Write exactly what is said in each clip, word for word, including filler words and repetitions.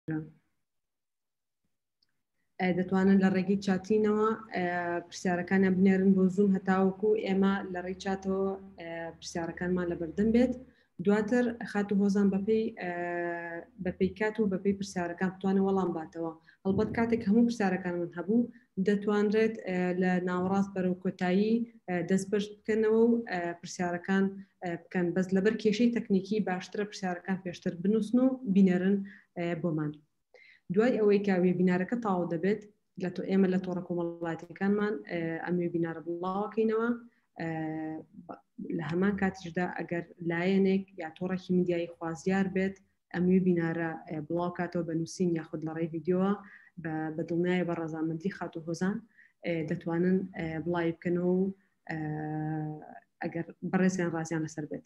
دەتوانن لە ڕێگەی چاتینەوە پرسیارەکانیان بنێرن بۆ زوم هەتاوەکو ئێمە لە ڕێی چاتەوە پرسیارەکانمان لەبەردەم بێت. دواتر خات و هۆزان بەپێی بەپێی کات و بەپێی پرسیارەکان بتوانێت وەڵام باتەوە. هەڵبەت کاتێک هەموو پرسیارەکان من هەبوو دەتوانرێت لە ناوەڕاست بەرەو کۆتایی دەستبەرد بکەنەوە و پرسیارەکان بکەن، بەس لەبەر کێشەی تەکنیکی باشترە پرسیارەکان پێشتر بنووسن و بینێرن بۆمان. دوای ئەوەی کە وێبینارەکە تاوا دەبێت لە تۆ ئێمە لە تۆڕە کۆمەڵایەتیەکانمان ئەم وێبینارە بڵاوەکەینەوە. لە هەمان کاتیشدا ئەگەر لایەنێک یا تۆڕێکی میدیایی خوازیار بێت ئەم وێبینارە بڵاو کاتەوە بە نووسین یاخود لە ڕێی ڤیدیۆوە بە دڵنیایی بە ڕەزامەندی خات و هۆزان دەتوانن بڵاوی بکەنەوە و ئەگەر بەڕێزیان ڕازیان لەسەر بێت.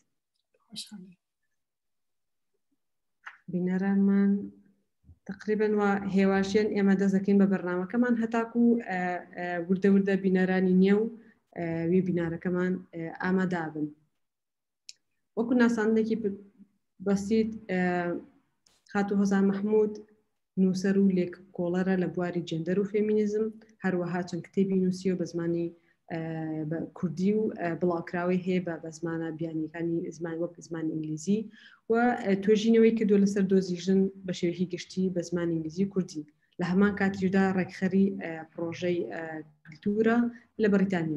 بینەرانمان تقریبا و هێواشیان ئێمە دەست دەکەین بە بەرنامەکەمان هەتاکو وردە وردە بینەرانی نییە و وێ بینارەکەمان ئامادابن. وەکو ناساندێکی بەسیط خات و هۆزان مەحموود نووسەر و لێک کۆڵەرە لە بواری جێندەر و فێمینیزم، هەروەها چەند کتێبی نووسیوە بە زمانی کوردی و بڵاوکراوی هەیە بە زمانە بیانیەکانی زمان وەک زمانی ئینگلیزی و توێژینەوەی کردووە لەسەر دۆزیژن بە شێوەیەکی گشتی بە زمانی ئینگلیزی و کوردی. لە هەمان کاتیشدا ڕێکخەری پرۆژەی کلتورە لە بەریتانیا.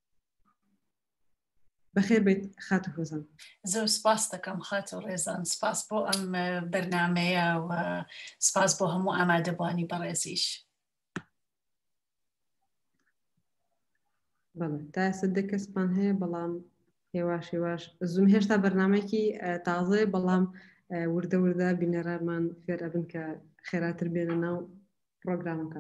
بەخێر بێت خات و هۆزان. زۆر سپاس دەکەم خات و ڕێزان، سپاس بۆ ئەم بەرنامەیە و سپاس بۆ هەموو ئامادەبوانی بەڕێزیش. بەڵێ تا سەدە کەسمان هەیە، بەڵام هێواش هێواش زوم هێشتا بەرنامەیەکی تازەیە، بەڵام وردە وردە بینەرانمان فێر ئەبن کە خێراتر بێنە ناو پرۆگرامەکە.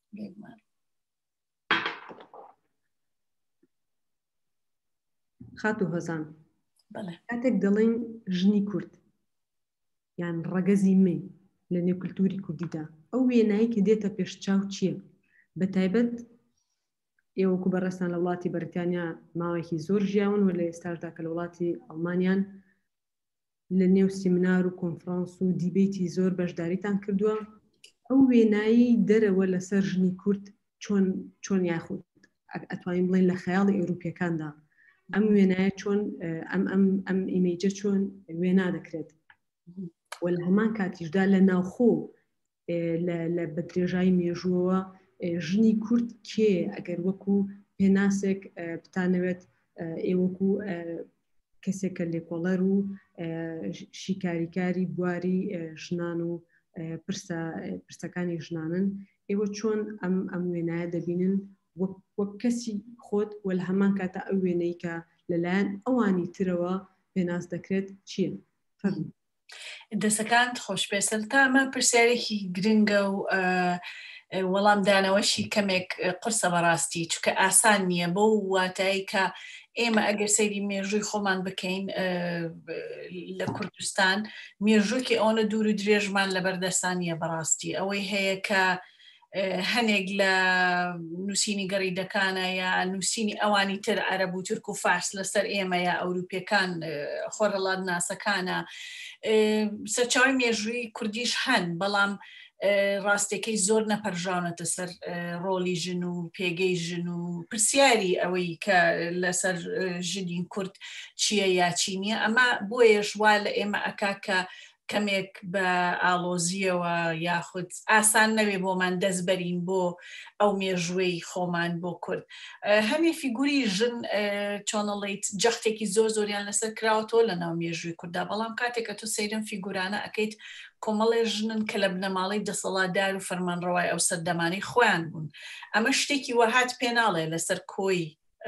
خات و هۆزان، کاتێک دەڵێن ژنی کورد یان ڕەگەزی مێ لە نێوکلتوری کوردیدا، ئەو وێنایی کە دێتە پێش چاو چییە؟ بە تایبەت ئێوەکو بەڕێستان لە وڵاتی بەریتانیا ماوەیەکی زۆر ژیاون و لە ئێستاشدا کە لە وڵاتی ئەڵمانیان لە نێو سیمینار و کۆنفرانس و دیبێتی زۆر بەشداریتان کردووە. ئەو وێنایی دەرەوە لەسەر ژنی کورد چۆن چۆن یاخود ئەتوانین بڵێن لە خەیاڵی ئەوروپیەکاندا ئەم وێنایە چۆن ئەم ئەم ئەم ئیمەیجە چۆن وێنا دەکرێت و لە هەمان کاتیشدا لە ناوخۆ لە بەدرێژایی مێژووەوە ژنی کورد کێ ئەگەر وەکو پێناسێک بتانەوێت ئێوەکو کەسێکە لێکۆڵەر و شیکاریکاری بواری ژنان و پرسەکانی ژنانن، ئێوە چۆن ئەم ئەم وێنایە دەبینن وەک کەسی خۆت و لە هەمان کاتە ئەو وێنەی کە لەلایەن ئەوانی ترەوە پێناس دەکرێت چییە؟ دەسەکان خۆشپێسەر تا ئەمە پرسیارێکی گرنگە و وەڵام دانەوەشی کەمێک قرسە بەڕاستی، چونکە ئاسان نییە بۆ واتایی کە ئێمە ئەگەر سەیری مێژووی خۆمان بکەین لە کوردستان، مێژووکی ئەوەنە دوور و درێژمان لە بەردەستانیە بەڕاستی. ئەوەی هەیە کە هەنێک لە نووسینی گەڕیدەکانە یا نووسینی ئەوانی تر عەرەب و تورک و فارس لەسەر ئێمە یا ئەوروپیەکان خۆرەڵات ناسەکانە، سەرچاوی مێژووی کوردیش هەن، بەڵام ڕاستێکەی زۆر نەپەرژاونەتە سەر ڕۆلی ژن و پێگەی ژن و پرسیاری ئەوەی کە لەسەر ژنین کورد چییە یا چی نییە. ئەمە بۆیەش وا لە ئێمە ئەکا کە کەمێک بە ئالۆزیەوە یاخود ئاسان نەوێ بۆمان دەست بەرین بۆ ئەو مێژوەی خۆمان بۆ کورد. هەمێ فیگوری ژن چۆنەڵیت جەختێکی زۆر زۆریان لەسەر کراوەتەوە لە ناو مێژووی کووردا، بەڵام کاتێککە تۆ سەیرم فیگورانە ئەکەیت کۆمەڵێ ژنن کە لە بنەماڵی دەسەڵاتدار و فەرمانڕەوای ئەو سەردەمانەی خۆیان بوون. ئەمە شتێکی وەهات پێناڵێ لەسەر کۆی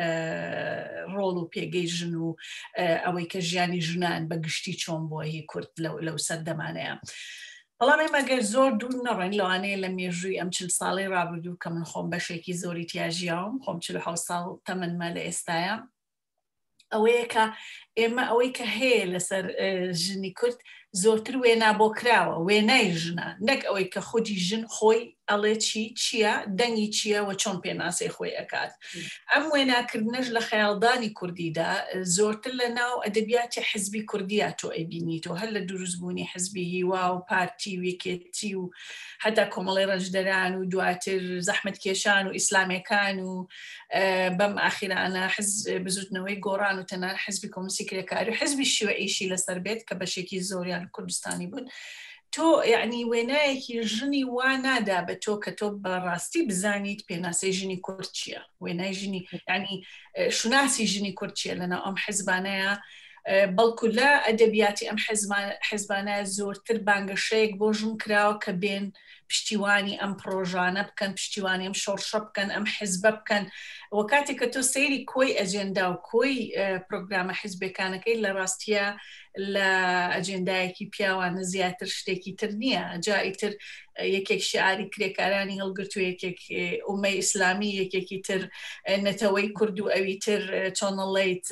ڕۆڵ و پێگەی ژن و ئەوەی کە ژیانی ژنان بە گشتی چۆن بۆ هی کورد لەو سەردەمانەیە. بەڵام ئێمە ئەگەر زۆر دوور نەڕۆین لەوانەیە لە مێژووی ئەم چل ساڵی ڕابردوو کە من خۆم بەشێکی زۆری تیاژیاوم، خۆم چل و حەوت ساڵ تەمەنمە لە ئێستایە، ئەوەیە کە ئێمە ئەوەی کە هەیە لەسەر ژنی کورد زۆرتر وێنا بۆ کراوە، وێنای ژنە، نەک ئەوەی کە خودی ژن خۆی ئەڵێ چی چییە دەنگی چییە و چۆن پێناسی خۆی ئەکات ئەم وێناکردنەش لە خەیاڵدانی کوردیدا زۆرتر لە ناو ئەدەبیاتی حزبی کوردیە تۆ ئەبینیتەوە هەر لە دروستبوونی حزبی هیوا و پارتی و یەکێتی و هەتا کۆمەڵی ڕەشدەران و دواتر زەحمەتکێشان و ئیسلامیەکان و بەم ئاخیرانە بزوتنەوەی گۆڕان و تەنان حزبی کۆمونیستی کرێکاری و حزبی شیوعیشی لەسەر بێت کە بەشێکی زۆریان کوردستانی بوون تۆ یعنی وێنایەکی ژنی وا نادا بە تۆ کە تۆ بەڕاستی بزانیت پێناسەی ژنی کورد چییە وێنای ژنی ینی شوناسی ژنی کورد چییە لەناو ئەم حیزبانەیە بەڵکو لە ئەدەبیاتی ئەم حیزبانە زۆرتر بانگەشەیەک بۆ ژن کراوە کە بێن پشتیوانی ئەم پرۆژانە بکەن پشتیوانی ئەم شۆڕشە بکەن ئەم حیزبە بکەن وە کاتێک کە تۆ سەیری کۆی ئەجێندا و کۆی پرۆگرامە حیزبەکانەکەی لە ڕاستیە لە ئەجێندایەکی پیاوانە زیاتر شتێکی تر نییە جا ئیتر یەکێک شعاری کرێکارانی هەڵگرت و یەکێک ئومەی ئیسلامی یەکێکی تر نەتەوەی کورد و ئەوی تر چۆنەڵێیت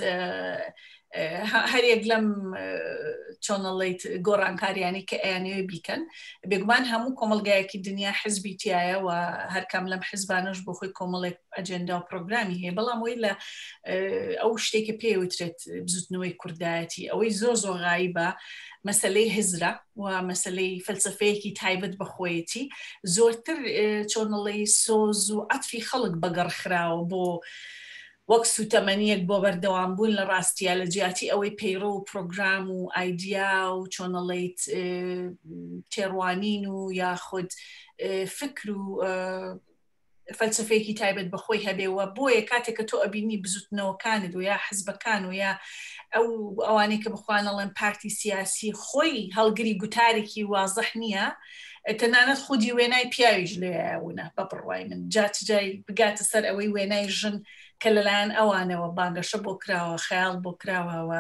هەرێک لەم چۆنەڵێیت گۆڕانکاریانی کە ئەیانەوێ بیکەن بێگومان هەموو کۆمەلگایەکی دنیا حزبی تایە و هەرکەم لەم حزبانەش بۆ خۆی کۆمەڵێک ئەجێندا و پرۆگرامی هەیە بەڵام وی لە ئەو شتێکە پێوترێت بزوتنەوەی کوردایەتی ئەوەی زۆر زۆر غایبە مەسەلەی هزرە و مەسەلەی فەلسفەیەکی تایبەت بەخۆیەتی زۆرتر چۆنەڵێی سۆز و عەتفی خەڵک بەگەڕخراوە بۆ وەک سوتەمەنیەک بۆ بەردەوامبوون لە ڕاستیە لە جیاتی ئەوەی پەیڕۆ و پرۆگرام و ئایدیا و چۆنەڵێیت تێڕوانین و یاخود فکر و فەلسفەیەکی تایبەت بەخۆی هەبێەوە بۆیە کاتێک کە تۆ ئەبینی بزوتنەوەکانت و یا حزبەکان و یا ئەو ئەوانەی کە بخوانەڵێن پارتی سیاسی خۆی هەڵگری گوتارێکی وازەح نییە تەنانەت خودی وێنای پیاویش لێیاونە بە بڕوای من جات جای بگاتە سەر ئەوەی وێنای ژن کە لەلایەن ئەوانەوە بانگەشە بۆ کراوە خەیاڵ بۆ کراوەوە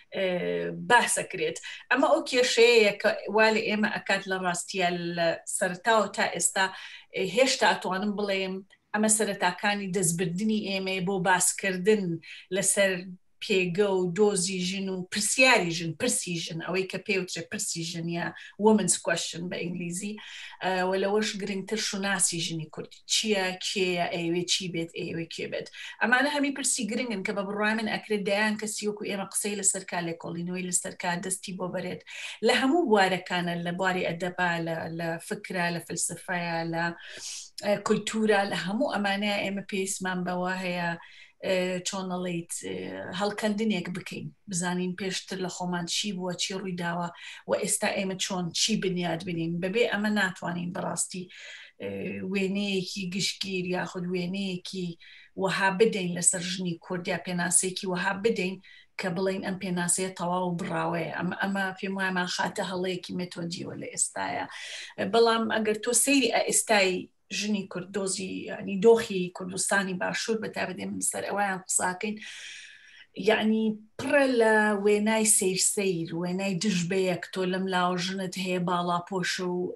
باسەکرێت ئەمە ئەو کێشەیە کە وا لە ئێمە ئەکات لە ڕاستیە لە سەرتاوە تا ئێستا هێشتا ئەتوانم بڵێم ئەمە سەرەتاکانی دەستبردنی ئێمە بۆ باسکردن لەسەر پێگە و دۆزی ژن و پرسیاری ژن پرسی ژن ئەوەی کە پێوترێ پرسی ژن یا women's question بە ئینگلیزی و لەوەش گرنگتر شوناسی ژنی کوردی چییە کێیە ئەوێ چی بێت ئەوێ کێ بێت ئەمانە هەمی پرسی گرنگن کە بە بڕوای من ئەکرێت دەیان کەسی وەکو ئێمە قسەی لەسەرکا لێکۆڵینەوەی لەسەرکا دەستی بۆ بەرێت لە هەموو بوارەکانە لە بواری ئەدەبا لە فکرە لە فلسفەیە لە کولتورە لە هەموو ئەمانەیە ئێمە پێویستمان بەوە هەیە چۆنەڵێیت هەڵکەندنێک بکەین بزانین پێشتر لە خۆمان چی بووە چی ڕووی داوە و ئێستا ئێمە چۆن چی بنیاد بنین بەبێ ئەمە ناتوانین بەڕاستی وێنەیەکی گشتگیر یاخود وێنەیەکی وەها بدەین لەسەر ژنی کوردیا پێناسەیەکی وەها بدەین کە بڵین ئەم پێناسەیە تەواو بڕاوەیە ئەمە پێم وایمان خاتە هەڵەیەکی مێتۆدیوە لە ئێستایە بەڵام ئەگەر تۆ سەیری ئێستای ژنی کورد دۆزی ینی دۆخی کوردستانی باشوور بەتابەتێ من سەر ئەویان قساکەین یعنی پڕە لە وێنای سیر سیر وێنای دژبەیەک تۆ لەم لاوە ژنت هەیە باڵا پۆش و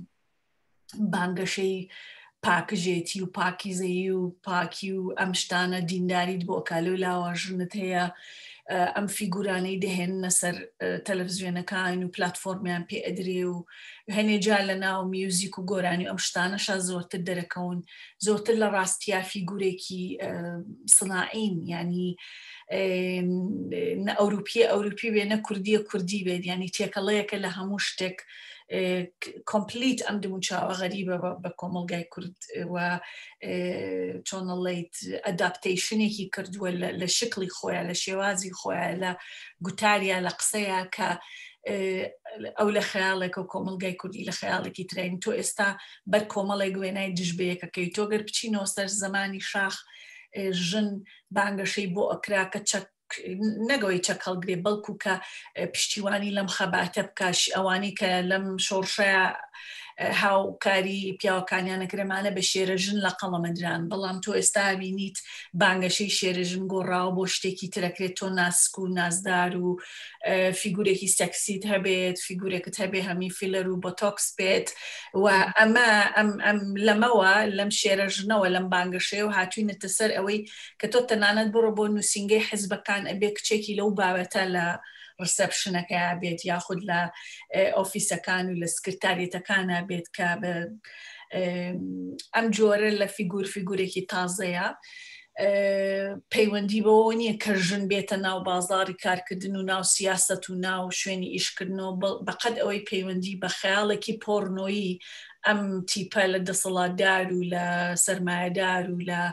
بانگەشەی پاکژێتی و پاکیزەیی و پاکی و ئەم شتانە دینداریت بۆ کالۆ لاوە ژنت هەیە ئەم فیگورانەی دەهێنە سەر تەلەڤیزیۆنەکان و پلاتفۆرمیان پێ ئەدرێ و هەنێجا لە ناو میوزیک و گۆرانی و ئەم شتانەشە زۆرتر دەرەکەون زۆرتر لە ڕاستیا فیگورێکی سناعین ینی نە ئەوروپیە ئەوروپی بێ نە کوردیە کوردی بێت ینی تێکەڵەیەکە لە هەموو شتێک کۆمپلیت ئەم دموچاوە غەریبە بە کۆمەلگای کورد و چۆنەڵێیت ئەداپتەیشنێکی کردووە لە شکلی خۆیان لە شێوازی خۆیان لە گوتاریە لە قسەیە کە ئەو لە خەیاڵێک و کۆمەلگای کوردی لە خەیاڵێکی ترین تۆ ئێستا بەر کۆمەڵێک وێنای دژبەیەکەکەی تۆ گەر بچینەوە سەر زمانی شاخ ژن بانگەشەی بۆ ئەکرا کە چەک نەگەوەی چەک هەڵگرێ بەڵکو کە پشتیوانی لەم خەباتە بکاش ئەوانی کە لەم شۆڕشەیە هاوکاری پیاوەکانیانە کرێمانە بە شێرە ژن لە قەڵەمەدران بەڵام تۆ ئێستا بینیت بانگەشەی شێرە ژن گۆڕاوە بۆ شتێکی ترەکرێت تۆ ناسک و نازدار و فیگورێکی سەکسیت هەبێت فیگورێکت هەبێ هەمی فیلەر و بۆتۆکس بێت و ئەمە ئەم لەمەوە لەم شێرە ژنەوە لەم بانگەشەیە و هاتووینەتە سەر ئەوەی کە تۆ تەنانەت بڕۆ بۆ نووسینگەی حیزبەکان ئەبێ کچێکی لەو بابەتە لە ڕسەپشنەکە بێت یاخود لە ئۆفیسەکان و لە سکرتاریەتەکانە بێت کە ئەم جۆرە لە فیگور فیگورێکی تازەیە پەیوەندی بەوە نییە کە ژن بێتە ناو بازاڕی کارکردن و ناو سیاست و ناو شوێنی ئیشکردنەوە بەقەت ئەوەی پەیوەندی بە خەیاڵێکی پۆرنۆیی ئەم تیپە لە دەسەڵاتدار و لە سەرمایەدار و لە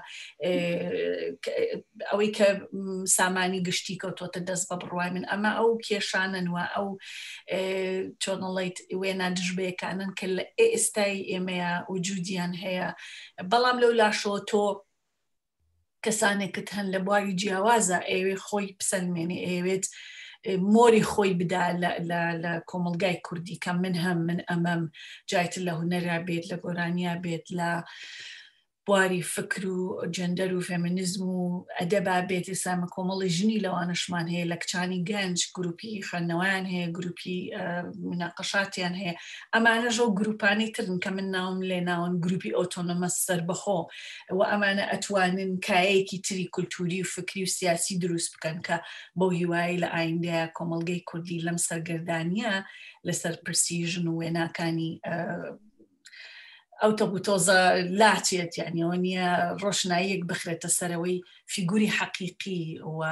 ئەوەی کە سامانی گشتی کەوتۆتە دەست بە بڕوای من ئەمە ئەو کێشانن وە ئەو چۆنەڵیت وێنە دژبەیەکانن کە لە ئێستای ئێمەیە وجودیان هەیە بەڵام لەو لاشەوە تۆ کەسانێکت هەن لە بواری جیاوازە ئەوێ خۆی پسەلمێنێ ئەوێت مۆری خۆی بدا لە کۆمەلگای کوردی کە من هەم من ئەمەم جایتر لە هونەرا بێت لە گۆرانیا بێت لە بواری فکر و جەندەر و فێمینیزم و ئەدەبا بێت ئێسامە کۆمەڵی ژنی لەوانشمان هەیە لە کچانی گەنج گروپی خوێندنەوەیان هەیە گروپی مناقەشاتیان هەیە ئەمانەش ئەو گروپانی ترن کە من ناوم لێ ناون گروپی ئۆتۆنۆمەس سەربەخۆ و ئەمانە ئەتوانن کایەکی تری کولتوری و فکری و سیاسی دروست بکەن کە بۆ هیوایی لە ئایندەیە کۆمەلگەی کوردی لەم سەرگەردانیە لەسەر پرسی ژن و وێناکانی ئەو تەبوتۆزە لاچێت یانیەوە نییە ڕۆشناییەک بخرێتە سەرەوەی فیگوری حەقیقی و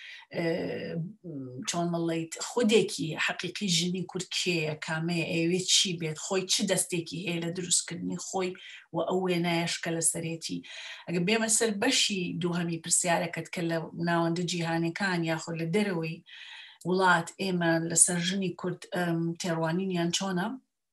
چۆن مڵیت خودێکی حەقیقی ژنی کورد کێیە کامەیە ئەوێت چی بێت خۆی چ دەستێکی هەیە لە دروستکردنی خۆی و ئەو وێنایشکە لە سەرێتی ئەگە بێمە سەر بەشی دووهەمی پرسیارەکەت کە لە ناوەندە جیهانەکان یاخۆ لە دەرەوەی وڵات ئێمە لەسەر ژنی کورد تێڕوانینیان چۆنە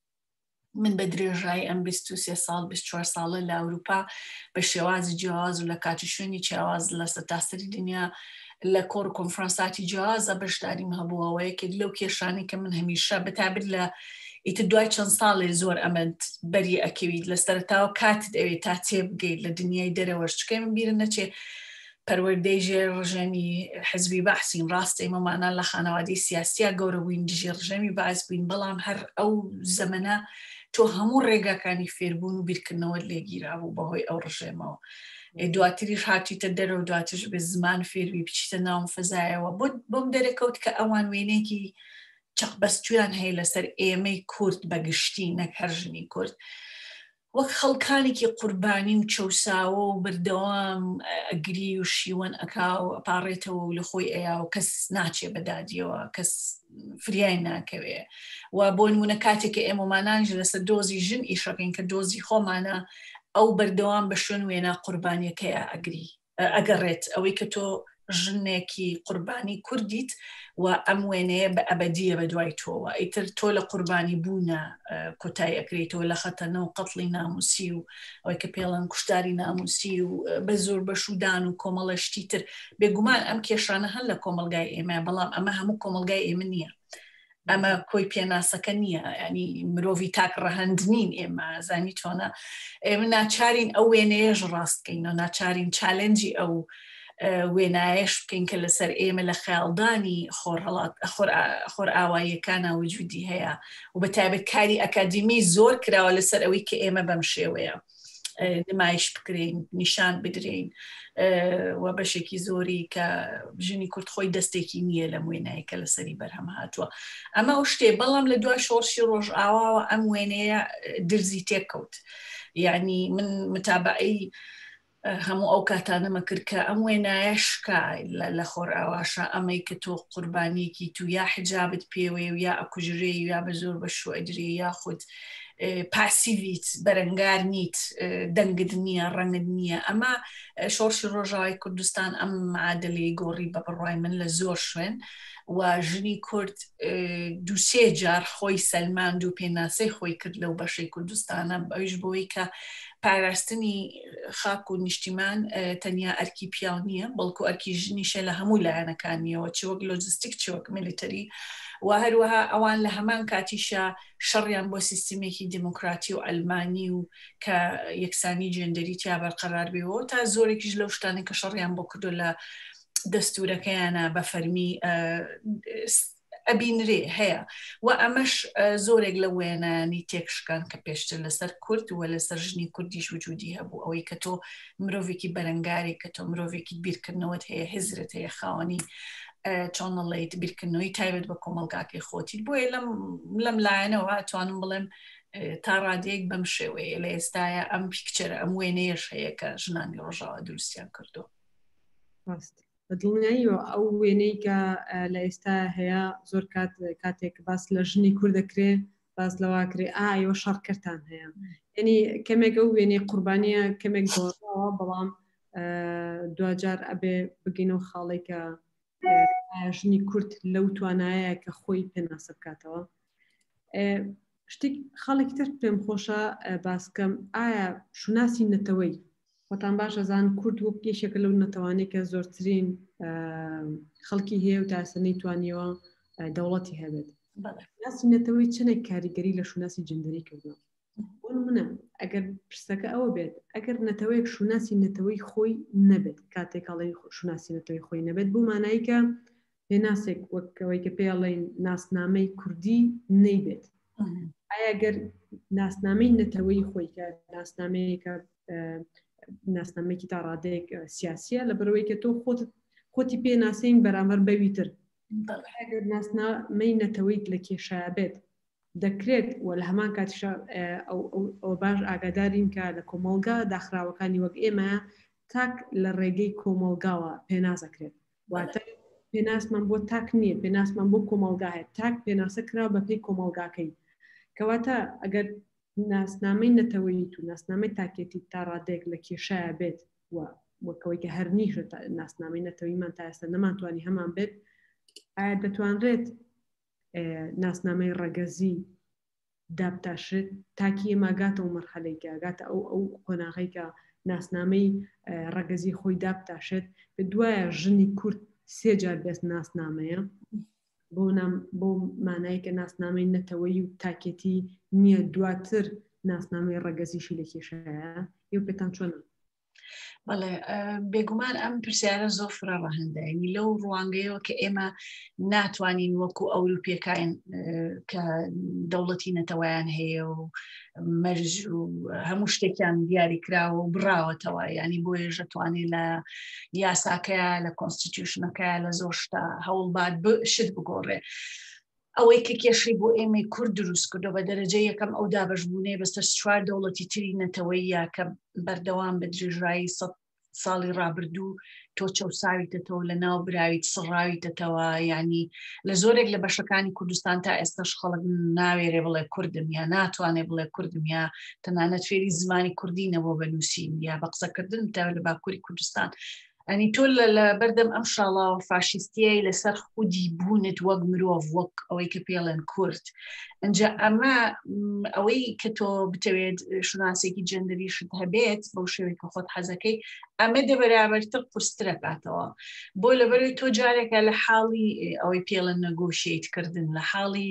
من بە درێژایی ئەم بیست و سێ ساڵ بیست و چوار ساڵە لە ئەوروپا بە شێوازی جیاواز و لە کاتی شوێنی جیاواز لە سەرتاسەری دنیا لە کۆڕ و کۆنفرانساتی جیاوازە بەشداریم هەبووەوە یەکێک لەو کێشانی کە من هەمیشە بەتابێت لە ئیتر دوای چەند ساڵێ زۆر ئەمەد بەری ئەکەویت لە سەرەتاوە کاتت ئەوێت تا تێبگەیت لە دنیای دەرەوەش چکەی من بیرە نەچێ پەروەردەی ژێر ڕژێمی حزبی بەحسین ڕاستە ئێمەمانە لە خانەوادەی سیاسیە گەورە بووین دژێ ڕژێمی باز بووین بەڵام هەر ئەو زەمەنە تۆ هەموو ڕێگاکانی فێربوون و بیرکردنەوە لێگیرابوو بەهۆی ئەو ڕژێمەوە دواتریش هاتیتە دەرەوە دواتش بە زمان فێربی بچیتە ناوم فەزایەوە بۆم دەرەکەوت کە ئەوان وێنێکی چەقبەستویان هەیە لەسەر ئێمەی کورد بەگشتی نەک هەر ژنی کورد وەک خەڵکانێکی قوربانی و چەساوە و بەردەوام ئەگری و شیوەن ئەکا و ئەپارڕێتەوە و لە خۆی ئەیا و کەس ناچێ بەدادیەوە کەس فریای ناکەوێ و بۆ نمونە کاتێککە ئێمەمانانژ لەسەر دۆزی ژن ئیشەکەین کە دۆزی خۆمانە ئەو بەردەوام بە شوێن وێنا قوربانیەکەیە ئەگری ئەگەڕێت ئەوەی کە تۆ ژنێکی قوربانی کوردیت و ئەم وێنەیە بە ئەبەدیە بە دوای تۆوە ئیتر تۆ لە قوربانی بوونە کۆتای ئەکرێتەوە لە خەتەنە و قەتڵی ناموسی و ئەوەی کە پێڵەن کوشتاری ناموسی و بە زۆر بەشودان و کۆمەڵەشتی تر بێگومان ئەم کێشانە هەن لە کۆمەلگای ئێمە بەڵام ئەمە هەموو کۆمەلگای ئێمە نییە ئەمە کۆی پێناسەکە نییە ینی مرۆڤی تاک ڕەهەند نین ئێمە زانی چۆنە ئێمە ناچارین ئەو وێنەیەش ڕاستکەینەوە ناچارین چالنجی ئەو وێنایش بکەین کە لەسەر ئێمە لە خەیاڵدانی خۆر ئاواییەکانە وجودی هەیە و بە تایبەت کاری ئەکادیمی زۆر کراوە لەسەر ئەوەی کە ئێمە بەم شێوەیە نمایش بکرین نیشان بدرین و بەشێکی زۆری کە ژنی کورد خۆی دەستێکی نییە لە وێنایی کە لەسەری بەرهەم هاتووە ئەمە ئەو شتێ بەڵام لە دوای شۆڕشی ڕۆژ ئاواوە ئەم وێنەیە درزی تێکەوت یعنی من متابعی هەموو ئەو کاتانەمە کرد کە ئەم وێنایشکە لە خۆر ئاواشە ئەمەی کە تۆ قوربانیەکی تو یا حجابت پێوێ و یا ئەکوژرێ یا بە زۆر بە شوئدرێ یاخود پاسیڤیت بەرەنگار نیت دەنگت نییە ڕەنگت نییە ئەمە شۆڕشی ڕۆژاوای کوردستان ئەم معادلەی گۆڕی بە بڕوای من لە زۆر شوێن و ژنی کورد دووسێ جار خۆی سەلماند و پێناسەی خۆی کرد لەو بەشەی کوردستانە ئەویش بۆی کە پاراستنی خاک و نیشتیمان تەنیا ئەرکی پیاو نییە بەڵکو ئەرکی ژنیشە لە هەموو لایەنەکانیەوە چ وەک لۆجستیک چ وەک میلیتەری و هەروەها ئەوان لە هەمان کاتیشە شەڕیان بۆ سیستمێکی دیموکراتی و ئەلمانی و کە یەکسانی جێندەری تیا بەرقەرار بێەوە تا زۆرێکیش لەو شتانی کە شەڕیان بۆ کردو لە دەستورەکەیانە بە فەرمی ئەبینرێ هەیە و ئەمەش زۆرێک لە وێنانی تێکشکان کە پێشتر لەسەر کورد و لەسەر ژنی کوردیش وجودی هەبوو ئەوەی کە تۆ مرۆڤێکی بەرەنگاری کە تۆ مرۆڤێکی بیرکردنەوەت هەیە هزرت هەیە خاوەنی چۆنڵێیت بیرکردنەوەی تایبەت بە کۆمەڵگاکەی خۆتی بۆیە لەم لەم لایەنەوە ئەتوانم بڵێم تا ڕادەیەک بەم شێوەیە لە ئێستاە ئەم پیکچەرە ئەم وێنەیەش هەیە کە ژنانی ڕۆژاوە دروستیان کردووە. ڕاست بەدڵنیاییەوە ئەو وێنەی کە لە ئێستا هەیە زۆر کات کاتێک باس لە ژنی کوور دەکرێ باس لەواکرێ ئایەوە شەڕکردان هەیە یعنی کەمێک ئەو وێنەی قوربانیە کەمێک گۆڕاوە بەڵام دوجار ئەبێ بگەینەوە خاڵێکە ژنی کورد لەو توانایە کە خۆی پێناسە بکاتەوە. شتێک خاڵێکی تر پێم خۆشە باسکەم ئایا شوناسی نەتەوەی خۆتان باش ئەزان کورد وەک یەکێکە لەو نەتەوانەی کە زۆرترین خەڵکی هەیە و تاسە نەیتوانیەوە دەوڵەتی هەبێت. شوناسی نەتەوەی چەندێک کاریگەری لە شوناسی جندەری کردووە. بۆ نمونە ئەگەر پرسەکە ئەوە بێت ئەگەر نەتەوەیەک شوناسی نەتەوەی خۆی نەبێت کاتێک ئەڵێ شوناسی نەتەوەی خۆی نەبێت بۆ مانایی کە پێناسێک وەکەوەی کە پێڵێن ناسنامەی کوردی نەیبێت. ئایا گەر ناسنامەی نەتەوەی خۆی کە ناسنامەیەکە ناسنامەیەکی تا ڕادەیەک سیاسیە لە بەرەوەی کە تۆ خۆتی پێناسەین بەرامبەر بەویتر ئەگەر ناسنامەی نەتەوەیت لە کێشایە بێت دەکرێت و لە هەمان کاتیشە ئەو باش ئاگادارین کە لە کۆمەڵگا داخراوەکانی وەک ئێمە تاک لە ڕێگەی کۆمەڵگاوە پێناسەکرێت واتە پێناسمان بۆ تاک نییە پێناسمان بۆ کۆمەڵگا هەیە تاک پێناسە کرا بەپێی کۆمەڵگاکەی کەواتە ئەگەر ناسنامەی نەتەوەیت و ناسنامەی تاکێتی تا ڕادێک لە کێشایە بێت وەکەوەی کە هەر نیشە ناسنامەی نەتەوەیمان تا ئێستا نەمانتوانی هەمان بێت ئایا دەتوانرێت ناسنامەی ڕەگەزی دابتاشێت تاکی ئێماگاتەوە مەرحەلەیکە ئاگاتە ئەو ئەو قۆناغی کە ناسنامەی ڕەگەزی خۆی دابتاشێت بە دوایە ژنی کورد سێ جار بێست ناسنامەیە بۆ مانایی کە ناسنامەی نەتەوەی و تاکێتی نییە دواتر ناسنامەی ڕەگەزیشی لە کێشایە ئێو پێتان چۆنە؟ بەڵێ بێگومان ئەم پرسیارە زۆر فرە ڕەهەندەیە لەو ڕوانگەیەوە کە ئێمە ناتوانین وەکو ئەوروپیەکان کە دەوڵەتی نەتەوەیان هەیە و مەرج و هەموو شتێکیان دیاری کراوە و بڕاوەتەوە ینی بۆیە ژەتوانێت لە یاساکەیە لە کۆنستیتیوشنەکەیە لە زۆر شتە هەوڵبات شت بگۆڕێ. ئەوەی کە کێشەی بۆ ئێمەی کورد دروست کردو بە دەرەجە یەکەم ئەو دابەشبوونەیە بەستە چوار دەوڵەتی تری نەتەوەیە کە بەردەوام بە درێژایی سەد ساڵی ڕابردوو تۆ چەساویتەوە لە ناو براویت سڕاویتەوە ینی لە زۆرێک لە بەشەکانی کوردستان تا ئێستاش خەڵک ناوێرێ بڵێ کوردم یا ناتوانێ بڵێ کوردم یا تەنانەت فێری زمانی کوردی نەبۆ بەنووسین یا بە قسەکردن تا لە باکووری کوردستان ئەنی تۆ لە بەردەم ئەم شاڵاوە فاشیستیای لەسەر خودی بوونت وەک مرۆڤ وەک ئەوەی کە پێڵێن کورد ئەنجا ئەمە ئەوەی کە تۆ بتەوێت شوناسێکی جەندەریشت هەبێت بەو شێوەی کە خۆت حەزەکەی ئەمە دەبەرابەرتر قورسترە کاتەوە بۆ لەبەروی تۆ جارێکە لە حاڵی ئەوەی پێڵەن نەگۆشییتکردن لە حاڵی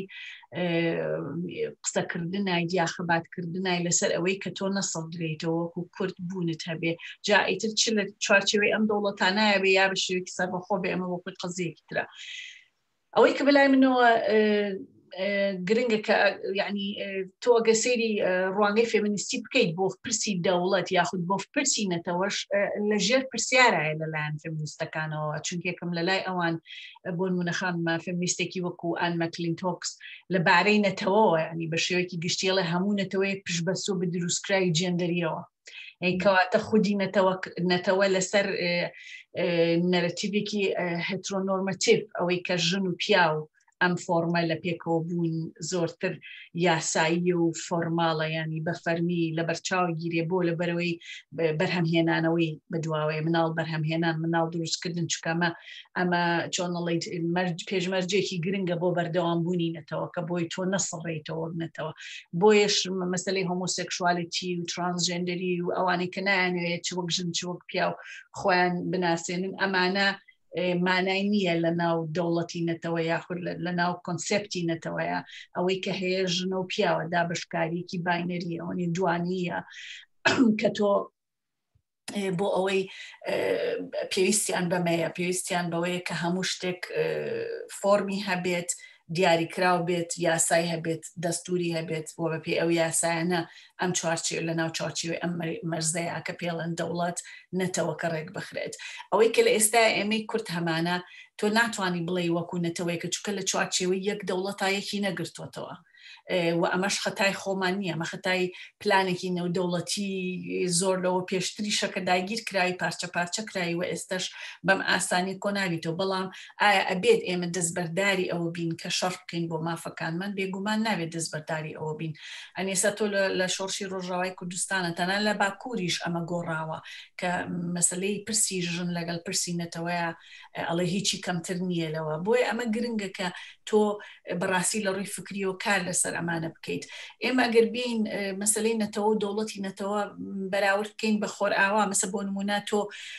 قسەکردنای دیاخەباتکردنای لەسەر ئەوەی کە تۆ نەسەڵدرێتەوە وەکو کورد بوونت هەبێ جا ئیتر چ لە چوارچێوەی ئەم دەوڵەتانایە بێ یا بە شێوەیەکی سەربەخۆ بێ ئەمە بۆ خۆی قەزەیەکی ترە ئەوەی کە بەلای منەوە گرنگە کە یعنی تۆ ئەگە سەیری ڕوانگەی فێمینیستی بکەیت بۆ پرسی دەوڵەت یاخود بۆ پرسی نەتەوەش لەژێر پرسیارایە لەلایەن فێمینیستەکانەوە چونکە یەکەم لەلای ئەوان بۆ نمونەخانمە فێمینیستێکی وەکو ئان مەکلینتۆکس لەبارەی نەتەوەوە ینی بە شێوەیەکی گشتیڵێ هەموو نەتەوەی پشتبەستۆ بە دروستکراوی جێندەریەوە کەواتە خودی نەتەوە لەسەر نەرەتیڤێکی هێترۆنۆرمەتیڤ ئەوەی کە ژن و پیا و ئەم فۆرمە لە پێکەوە بوون زۆرتر یاسایی و فۆرماڵە ینی بە فەرمی لە بەرچاو گیرێ بۆ لە بەرەوەی بەرهەمهێنانەوەی بەدواوەیە مناڵ بەرهەمهێنان مناڵ دروستکردن چکەمە ئەمە چۆنەڵیت پێشمەرجێکی گرنگە بۆ بەردەوام بوونی نەتەوە کە بۆی تۆ نەسڕێتەوە نەتەوە بۆیش مەسەلەی هۆمۆسێکشوالیتی و ترانسجێندەری و ئەوانەی کە نایانوێت چ وەک ژن چ وەک پیا و خۆیان بناسێنن ئەمانە مانای نییە لە ناو دەوڵەتی نەتەوە یاخود لە ناو کۆنسێپتی نەتەوەیە ئەوەی کە هەیە ژنە و پیاوە دابشکاریکی باینەریە ئەوەی دوانیە کە تۆ بۆ ئەوەی پێویستیان بەمەیە پێویستیان بەوەیە کە هەموو شتێک فۆرمی هەبێت دیاریکراو بێت یاسای هەبێت دەستوری هەبێت بۆ بەپێ ئەو یاسایانە ئەم چوارچێ لە ناو چارچێوەی ئەم مەرزەیە کە پێڵەن دەوڵەت نەتەوە کە ڕێک بخرێت ئەوەی کە لە ئێستا ئێمەی کورد هەمانە تۆ ناتوانانی بڵێ وەکو نەتەوەی کە چکە لە چوارچێوەی یەک دەوڵەتایەکی نەگرتوتەوە و ئەمەش خەتای خۆمان نییە ئەمە خەتای پلانێکی نێودەوڵەتی زۆر لەوە پێشتری شەکە داگیر کرایی پارچە پارچە کرایی و ئێستش بەم ئاسانی کۆ ناویتەوە بەڵام ئایا ئەبێت ئێمە دەستبەرداری ئەوە بین کە شەڕ بکەین بۆ مافەکانمان بێگومان ناوێت دەستبەرداری ئەوە بین ئەنێستا تۆ لە شۆڕشی ڕۆژاوای کوردستانە تەنان لە باکووریش ئەمە گۆڕاوە کە مەسەلەی پرسی ژن لەگەڵ پرسی نەتەوەیە ئەڵێ هیچی کەمتر نییە لەوە بۆیە ئەمە گرنگە کە تۆ بەڕاستی لە ڕووی فکری و کار لەسەر ئەمانە بکەیت ئێمە ئەگەر بین مەسەلەی نەتەوە و دەوڵەتی نەتەوە بەراورد بکەین بە خۆر ئاوا مەسە بۆ نمونە تۆ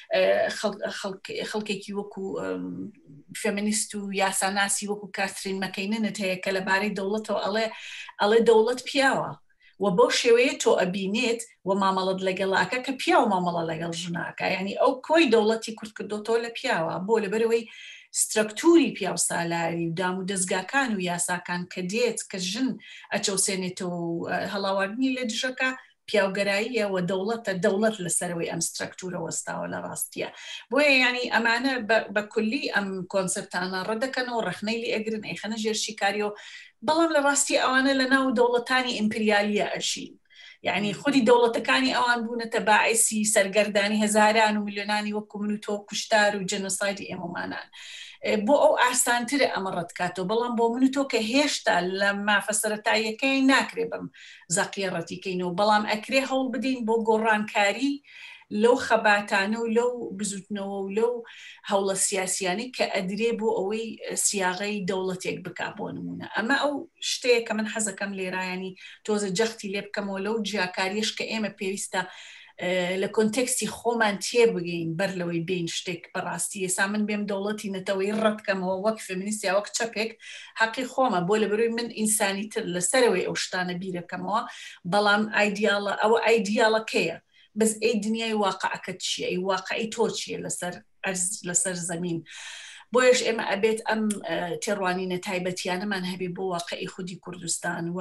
خەڵکێکی وەکو فێمینیست و یاساناسی وەکو کاترین مەکەیننت هەیە کە لەبارەی دەوڵەتەوە ئەڵێ ئەڵێ دەوڵەت پیاوە و بۆ شێوەیە تۆ ئەبینێت و مامەڵەت لەگەڵاکە کە پیا و مامەڵە لەگەڵ ژناکە ینی ئەو کۆی دەوڵەتی کورد کردۆتەوە لە پیاوە بۆ لەبەرەوەی سترەکتوری پیاو سالاری و دام و دەستگاکان و یاساکان کە دێت کە ژن ئەچەوسێنێتەوە و هەڵاواردنی لە دژەکە پیاوگەراییە و دەوڵەتە دەوڵەت لەسەرەوەی ئەم سترەکتورە وەستاوە لە ڕاستیە بۆیە ینی ئەمانە بە کولی ئەم کۆنسەپتانە ڕەدەکەنەوە ڕەخنەی لێ ئەگرن ئەیخەنە ژێر شیکاریەوە بەڵام لە ڕاستی ئەوانە لە ناو دەوڵەتانی ئیمپریالیە ئەشین یعنی خودی دەوڵەتەکانی ئەوان بوونەتە باعثی سەرگەردانی هەزاران و میلیۆنانی وەکو من و تۆ کوشتار و جەنۆسایدی ئێمەمانان بۆ ئەو ئاسانترە ئەمە ڕەتکاتەوە بەڵام بۆ من و تۆ کە هێشتا لە مافە سەرەتاییەکەی ناکرێ بەم زەقیە ڕەتیکەینەوە بەڵام ئەکرێ هەوڵ بدەین بۆ گۆڕانکاری لەو خەباتانە و لەو بزوتنەوە و لەو هەوڵە سیاسیانی کە ئەدرێ بۆ ئەوەی سیاغەی دەوڵەتێک بکا بۆ نمونە ئەمە ئەو شتەیە کە من حەزەکەم لێرایانی تۆزە جەختی لێ بکەمەوە لەو جیاکاریش کە ئێمە پێویستە لە کۆنتێکستی خۆمان تێبگەین بەر لەوەی بین شتێک بەڕاستی ئێستا من بێم دەوڵەتی نەتەوەی ڕەتکەمەوە وەک فێمینیستیا وەک چەپێک حەقی خۆمە بۆ لەبەروی من ئینسانی تر لەسەرەوەی ئەو شتانە بیرەکەمەوە بەڵام ئایدیاڵە ئەوە ئایدیاڵەکەیە بەس ئەی دنیای واقعەکە چییە ئەی واقعی تۆ چییە لەسەر لەسەر زەمین بۆیش ئێمە ئەبێت ئەم تێڕوانینە تایبەتیانەمان هەبێ بۆ واقعی خودی کوردستان و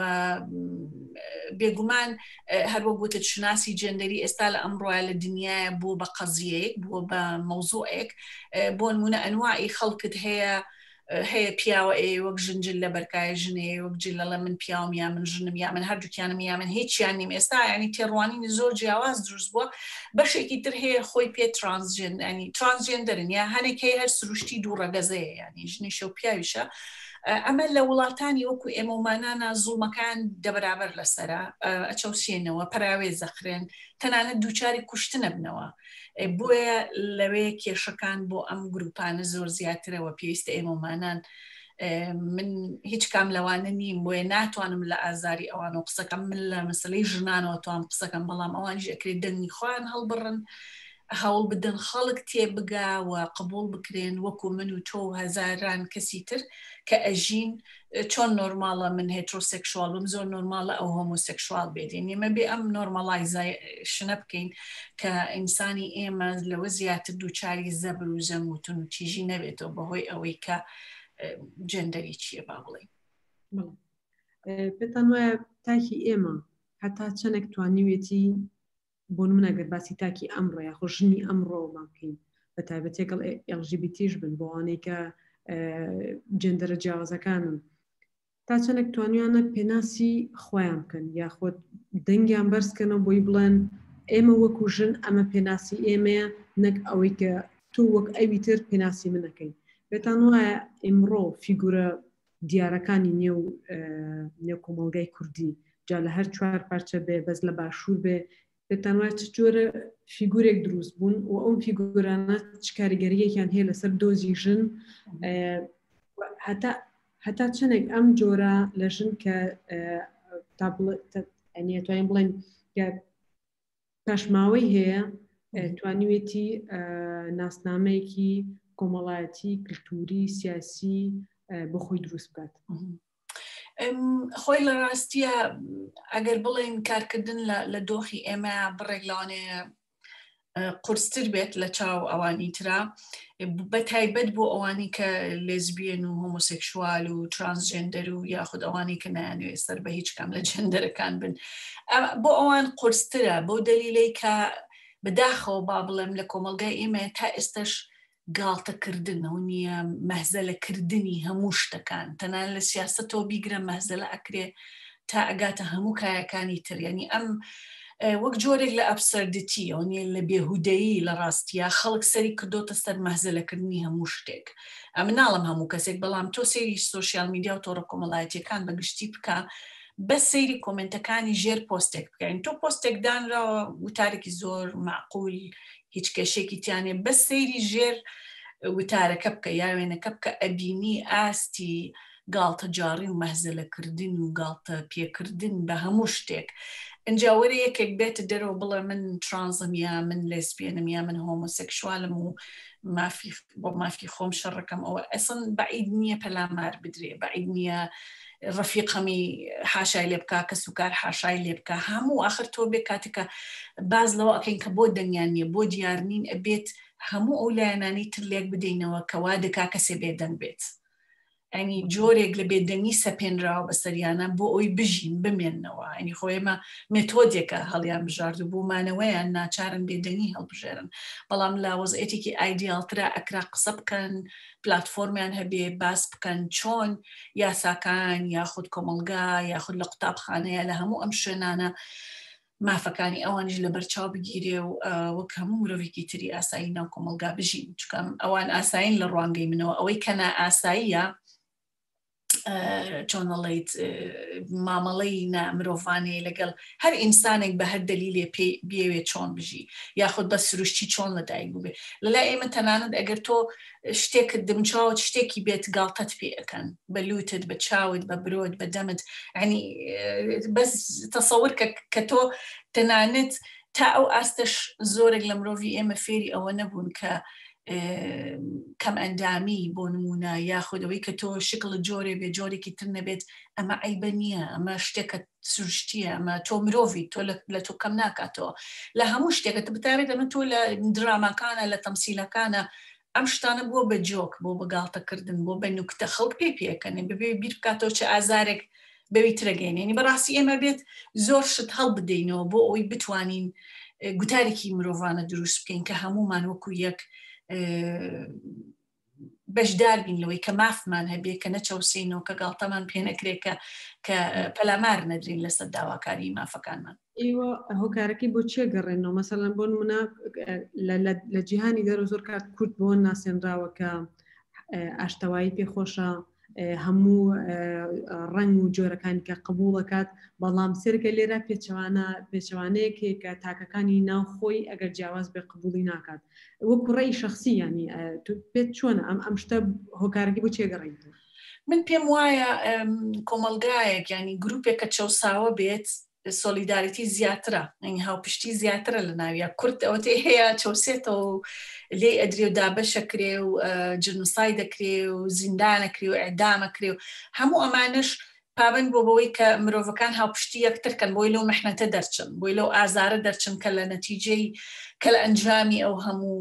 بێگومان هەروە گوتت شناسی جێندەری ئێستا لە ئەمڕۆیە لە دنیاە بۆ بە قەزیەیەک بۆ بە مەوزوعێک بۆ نمونە ئەنواعی خەڵکت هەیە هەیە پیاوە ئێ وەک ژنجل لە بەرکایە ژنێ وەک جلە من پیاوم یا من ژنم یا من هەردووکیانم یا من هیچیان نیم ئێستا ینی تێڕوانینی زۆر جیاواز دروست بووە بەشێکی تر هەیە خۆی پێ ترانسجێن ینی ترانسجێندەرن یا هەنێک هەیە هەر سروشتی دوو ڕەگەزەیە ینی ژنیشە و پیاویشە ئەمە لە وڵاتانی وەکو ئێمەمانانە زوڵمەکان دەبرابەر لەسەرە ئەچەوسێنەوە پراوێ زەخرێن تەنانەت دووچاری کوشتنە بنەوە بۆیە لەوێ کێشەکان بۆ ئەم گروپانە زۆر زیاترەوە پێویستە ئێمەمانان من هیچ کام لەوانە نیم بۆیە ناتوانم لە ئازاری ئەوان و قسەکەم من لە مەسلەی ژنانەوە توان قسەکەم بەڵام ئەوانش ئەکرێت دەنگی خۆیان هەڵبڕن هەوڵ بدەن خەڵک تێبگا و قبول بکرێن وەکو من و تۆ هەزاران کەسی تر کە ئەژین چۆن نۆرماڵە من هێترۆسێکشوالم زۆر نۆرماڵە ئەو هۆمۆسێکشوال بێتین ئێمە بێ ئەم نۆرماڵایزێشنە بکەین کە ئینسانی ئێمە لەوە زیاتر دووچاری زەبر و زەموتن و تیژی نەبێتەوە بەهۆی ئەوەی کە جێندەری چییە با بڵێین پێتان وایە تاکی ئێمە هەتا چەندێک توانیوێتی بۆ من ئەگەر باسی تاکی ئەمڕۆ یاخۆ ژنی ئەمڕۆمان بکەین بە تایبەتێکەڵ ئێل جی بی تیش بن بۆ ئەوانەی کە جێندەرە جیاوازەکانن تا چەندێک توانیانە پێناسی خۆیان بکەن یاخۆت دەنگیان بەرزکەنەوە بۆی بڵێن ئێمە وەکو ژن ئەمە پێناسی ئێمەیە نەک ئەوەی کە تۆ وەک ئەوی تر پێناسی منەکەین پێتان وایە ئیمڕۆ فیگورە دیارەکانی نێو نێو کۆمەڵگەی کوردی جا لە هەر چوار پارچە بێ بەس لە باشوور بێ پێتان وایە چ جۆرە فیگورێک دروست بوون و ئەو فیگورانە چ کاریگەریەکیان هەیە لەسەر دۆزی ژن هەتا هەتا چەندێک ئەم جۆرە لە ژن کە توانین بڵێن پاشماوەی هەیە توانیوێتی ناسنامەیەکی کۆمەڵایەتی کللتوری سیاسی بۆ خۆی دروست بکات خۆی لە ڕاستیە ئەگەر بڵێن کارکردن لە دۆخی ئێمە بڕێک لەوانەیە قورستر بێت لە چاو ئەوانی ترا بە تایبەت بۆ ئەوانی کە لێزبیەن و هۆمۆسێکشوال و ترانسجێندەر و یاخود ئەوانی کە نایانوێت سەر بە هیچ کام لە جێندەرەکان بن بۆ ئەوان قورسترە بۆ دەلیلەی کە بەداخەوە با بڵێم لە کۆمەلگای ئێمە تا ئێستش گاڵتەکردنەوە نییە مەهزەلەکردنی هەموو شتەکان تەنان لە سیاسەتەوە بیگرە مەهزەلە ئەکرێ تا ئەگاتە هەموو کایەکانی تر یعنی ئەم وەک جۆرێک لە ئەبسەردەتی ئەوە لە بێهودەیی لە ڕاستیە خەڵک سەری کردۆتە سەر مەهزەلەکردنی هەموو شتێک ئەم ناڵم هەموو کەسێک بەڵام تۆ سەیری سۆشیال میدیا و تۆڕە کۆمەڵایەتیەکان بەگشتی بکە بە سەیری کۆمنتەکانی ژێر پۆستێک بکەین تۆ پۆستێک دانراوە وتارێکی زۆر معقول هیچ کێشێکی تیانێ بە سەیری ژێر وتارەکە بکە یا وێنەکە بکە ئەبینی ئاستی گاڵتە جاڕی و مەهزەلەکردن و گاڵتە پێکردن بە هەموو شتێک ئەنجا وەرە یەکێک بێتە دەرەوە بڵێ من ترانزم یا من لێسبیەنم یا من هۆمۆسێکشوالم و بۆ مافی خۆم شەڕەکەم ئەوە ئەسڵ بەعید نییە پەلامار بدرێ بەعید نییە ڕەفیقەمی حاشای لێ بکە کەس و کار حاشای لێ بکە هەموو ئاخر تۆ بێ کاتێکە باز لەوە ئەکەین کە بۆ دەنگیان نییە بۆ دیارنین ئەبێت هەموو ئەو لایەنانی تر لێک بدەینەوە کەوا دەکا کەسێ بێدەنگ بێت ئەنی جۆرێک لە بێدەنگی سەپێنراوە بەسەریانە بۆ ئەوی بژین بمێننەوە ئەنی خۆیمە مێتۆدێکە هەڵیان بژارد و بوومانەوەیان ناچارن بێدەنگی هەڵبژێرن بەڵام لا وەزعەتێکی ئایدیالترا ئەکرا قسە بکەن پلاتفۆرمیان هەبێ باس بکەن چۆن یاساکان یاخود کۆمەلگا یاخود لە قوتابخانەیە لە هەموو ئەم شوێنانە مافەکانی ئەوانش لە بەرچاو بگیرێ و وەک هەموو مرۆڤێکی تری ئاسایی ناو کۆمەلگا بژین چکەم ئەوان ئاساین لە ڕوانگەی منەوە ئەوەی کە نائاساییە چۆنەڵێیت مامەڵەی مرۆڤانەیە لەگەڵ هەر ئینسانێک بە هەر دەلیلێ بێوێت چۆن بژی یاخود بە سروشتی چۆن لەدایک بووبێ لەلای ئێمە تەنانەت ئەگەر تۆ شتێکت دمچاوت شتێکی بێت گاڵتەت پێ ئەەکەن بە لوتت بە چاوت بە برۆت بە دەمت ینی بەس تەسەور کە تۆ تەنانەت تا ئەو ئاستەش زۆرێک لە مرۆڤی ئێمە فێری ئەوە نەبوون کە کەم ئەندامی بۆ نمونە یاخودەوەی کە تۆ شکل جۆرێ بێ جۆرێکی تر نەبێت ئەمە عیبە نییە ئەمە شتێکە سروشتیە ئەمە تۆ مرۆڤی تۆ لە تۆ کەم ناکاتەوە لە هەموو شتێکە بتابێت ئەمە تۆ لە دراماکانە لە تەمسیلەکانە ئەم شتانە بۆ بە جۆک بۆ بەگاڵتەکردن بۆ بە نوکتە خەڵک پێ پێکەنێ ببێ بیر بکاتەوە چه ئازارێک بەوی ترەگەینێنی بەڕاستی ئێمە بێت زۆر شت هەڵ بدەینەوە بۆ ئەوی بتوانین گوتارێکی مرۆڤانە دروست بکەین کە هەمومان وەکو یەک بەشدار بین لەوەی کە مافمان هەبێ کە نەچەوسینەوە کە گاڵتەمان پێ نەکرێت کە پەلامار نەدرین لەسەر داواکاری مافەکانمان ئێوە هۆکارەکەی بۆ چێ گەڕێنەوە مەسەڵەن بۆ نمونە لە جیهانی دەرە زۆر کات کورد بۆ ناسێنراوە کە ئاشتەوایی پێخۆشە هەموو ڕنگ و جۆرەکانی کە قبوڵەکات بەڵام سێرکە لێرە پێچەوانە پێچەوانەیەکێ کە تاکەکانی ناو خۆی ئەگەر جیاواز بێ قبوڵی ناکات وەکو ڕێی شخصی ینی پێت چۆنە ئەم ئەم شتە هۆکارەکەی بۆ چێگەڕین من پێم وایە کۆمەلگایەک ینی گروپێک کە چەساوە بێت سۆلیداریتی زیاترە ئەنی هاوپشتی زیاترە لە ناویە کورد ئەوەتێ هەیە چەوسێتەوە و لێ ئەدرێ و دابەشەکرێ و جنوسای دەکرێ و زیندانەکرێ و ئەعدامەکرێ و هەموو ئەمانش پابند بۆ بەوەی کە مرۆڤەکان هاوپشتی یەکترکەن بۆی لەو مەحنەتە دەرچن بۆی لەو ئازارە دەرچن کە لە نەتیجەی کە لە ئەنجامی ئەو هەموو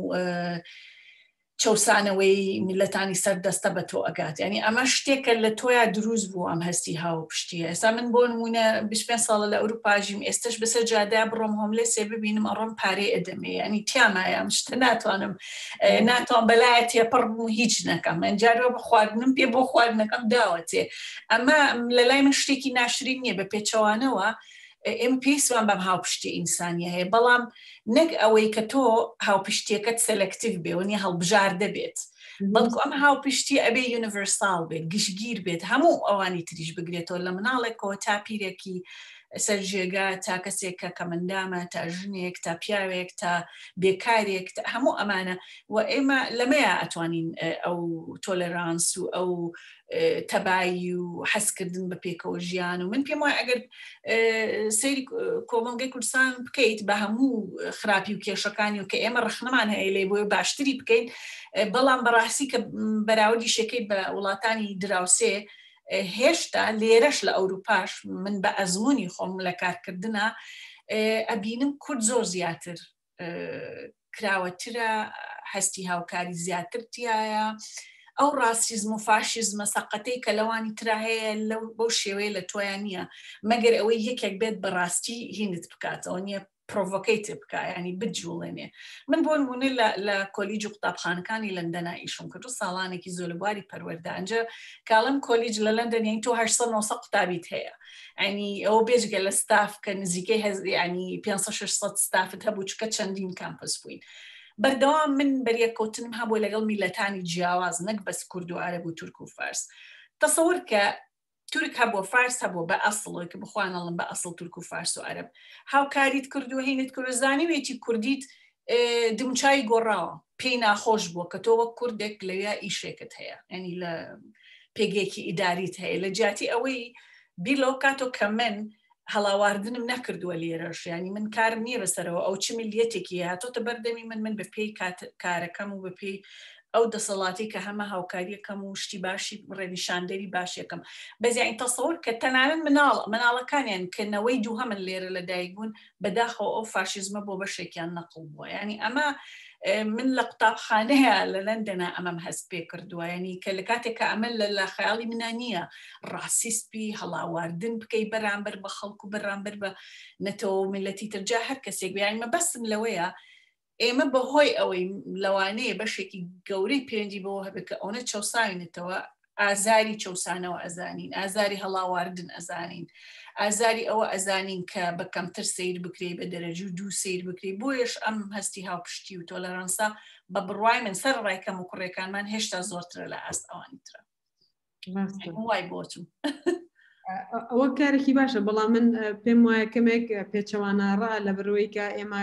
چەسانەوەی میلەتانی سەر دەستە بە تۆ ئەگات ینی ئەمە شتێکە لە تۆیا دروست بوو ئەم هەستی هاوپشتیە ئێستا من بۆ نمونە بیست و پێنج ساڵە لە ئەوروپاژیم ئێستش بەسەر جادە بڕۆم هۆملێسێ ببینم ئەڕۆم پارێ ئەدەمێ ینی تیامایە ئەم شتە ناتوانم ناتوان بەلایە تێپەڕ بوو هیچ نەکەم ئەنجارەوە بە خواردنم پێ بۆ خواردنەکەم داوەتێ ئەمە لە لای من شتێکی ناشرین نییە بە پێچەوانەوە ئێمە پێیسوان بەم هاوپشتی ئینسانیە هەیە بەڵام نەک ئەوەی کە تۆ هاوپشتیەکەت سەلەکتیڤ بێ وەنی هەڵبژار دەبێت بەڵکو ئەم هاوپشتی ئەبێ یونیڤەرساڵ بێت گشتگیر بێت هەموو ئەوانی تریش بگرێتەوە لە مناڵێکەوە تا پیرێکی سەر ژێگا تا کەسێکە کە مندامە تا ژنێک تا پیاوێک تا بێکارێک هەموو ئەمانە و ئێمە لەمەیە ئەتوانین ئەو تۆلەرانس و ئەو تەبایی و حەزکردن بە پێکەوە ژیان و من پێم وایە ئەگەر سەیری کۆمەڵگەی کوردستان بکەیت بە هەموو خراپی و کێشەکانی و کە ئێمە ڕخنەمان هەیە لێ بۆی باشتری بکەین بەڵام بەڕاستی کە بەراوردی شەکەیت بە وڵاتانی دراوسێ هێشتا لێرەش لە ئەوروپاش من بە ئەزمموی خۆم لە کارکردنە ئەبینم کورد زۆر زیاتر کراوەترە، هەستی هاوکاری زیاترتیایە، ئەو ڕاسیزم و فاشیزمە سەقەتەی کە لەوانی ترا هەیە بەو شێوەیە لە تۆیان نییە، مەگەر ئەوەی یەکێک بێت بەڕاستی هینت بکاتەوە، نییە پرۆڤۆکەیت بکە، ینی بجوڵێنێ. من بۆ نمونە لە کۆلیج و قوتابخانەکانی لەندەنا ئیشم کرد و ساڵانێکی زۆربواری پەروەردە ئەنجە کاڵم کۆلیج لە لەندەن یانی تۆ هەشت سەد نۆ سەد قوتابیت هەیە، ینی ئەوە بێژگە لە ستاف کە نزیکەی ینی پێنج سەد شەش سەد ستافت هەبوو چکە چەندین کامپس بووین. بەردەوام من بەریەکەوتنم هەبوو لەگەڵ میلەتانی جیاواز، نەک بەس کورد و عەرەب و تورک و فارس. تەسەوەر کە تورک هەبووە، فارس هەبووە بە ئەسڵەوەی کە بخوانەڵم بە ئەسڵ تورک و فارس و عەرەب، هاوکاریت کرد و هینت کرد و زانیوێتی کوردیت دمچای گۆڕاوە، پێی ناخۆش بووە کە تۆ وەک کوردێک لەوێ ئیشێکت هەیە، ینی لە پێگەیەکی ئیداریت هەیە، لە جیاتی ئەوەی بیر لەو کاتۆ کە من هەڵاواردنم نەکردووە لێرەش، ینی من کارم نییە بەسەرەوە، ئەو چ ملیەتێکی هاتۆتە بەردەمی من من بە پێی کارەکەم و بە پێی ئەو دەسەڵاتی کە هەمە هاوکاریەکەم و شتی باشی ڕێنیشاندەری باشیەکەم. بەزیانی تەسەوەر کە تەنانەت مناڵ مناڵەکانیان کەنەوەی دوو هەمن لێرە لە دایک بوون بەداخەوە ئەو فاشیزمە بۆ بەشێکیان نەقڵ بووە، ینی ئەمە من لە قوتابخانەیە لە لەندەنا ئەمەم هەست پێ کردووە، ینی کە لە کاتێک کە ئەمە لە خەیاڵی منە نییە ڕاسیسپی هەڵاواردن بکەی بەرامبەر بە خەڵکو و بەرامبەر بە نەتەوە میلەتی ترجا هەر کەسێک بیانی مەبەستم لەوەیە ئێمە بەهۆی ئەوەی لەوانەیە بەشێکی گەورەی پەیوەندی بەوە هەبێت کە ئەوە چەساوینێتەوە، ئازاری چەسانەوە ئەزانین، ئازاری هەڵاواردن ئەزانین، ئازاری ئەوە ئەزانین کە بە کەمتر سیر بکرێ بە دەرەجوو دوو سیر بکرێ. بۆیش ئەم هەستی هاوپشتی و تۆلەرانسا بە بڕوای من سەر ڕایکەم و کوڕێکانمان هێشتا زۆرترە لە ئاست ئەوانی ترە. وای بۆچم. ئەوە کارێکی باشە، بەڵام من پێم وایە کەمێک پێچەوانەڕە لە بەرەوەی کە ئێمە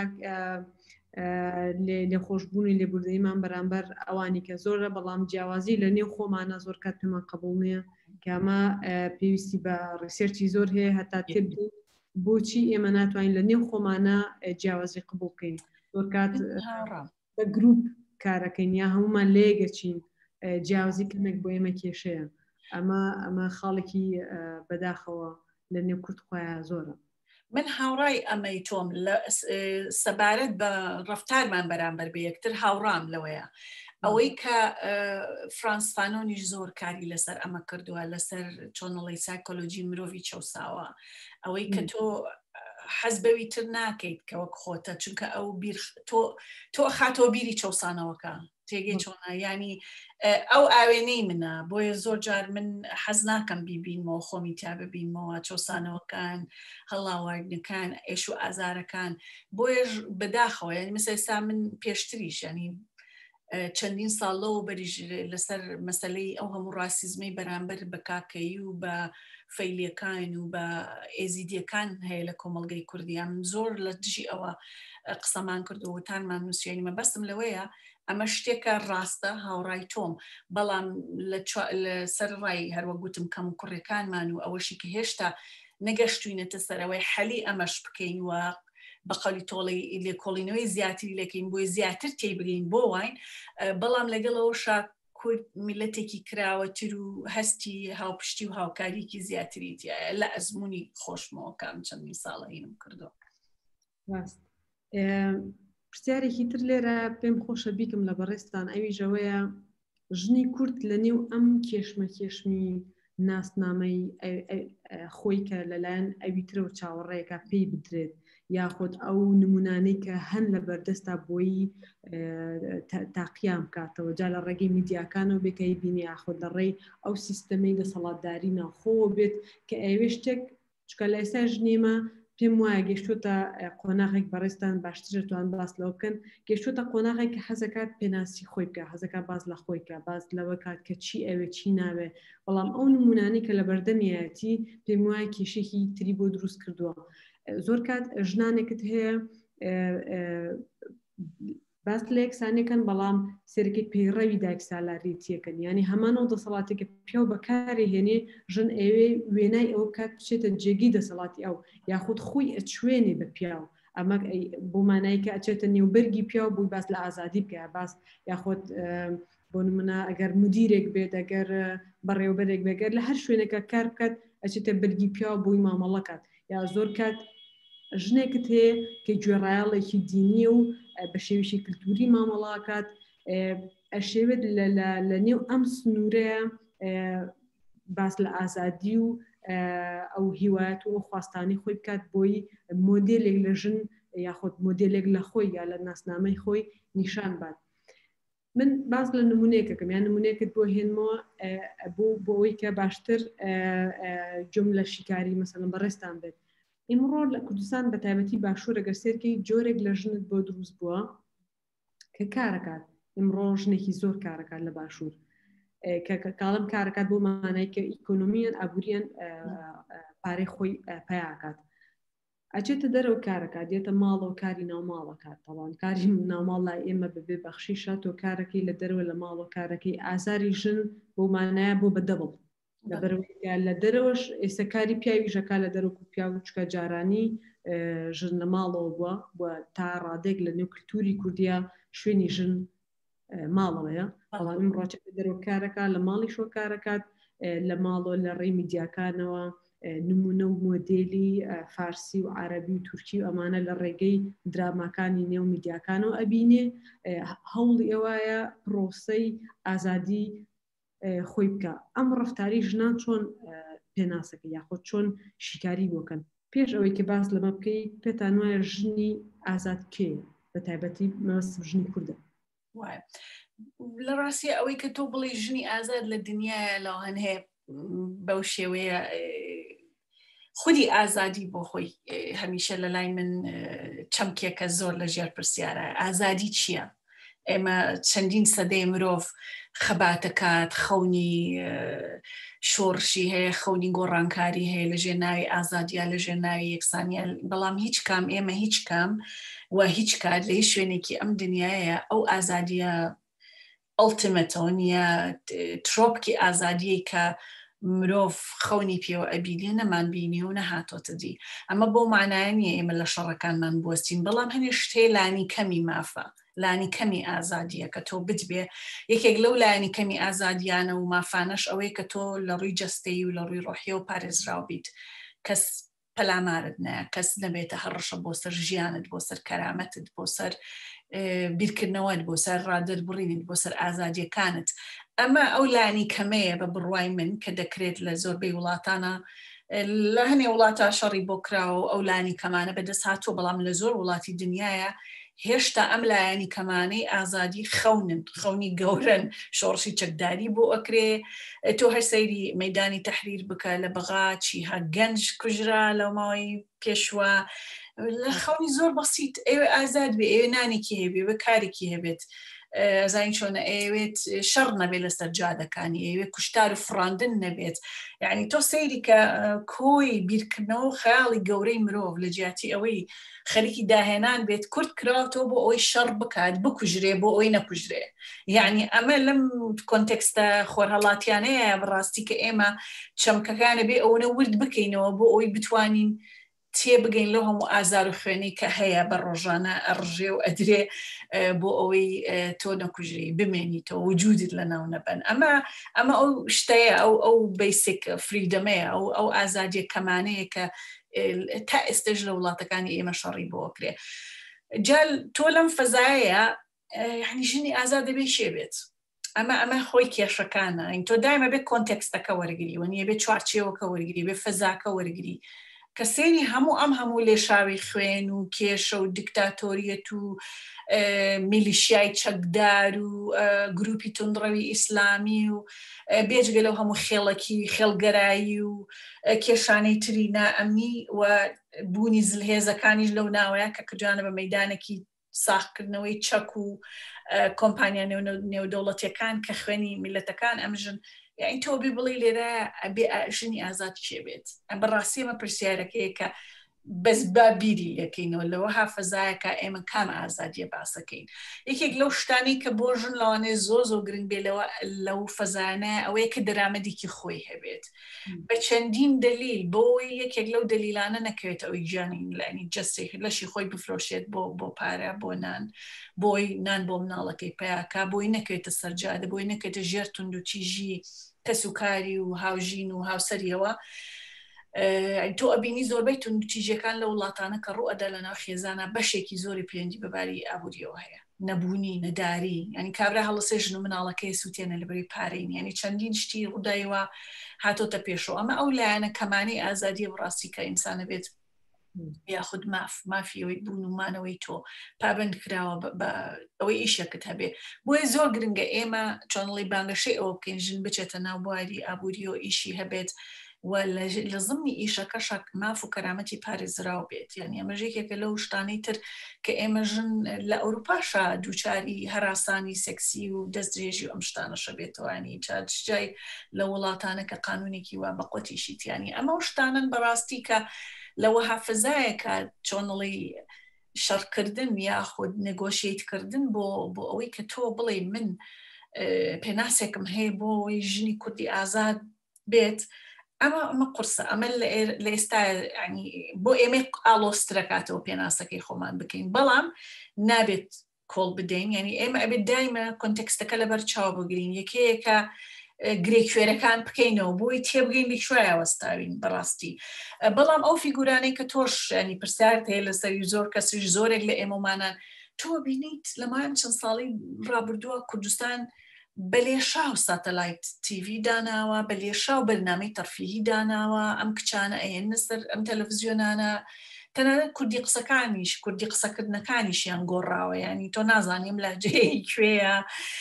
لێ خۆشببوونی لێبوردەیمان بەرامبەر ئەوانی کە زۆرە، بەڵام جیاوازی لە نێو خۆمانە زۆر کات پێمان قبول نییە کە ئەمە پێویستی بە ڕیسێرچی زۆر هەیە هەتا تێبدەین بۆچی ئێمە ناتوانین لە نێو خۆمانە جیاوازی قبول بکەین. زۆر کات بە گروپ کارەکەین یا هەمومان لێگەچین، جیاوازی کەمێک بۆ ئێمە کێشەیە. ئەمە ئەمە خاڵێکی بەداخەوە لە نێو کورد خۆیان زۆرە. من هاوڕای ئەمەی تۆم لە سەبارەت بە ڕەفتارمان بەرامبەر بە یەکتر هاوڕام لەوەیە، ئەوەی کە فرانس فانۆنیش زۆر کاری لەسەر ئەمە کردووە، لەسەر چۆنەڵی سایکۆلۆجی مرۆڤی چەساوە، ئەوەی کە تۆ حەز بەوی تر ناکەیت کە وەک خۆتە، چونکە ئەو تۆ خاتۆ بیری چەسانەوەکە تێگەی چۆنە، ینی ئەو ئاوێنەی منە، بۆیە زۆر جار من حەز ناکەم بیبینمەوە خۆمی تا ببینمەوە چۆسانەوەکان، هەڵاواردنەکان، ئێش و ئازارەکان، بۆیەش بەداخەوە ینی مەسەڵەن ئێستا من پێشتریش ینی چەندین ساڵ لەوە بەریژ لەسەر مەسەلەی ئەو هەموو ڕاسیزمەی بەرامبەر بە کاکەیی و بە فەیلیەکان و بە ئێزیدیەکان هەیە لە کۆمەڵگەی کوردیان، زۆر لە دژی ئەوە قسەمان کرد و وتانمان نووسێنی مەبەستم لەوەیە ئەمە شتێکە ڕاستە، هاوڕای تۆم، بەڵام لە سەر ڕای هەروە گوتم کەم و کوڕێکانمان و ئەوەشی کە هێشتا نەگەشتوینەتە سەرەوەی حەلی ئەمەش بکەین و بەقەڵی تۆڵی لێکۆڵینەوەی زیاتری لەکەین بۆی زیاتر تێبگەین بۆ واین، بەڵام لەگەڵەوەشا کورد میلەتێکی کراوەتر و هەستی هاوپشتی و هاوکاریکی زیاتریتیایە لە ئەزمموی خۆشمەوە کام چەندین ساڵە هینم کردەوە. پرسیارێکی تر لێرە پێم خۆشە بیکەم لە بەڕێستان، ئەوی ژەوەیە ژنی کورد لە نێو ئەم کێشمە کێشمی ناسنامەی خۆی کە لەلایەن ئەوی ترەوە چاوەڕێیەکە پێی بدرێت، یاخود ئەو نمونانەی کە هەن لە بەردەستا بۆی تاقیام کاتەوە، جا لە ڕێگەی میدیاکانەوە بێکەی بینی، یاخود لە ڕێی ئەو سیستەمەی دەسەڵاتداری ناوخۆوە بێت کە ئەوێ شتێک چکە لە ئێستا ژنێمە پێم وایە گەشتوتە قۆناغێک بەڕێستان باشترە توان باس لەوە بکەن، گەشتوتە قۆناغێک کە حەزەکات پێناسی خۆی بکە، حەزەکات باز لە خۆی کە باز لەوە کات کە چی ئەوێ چی ناوێ، بەڵام ئەو نمونانەی کە لە بەردەمیەتی پێم وایە کێشێکی تری بۆ دروست کردووە. زۆر کات ژنانێکت هەیە باس لە یەکسانەکەن، بەڵام سەرەکەی پەیڕەوی دایکسالاری تێکەن، ینی هەمانەوە دەسەڵاتێکە پیاو بەکاری هێنێ ژن ئەوێ وێنای ئەو کات بچێتە جێگی دەسەڵاتی ئەو، یاخود خۆی ئەچوێنێ بە پیاو، ئەمە بۆ مانایی کە ئەچێتە نێوبەرگی پیاو بووی باس لە ئازادی بکە، باس یاخود بۆ نمونە ئەگەر مدیرێک بێت، ئەگەر بەڕێوەبەرێک بێگەر لە هەر شوێنێکە کار بکات ئەچێتە بەرگی پیاو بووی مامەڵەکات، یا زۆر کات ژنێکت هەیە کە گوێڕایەڵێکی دینیە و بە شێوشی کللتوری مامەڵاکات ئەشێوێت لە نێو ئەم سنوورەیە باس لە ئازادی و ئەو هیوایەت و خواستانی خۆی بکات بۆی مۆدێلێک لە ژن یاخۆت مۆدێلێک لە خۆی یا لە ناسنامەی خۆی نیشان بات. من باز لە نمونەیەکەکەم یان نمونەیەکت بۆ هێنمەوە بۆ بۆەوەی کە باشتر جم لە شیکاری مەسەڵەن بەڕێستان بێت. ئیمڕۆ لە کوردستان بە تایبەتی باشوور ئەگەر سێرکەی جۆرێک لە ژنت بۆ دروست بووە کە کارەکات. ئیمڕۆ ژنێکی زۆر کارەکات لە باشوور کە کاڵم کارەکات بۆ مانای کە ئیکۆنۆمیان ئابووریان پارەی خۆی پیاکات. ئەچێتە دەرەوە کارەکات دێتە ماڵەوە کاری ناوماڵەکات تەڵان کاری ناوماڵ لای ئێمە ببێ بەخشیشە تۆ کارەکەی لە دەرەوە لە ماڵەوە کارەکەی ئازاری ژن بۆ مانایە بۆ بەدەبڵ لە دەرەوەش ئێستا کاری پیاویژەکە لە دەرەوە پیاو چکە جارانی ژن لە ماڵەوە بووە بووە تا ڕادێک لە نێو کللتوری کوردیا شوێنی ژن ماڵەوەیە بەڵام ئیمڕۆ دەرەوە کارەکە لە ماڵی شۆ کارەکات لە ماڵەوە لە ڕێی میدیاکانەوە نمونە و مۆدێلی فارسی و عەرەبی و تورکی و ئەمانە لە ڕێگەی دراماکانی نێو میدیاکانەوە ئەبینێ هەوڵی ئەوایە پرۆسەی ئازادی خۆی بکە. ئەم ڕەفتاری ژنان چۆن پێناسەکە یاخۆ چۆن شیکاری بۆکەن. پێش ئەوەی کە باس لەمە بکەی پێتان وایە ژنی ئازاد کێ بە تایبەتی مەسم ژنی کوردە. لە ڕاستی ئەوەی کە تۆ بڵێ ژنی ئازاد لە دنیاە لەو هەن هەیە بەو شێوەیە خودی ئازادی بۆ خۆی هەمیشە لە لای من چەمکێکە زۆر لە ژێر پرسیارە. ئازادی چییە؟ ئێمە چەندین سەدەی مرۆڤ خەباتەکات خەونی شۆڕشی هەیە خەونی گۆڕانکاری هەیە لە ژێر ناوی ئازادیە لە ژێر ناوی یەکسانیە بەڵام هیچ کام ئێمە هیچ کام و هیچ کات لە هیچ شوێنێکی ئەم دنیاە ئەو ئازادیە ئەڵتیمەتەوە نیە ترۆپکی ئازادیە کە مرۆڤ خەونی پێوە ئەبیێ نەمان بینی و نەهاتۆتە دی. ئەمە بۆ مانایە نیە ئێمە لە شەڕەکانمان بستین بەڵام هەنێ شتێ لانی کەمی مافە لانی کەمی ئازادیە کە تۆ بتبێ یەکێک لەو لایانی کەمی ئازادیانە و مافانەش ئەوەی کە تۆ لە ڕووی جەستەی و لە ڕووی ڕۆحیە و پارێزراو بیت کەس پەلامارت نایە کەس نەبێتە هەڕەشە بۆ سەر ژیانت بۆ سەر کەرامەتت بۆ سەر بیرکردنەوەت بۆ سەر ڕادربڕینت بۆ سەر ئازادیەکانت. ئەمە ئەو لانی کەمەیە بە بڕوای من کە دەکرێت لە زۆربەی وڵاتانە لە هەنێ وڵاتە شەڕی بۆ کراوە ئەو لانی کەمانە بەدەست هاتووە بەڵام لە زۆر وڵاتی دنیاە هێشتا ئەم لایانی کەمانەی ئازادی خەونن خەونی گەورن شۆڕشی چەکداری بۆ ئەکرێ. تۆ هەر سەیری مەیدانی تەحریر بکە لە بەغا چیها گەنج کوژرا لە ماوەی پێشوە لە خەونی زۆر بەسیت ئێوە ئازاد بێ ئێوە نانێکی هەبێ بە کارێکی هەبێت زین چۆنە ئەوێت شەڕ نەبێت لەسەر جادەکانی ئەوێ کوشتار و فراندن نەبێت. یعنی تۆ سەیری کە کۆی بیرکردنەوە و خەیاڵی گەورەی مرۆڤ لە جیاتی ئەوەی خەریکی داهێنان بێت کورد کراوەوە بۆ ئەوەی شەڕ بکات بکوژرێ بۆ ئەوی نەکوژرێ. یعنی ئەمە لەم کۆنتێکستە خۆرهەڵاتیانەیە بەڕاستی کە ئێمە چەمکەکانە بێ ئەوەنە ورد بکەینەوە بۆ ئەوەی بتوانین تێ بگەین لەو هەموو ئازار و خوێنی کە هەیە بە ڕۆژانە ئەڕژێ و ئەدرێ بۆ ئەوەی تۆ نەکوژری بمێنیتەوە وجودت لە ناو نەبن. ئەمە ئەمە ئەو شتەیە ئەو ئەو بیسیک فریدەمەیە ئەو ئەو ئازادیە کەمانەیە کە تا ئێستش لە وڵاتەکانی ئێمە شەڕی بۆ ئەکرێ. جال تۆ لەم فەزایە یعنی ژنی ئازاد دەبێ شێبێت. ئەمە ئەمە خۆی کێشەکانە این تۆ دایمە بێت کۆنتێکستەکە وەرگری و نیە بێت چوارچێوەکە وەرگری بێ فەزاکە وەرگری کە سێری هەموو ئەم هەموو لێشاوی خوێن و کێشە و دیکتاتۆریەت و میلیشیای چەکدار و گروپی توندڕەوی ئیسلامی و بێجگە لەو هەموو خێڵەکی خێڵگەرایی و کێشانەی تری نائەمنی و بوونی زلهێزەکانیش لەو ناوەیە کە کردوانە بە مەیدانێکی ساختکردنەوەی چەک و کۆمپانیا نێودەوڵەتیەکان کە خوێنی میلەتەکان ئەمژن. یعنی تۆ بێ بڵێ لێرە ئەبێ ژنی ئازاد چێ بێت. ئەم بەڕاستی ئەمە پرسیارەکەیە کە بەس با بیری یەکەینەوە لەوە حافەزایەکە ئێمە کام ئازادیە باسەکەین. یەکێک لەو شتانی کە بۆ ژن لەوانێ زۆ زۆ گرنگ بێ لەوە لەو فەزانە ئەوەیە کە دەرامەدێکی خۆی هەبێت بە چەندین دلیل بۆی یەکێک لەو دلیلانە نەکەوێت ئەوەی گیانی لانی جەستێک لەشی خۆی بفرۆشێت بۆ بۆ پارە بۆ نان بۆی نان بۆ مناڵەکەی پیاکە بۆی نەکەوێتە سەرجادە بۆی نەکەوێتە ژێر تونند و تیژی کەسوکاری و هاوژین و هاوسەریەوە. تۆ ئەبینی زۆربەی تونتیژەکان لە وڵاتانە کە ڕوئەدا لە ناو خێزانە بەشێکی زۆری پەیوەندی بەباری ئابوووریەوە هەیە، نەبوونی نەداری، ینی کابرا هەڵەسێ ژن و مناڵەکەی سووتێنە لەبەری پارەین، ینی چەندین شتی ڕووداوە هاتۆتە پێشەوە. ئەمە ئەو لایەنە کەمانەی ئازادیە بڕاستی کە ئینسانە بێت یاخود ماف مافیەوەی بوون ومانەوەی تۆ پابند کراوە ئەوەی ئیشەکەت هەبێ. بۆیە زۆر گرنگە ئێمە چۆنڵی بانگەشەی ئەوە بکەین ژن بچێتە ناو بواری ئابووری و ئیشی هەبێت و لە زمانی ئیشەکەشک ماف و کەرامەتی پارێزراو بێت. یعنی ئەمەژێکێکە لەو شتانەی تر کە ئێمە ژن لە ئەوروپاشە دووچاری هەراسانی سەکسی و دەستدرێژی و ئەم شتانەشە بێتەوەنی چاجای لە وڵاتانە کە قانونێکی وا بەقوتیشیتیانی ئەمە شتانن بەڕاستی کە لەوە حافزایەکە چۆنڵی شەڕکردن یاخود نەگۆشیتکردن بۆ بۆ ئەوەی کە تۆ بڵێ من پێناسێکم هەیە بۆ ئەوەی ژنی کوردی ئازاد بێت. ئەمە ئەمە قورسە، ئەمە لە ئێستا ینی بۆ ئێمە ئالۆسترەکاتەوە پێناسەکەی خۆمان بکەین، بەڵام نابێت کۆڵ بدەین. ینی ئێمە ئەبێت دایمە کۆنتێکستەکە لەبەر چاو بگرین، یەکەیەکە گرێکوێرەکان بکەینەوە بۆی تێبگەین لەکوێیە وەستاوین بەڕاستی. بەڵام ئەو فیگورانەی کە تۆش ینی پرسیارت هەیە لەسەری زۆر کەسیش زۆرێک لە ئێمەمانان تۆ بینیت لەمایان چەند ساڵی ڕابردووە کوردستان بەلێشاو ساتەلایت تیڤی داناوە، بەلێشاو بەرنامەی تەرفیهی داناوە، ئەم کچانە ئەهێنە سەر ئەم تەلەڤیزیۆنانە، تەنانەت کوردی قسەکانیش کوردی قسەکردنەکانیشیان گۆڕاوە، ینی تۆ نازانیم لاجەیەی کوێیە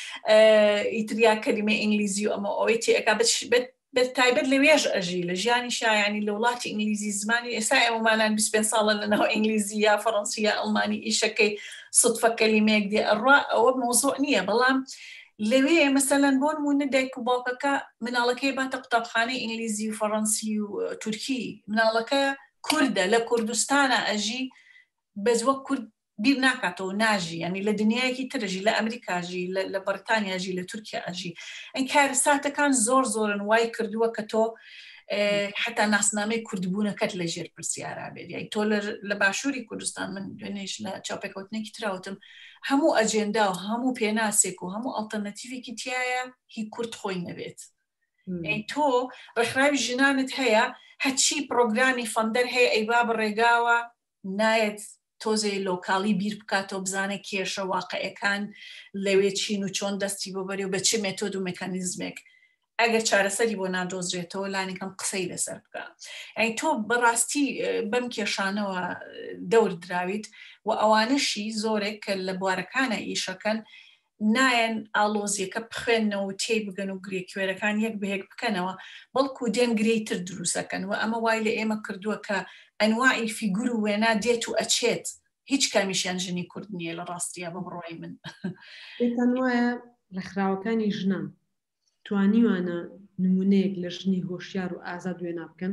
ئیتریا کەلیمە ئینگلیزی و ئەمە ئەوەی تێئەکا بێت تایبەت لەوێژ ئەژی لە ژیانی شایانی لە وڵاتی ئینگلیزی زمانی ئێستا ئێمەمانان بیست و پێنج ساڵە لەناو ئینگلیزی یا فەڕەنسی یا ئەڵمانی ئیشەکەی سوتفە کەلیمەیەک دێ ئەڕوا ئەوە مۆزوع نییە. بەڵام لەوێ مەسەلەن بۆ نمونە دایک و باوکەکە مناڵەکەی باتە قوتابخانەی ئینگلیزی و فەڕەنسی و تورکی، مناڵەکە کوردە لە کوردستانە ئەژی بەزوە کورد بیر ناکاتەوە ناژی، ینی لە دنیایەکی ترژی لە ئەمریکاژی لە بەریتانیاژی لە تورکیا ئەژی. ئەین کارەساتەکان زۆر زۆرن وای کردووە کە تۆ حتا ناسنامەی کوردبوونەکەت لە ژێر پرسیارا بێت. یعنی تۆ لە باشووری کوردستان من دوێنێش لە چاوپێکەوتنێکی تراوتم هەموو ئەجێندا و هەموو پێناسێک و هەموو ئەڵتەرنەتیڤێکی تایە هی کورد خۆی نەبێت. ئەی تۆ ڕێکخراوی ژنانت هەیە هەچی پرۆگرامی فەندەر هەیە ئەی با بڕێگاوە نایەت تۆزێ لۆکاڵی بیر بکاتەوە بزانێ کێشە واقعەکان لەوێ چین و چۆن دەستی بۆ بەری و بە چه مێتۆد و مەکانیزمێک ئەگەر چارەسەری بۆ نادۆزرێتەوە لانێکم قسەی لەسەر بکە. ئەی تۆ بەڕاستی بەم کێشانەوە دەور دراویت و ئەوانەشی زۆرێک کە لە بوارەکانە ئیشەکەن نایەن ئالۆزیەکە بخوێنەوە و تێی بگەن و گرێکوێرەکان یەک بەهێک بکەنەوە، بەڵکو دێن گرێتر دروستەکەن و ئەمە وای لە ئێمە کردووە کە ئەنواعی فیگور و وێنا دێت و ئەچێت هیچ کامیشیان ژنی کورد نییە لە ڕاستیە بە بڕۆی من. پێتان وایە ڕێکخراوەکانی ژنان توانیوانە نمونەیەک لە ژنی هۆشیار و ئازاد وێنا بکەن؟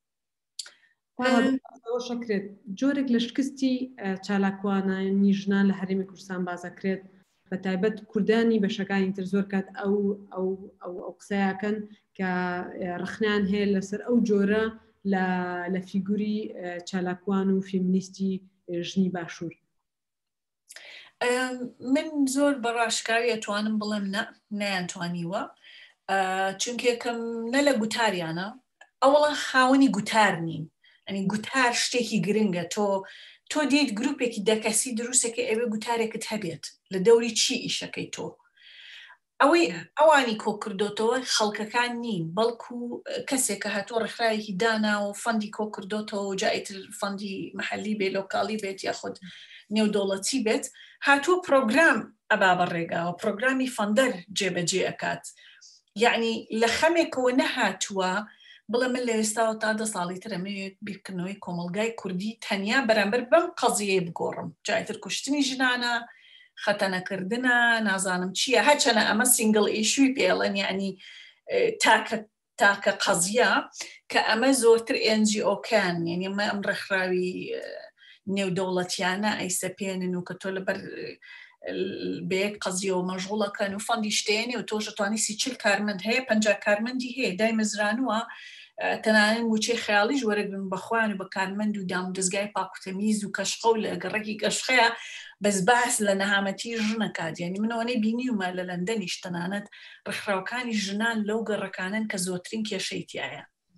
شەکرێت جۆرێک لە شکستی چالاکوانانی ژنان لە هەرێمی کوردستان بازەکرێت بە تایبەت کوردانی بەشەکانی تر زۆر کات ئەو ئەو ئەو قسەیەکەن کە ڕخنیان هەیە لەسەر ئەو جۆرە لە فیگوری چالاکوان و فێمینیستی ژنی باشوور. من زۆر بەڕاشکاوی ئەتوانم بڵێم نەیانتوانیوە، چونکێکم نە لە گوتاریانە ئەوڵە خاوەنی گوتار نین، ئەنی گوتار شتێکی گرنگە. تۆ تۆ دیت گروپێکی دەکەسی دروستێکی ئەوێ گوتارێکت هەبێت لە دەوری چی ئیشەکەی تۆ ئەوەی ئەوانی کۆ کردوتەوە خەڵکەکان نین، بەڵکو کەسێکە هاتووە ڕێکخراوێکی دانا و فەندی کۆ کردوتەوە و جایتر فەندی محەلی بێت لۆکاڵی بێت یاخود نێودەوڵەتی بێت هاتووە پرۆگرام ئەبا بەڕێگاوە پرۆگرامی فەندەر جێبەجێ ئەکات. یعنی لە خەمێکەوە نەهاتووە بڵێ من لە ئێستاوە تا دە ساڵی ترەمەوێت بیرکردنەوەی کۆمەلگای کوردی تەنیا بەرامبەر بەم قەزیەی بگۆڕم، جایتر کوشتنی ژنانە، خەتەنەکردنە، نازانم چییە، هەچەنە ئەمە سینگڵ ئیشوی پێڵێن، یعنی تاکە تاکە قەزیە کە ئەمە زۆرتر ئێن جی ئۆکان، یعنی ئەمە ئەم ڕێکخراوی نێودەوڵەتیانە ئەیسەپێنن و کە تۆ لەبەر بەیەک قەزیەوە مەژغوڵەکەن و فەندی شتێنێ و تۆش توانی سی چل کارمەند هەیە پەنجا کارمەندی هەیە دای مەزرانووە تەنانەت موچەی خەیاڵیش وەرەگرن بەخوان و بە کارمەند و دام دەستگای پاکوتەمیز و کەشخە و لە گەڕێکی کەشخەیە بەس باس لە نەهامەتی ژنەکات. یعنی منەوەنەی بینیومە لە لەندەنیش تەنانەت ڕێکخراوەکانی ژنان لەو گەڕەکانن کە زۆرترین کێشەی تایە.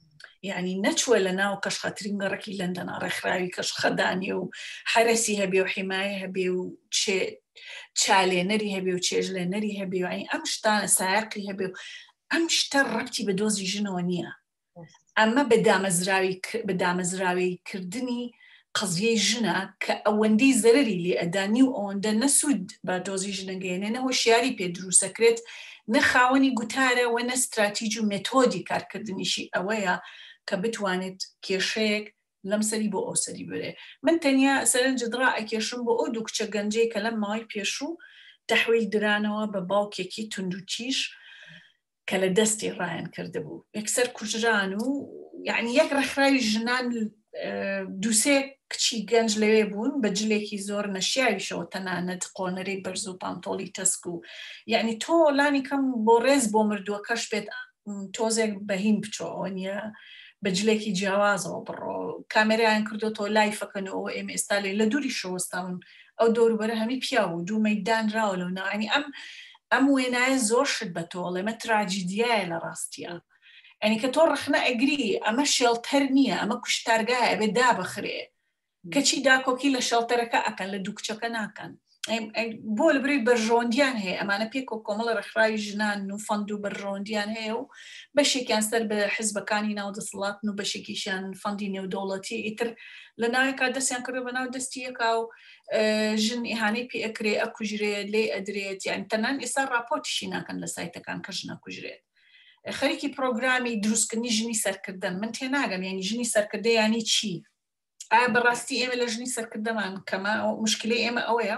یعنی نەچوە لە ناو کەشخەترین گەڕێکی لەندەنا ڕێکخراوی کەشخەدانی و حرەسی هەبێ و حیمایە هەبێ و چالێنەری هەبێ و چێژلێنەری هەبێ و ئەم شتانە سایقی هەبێ و ئەم شتە ڕەبتی بە دۆزی ژنەوە نییە. ئەمە بە دامەزراوی کردنی قەزیەی ژنە کە ئەوەندەی زەرەری لێ ئەدانی و ئەوەندە نەسوود بە دۆزی ژنەگەیەنێ نە هۆشیاری پێ دروستەکرێت، نە خاوەنی گوتارە و نە استراتیژی و مێتۆدی کارکردنیشی ئەوەیە کە بتوانێت کێشەیەک لەم سەری بۆ ئەو سەری برێ. من تەنیا سەرنجدرا ئەکێشم بۆ ئەو دوو کچە گەنجەی کە لەم ماوەی پێشوو تەحویل درانەوە بە باوکێکی توندوتیش کە لە دەستی ڕایان کرده بوو، یەکسەر کوژران و یعنی یەک ڕێکخراوی ژنان دووسێ کچی گەنج لەوێ بوون بە جلێکی زۆر نەشیاویشەوە، تەنانەت قۆنەرەی بەرز و پانتۆڵی تەسک و یعنی تۆ لانی کەم بۆ ڕێز بۆ مردووە کەش بێت تۆزێک بەهین بچۆ نیە بە جلێکی جیاوازەوە بڕۆ کامێرایان کردو تۆ لای فەکەنەوە ئێمە ئێستا لێ لە دووری شۆستاون ئەو دەوروبەرە هەمی پیا و دوو مەیدان راوە لەو ناوانی ئەم ئەم وێنایە زۆر شت بە تۆڵ ئێمە تراجیدیایە لە ڕاستیە. ئەنی کە تۆ ڕخنە ئەگری ئەمە شێڵتەر نییە، ئەمە کوشتارگایە ئەبێ دابخرێ کەچی داکۆکی لە شێڵتەرەکە ئەکەن لە دوو کچەکە ناکەن. بۆ لەبرەی بەرژۆندیان هەیە، ئەمانە پێکۆ کۆمەڵە ڕێکخراوی ژنان و فەند و بەرژۆندیان هەیە و بەشێکیان سەر بە حیزبەکانی ناودەسەڵاتن و بەشێکیشیان فەندی نێودەوڵەتی ئیتر لە ناوێکا دەستیان کردو بە ناو دەستی یەکا و ژن ئیهانەی پێ ئەکرێ ئەکوژرێت لێ ئەدرێت، یعنی تەنان ئێستا راپۆرتیشی ناکەن لە سایتەکان کە ژنە کوژرێت. خەریکی پرۆگرامی دروستکردنی ژنی سەرکردن من تێناگەم، یعنی ژنی سەرکردە یعنی چی؟ ئایا بەڕاستی ئێمە لە ژنی سەرکردەمان کەمە مشکلەی ئێمە ئەوەیە؟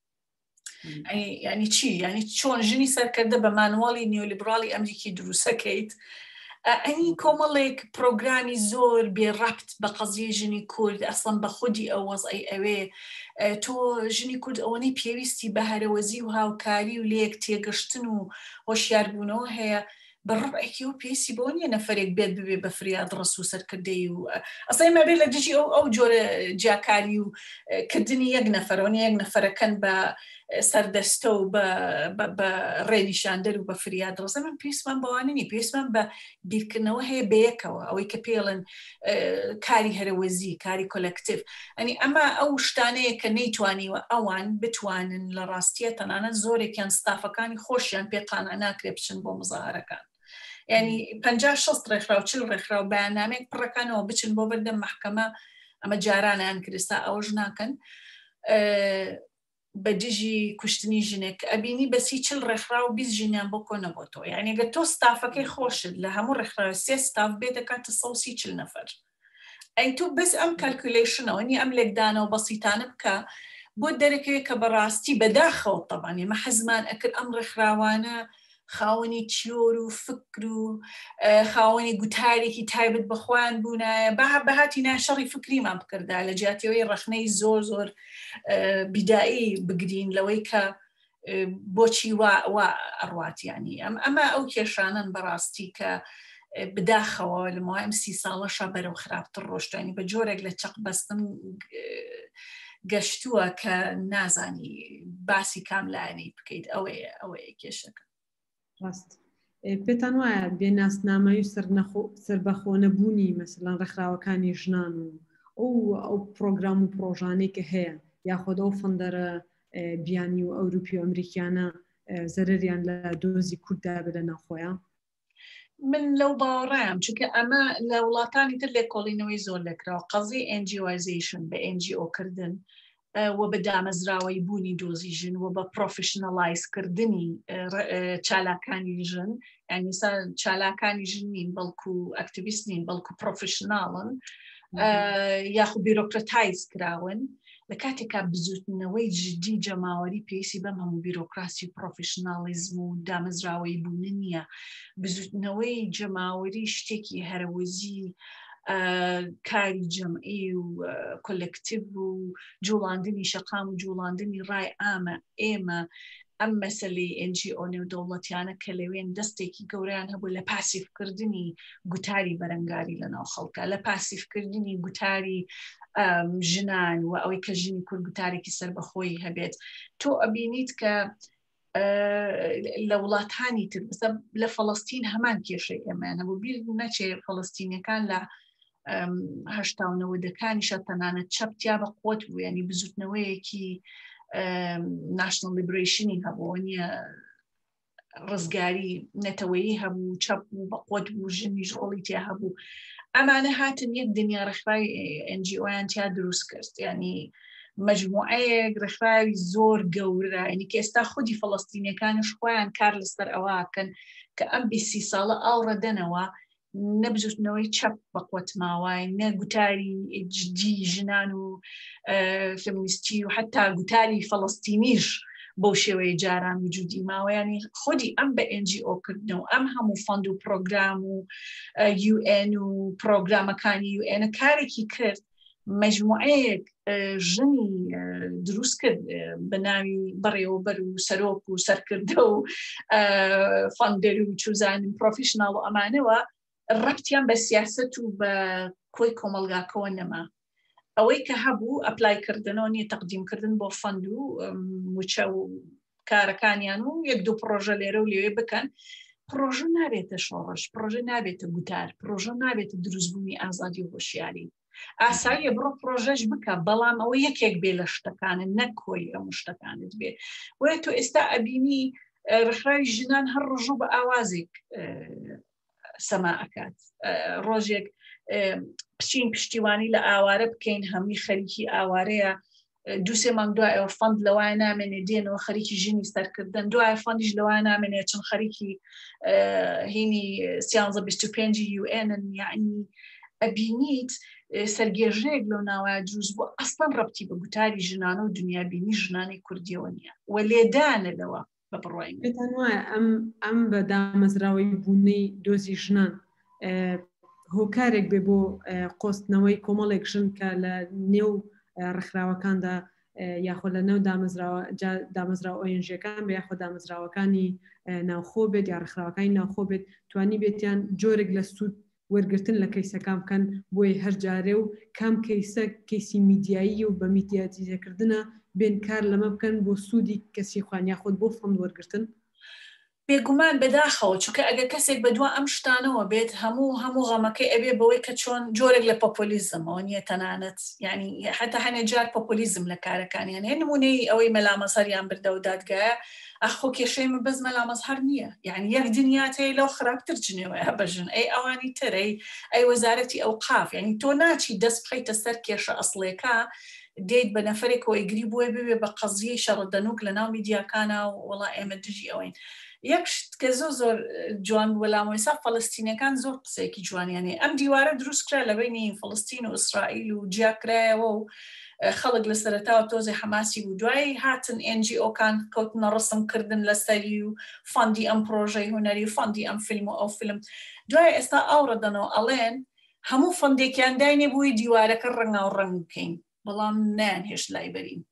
یعنی چی؟ یعنی چۆن ژنی سەرکردە بە مانواڵی نیۆلیبرالی ئەمریکی دروستەکەیت؟ ئەنی کۆمەڵێک پرۆگرامی زۆر بێڕەبت بە قەزیە ژنی کورد ئەسڵەن بە خودی ئەو وەزعی ئەوێ تۆ ژنی کورد ئەوەنەی پێویستی بە هەرەوەزی و هاوکاری و لێک تێگەشتن و هۆشیاربوونەوە هەیە بە ڕڕێکی و پێسی بۆ نیە نەفرێک بێت ببێ بە فریاد ڕست و سەرکردەی و ئەسڵی مەبێت لە دژی ئەو ئەو جۆرە جیاکاری و کردنی یەک نەفەرەوە یەک نەفەرەکەن بە سەردەستە و بە ڕێنیشاندەر و بە فریاد ڕست. من پێویستمان بەوانە نی، پێویستمان بە بیرکردنەوە هەیە بەیەکەوە ئەوەی کە پێڵن کاری هەرەوەزی، کاری کۆلەکتیڤ. ئەنی ئەمە ئەو شتانەیە کە نەیتوانیوە ئەوان بتوانن لە ڕاستیە تەنانەت زۆرێکیان ستافەکانی خۆشیان پێقانە ناکرێ بچن بۆ مزاهرەکان. یعنی پەنجا شەست ڕێکخراو و چل ڕێکخراو بەیاننامەیەک پڕەکانەوە بچن بۆ بەردەم مەحکەمە، ئەمە جارانیان کردستا ئەوەش ناکەن بە دژی کوشتنی ژنێک ئەبینی بەسی چل ڕێکخراو و بیست ژینیان بۆ کۆ نەبۆتەوە. یعنی ئەگەر تۆ ستافەکەی خۆشت لە هەموو ڕێکخراوە سێ ستاف بێ دەکاتە سەد و سی چل نەفەر. ئەی تۆ بەس ئەم کالکولیشنەوە نی ئەم لێکدانەوە بەسیتانە بکە بۆ دەرەکەوێت کە بەڕاستی بەداخەوە تەبان ئێمە حەزمان ئەکرد ئەم ڕێکخراوانە خاوەنی تیۆر و فکر و خاوەنی گوتارێکی تایبەت بەخۆیان بوونایە بەهاتی ناشەڕی فکریمان بکردا لە جیاتیەوەی ڕەخنەی زۆر زۆر بیدایی بگرین لەوەی کە بۆچی وا ئەڕواتیانی ئەمە ئەو کێشانن بەڕاستی کە بداخەوە لە ماوەی ئەم سی ساڵەشە بەرەو خراپتر ڕۆشتانی بە جۆرێک لە چەق بەستن گەشتووە کە نازانی باسی کام لایەنەی بکەیت. ئەوەیە ئەوەیە کێشەکە. ڕاست پێتان وایە بێ ناسنامەی و سەربەخۆنەبوونی مەسەڵەن ڕێکخراوەکانی ژنان و ئەو ئەو پرۆگرام و پرۆژانەی کە هەیە یاخۆدە ئەو فەندەرە بیانی و ئەوروپی و ئەمریکیانە زەرەریان لە دۆزی کورددا بێ لە ناوخۆیان؟ من لەو باوەڕایم چونکە ئەمە لە وڵاتانی تر لێکۆڵینەوەی زۆر لێکراوە قەزی ئێن جی ئۆیزیشن بە ئێن جی ئۆکردن و بە دامەزراوەی بوونی دۆزی ژن و بە پرۆفشنەڵایزکردنی چالاکانی ژن، یعنی چالاکانی ژن نین بەڵکو ئەکتیڤیست نین بەڵکو پرۆفشناڵن یاخو بیرۆکرەتایز کراون لە کاتێکا بزوتنەوەی جدی جەماوەری پێویستی بەم هەموو بیرۆکراسی و پرۆفشناڵیزم و دامەزراوەی بوون نییە. بزوتنەوەی جەماوەری شتێکی هەرەوەزی کاری جەمعی و کۆلەکتیڤ و جوڵاندنی شەقام و جوڵاندنی ڕای ئامە ئێمە ئەم مەسەلەی ئێن جی ئۆ نێودەوڵەتیانە کە لەوێن دەستێکی گەوریان هەبوو لە پاسیفکردنی گوتاری بەرەنگاری لە ناو خەڵکە، لە پاسیفکردنی گوتاری ژنان و ئەوەی کە ژنی کورد گوتارێکی سەربەخۆی هەبێت. تۆ ئەبینیت کە لە وڵاتانی تر لە فەڵەستین هەمان کێشەی ئێمانە بۆ بیر نەچێ فەڵەستینیەکان لە هەشتا و نەوەدەکانیشە تەنانەت چەپتیا بە قوت بوو ینی بزوتنەوەیەکی ناشنەڵ لیبریشنی هەبوو نییە ڕزگاری نەتەوەیی هەبوو چەپ و بە قوت بوو ژنیش ڕۆڵی تیا هەبوو ئەمانە هاتن یەک دنیا ڕێکخراوی ئەن جی ئۆیان تیا دروست کرد ینی مجموعەیەک ڕێکخراوی زۆر گەورە ینی کە ئێستا خودی فەڵەستینیەکانش خۆیان کار لەسەر ئەوەکەن کە ئەم بیست ساڵە ئاوڕەدەنەوە نەبزوتنەوەی چەپ بە قوت ماوای نە گوتاری جدی ژنان و فێمینیستی و حتا گوتاری فەڵەستینیش بەو شێوەیە جاران وجودی ماوەیانی خودی ئەم بە ئەن جی ئۆ کردنەوە ئەم هەموو فەند و پرۆگرام و یو ئێن و پرۆگرامەکانی یو ئێنە کارێکی کرد مجموعەیەک ژنی دروست کرد بە ناوی بەڕێوەبەر و سەرۆک و سەرکردە و فەندەر و چوزانم پرۆفیشناڵ و ئەمانەوە ڕەبتیان بە سیاست و بە کۆی کۆمەلگاکەوە نەما ئەوەی کە هەبوو ئەپلایکردنەوە نیە تەقدیمکردن بۆ فەند و موچە و کارەکانیان و یەک دوو پرۆژە لێرە و لێوێ بکەن پرۆژە نابێتە شۆڕش پرۆژە نابێتە گوتار پرۆژە نابێتە دروستبوونی ئازادی و هۆشیاری ئاساییە بڕۆ پرۆژەش بکە بەڵام ئەوە یەکێک بێ لە شتەکانت نەکۆی ئەم شتەکانت بێ وایە تۆ ئێستا ئەبینی ڕێکخراوی ژنان هەر ڕۆژوو بە ئاوازێک سەما ئەکات ڕۆژێک پچین پشتیوانی لە ئاوارە بکەین هەمووی خەریکی ئاوارەیە دووسێ مانگ دوای ئەوە فەند لەوای نامێنێ دێنەوە خەریکی ژنی سەرکردن دوای فەندیش لەوای نامێنێ چەند خەریکی هینی سیانزە بیست و پێنجی یو ئێنن یعنی ئەبینیت سەرگێژەیەک لەو ناوایە دروست بوو ئەسڵەن ڕەبتی بە گوتاری ژنانە و دنیابینی ژنانی کوردیەوە نییە و لێدانە لەوە بە بڕای پێتان وایە ئەم ئەم بە دامەزراوەی بوونەی دۆزی ژنان هۆکارێک بێ بۆ قۆستنەوەی کۆمەڵێک ژن کە لە نێو ڕێکخراوەکاندا یاخۆ لە نێو دامەزراوە ئۆینژیەکان بە یاخۆ دامەزراوەکانی ناوخۆ بێت یا ڕێکخراوەکانی ناوخۆ بێت توانی بێتیان جۆرێک لە سوود وەرگرتن لە کەیسەکان بکەن بۆی هەر جارێ و کام کەیسە کەیسی میدیایی و بە میدیاتیزەکردنە بێن کار لەمە بکەن بۆ سوودی کەسی خوان یاخۆت بۆ فەند وەرگرتن بێگومان بەداخەوە چونکە ئەگە کەسێک بەدووە ئەم شتانەوە بێت هەموو هەموو غەمەکەی ئەبێ بەوەی کە چۆن جۆرێک لە پۆپۆلیزمەوە نییە تەنانەت ینی حتا هەنێ جار پۆپۆلیزم لە کارەکانیان هەیە نمونەی ئەوەی مەلامەسەریان بردە و دادگایە ئەخۆ کێشەی من بەس مەلامەزهەر نییە یعنی یەک دنیات هەیە لەو خراپتر جنێوە هەبەژن ئەی ئەوانی ترەی ئەی وەزارەتی ئەوقاف ینی تۆ ناچی دەست بخەیتە سەر کێشە ئەسڵێکە دێت بە نەفرێکەوە ئیگری بووە ببێ بە قەزیەی شەڕدەنوک لە ناو میدیاکانە و وڵا ئێمە دژی ئەوەین یەک شت کە زۆر زۆر جوان وەلامۆیسا فەڵەستینەکان زۆر قسەیەکی جوانیانێ ئەم دیوارە دروستکرا لە بینی فەڵەستین و ئیسرائیل و جیاکرایەوە و خەڵک لە سەرەتاوە تۆزی حەماسی بوو دوای هاتن ئێن جی ئۆکان کەوتنە ڕسمکردن لەسەری و فەندی ئەم پرۆژەی هونەری و فەندی ئەم فیلم و ئەو فیلم دوای ئێستا ئاوڕەدەنەوە ئەڵێن هەموو فەندێکیان داینێ بووی دیوارەکە ڕەنگا و ڕەنگ بکەین بەڵام نیان هێشت لای بەرین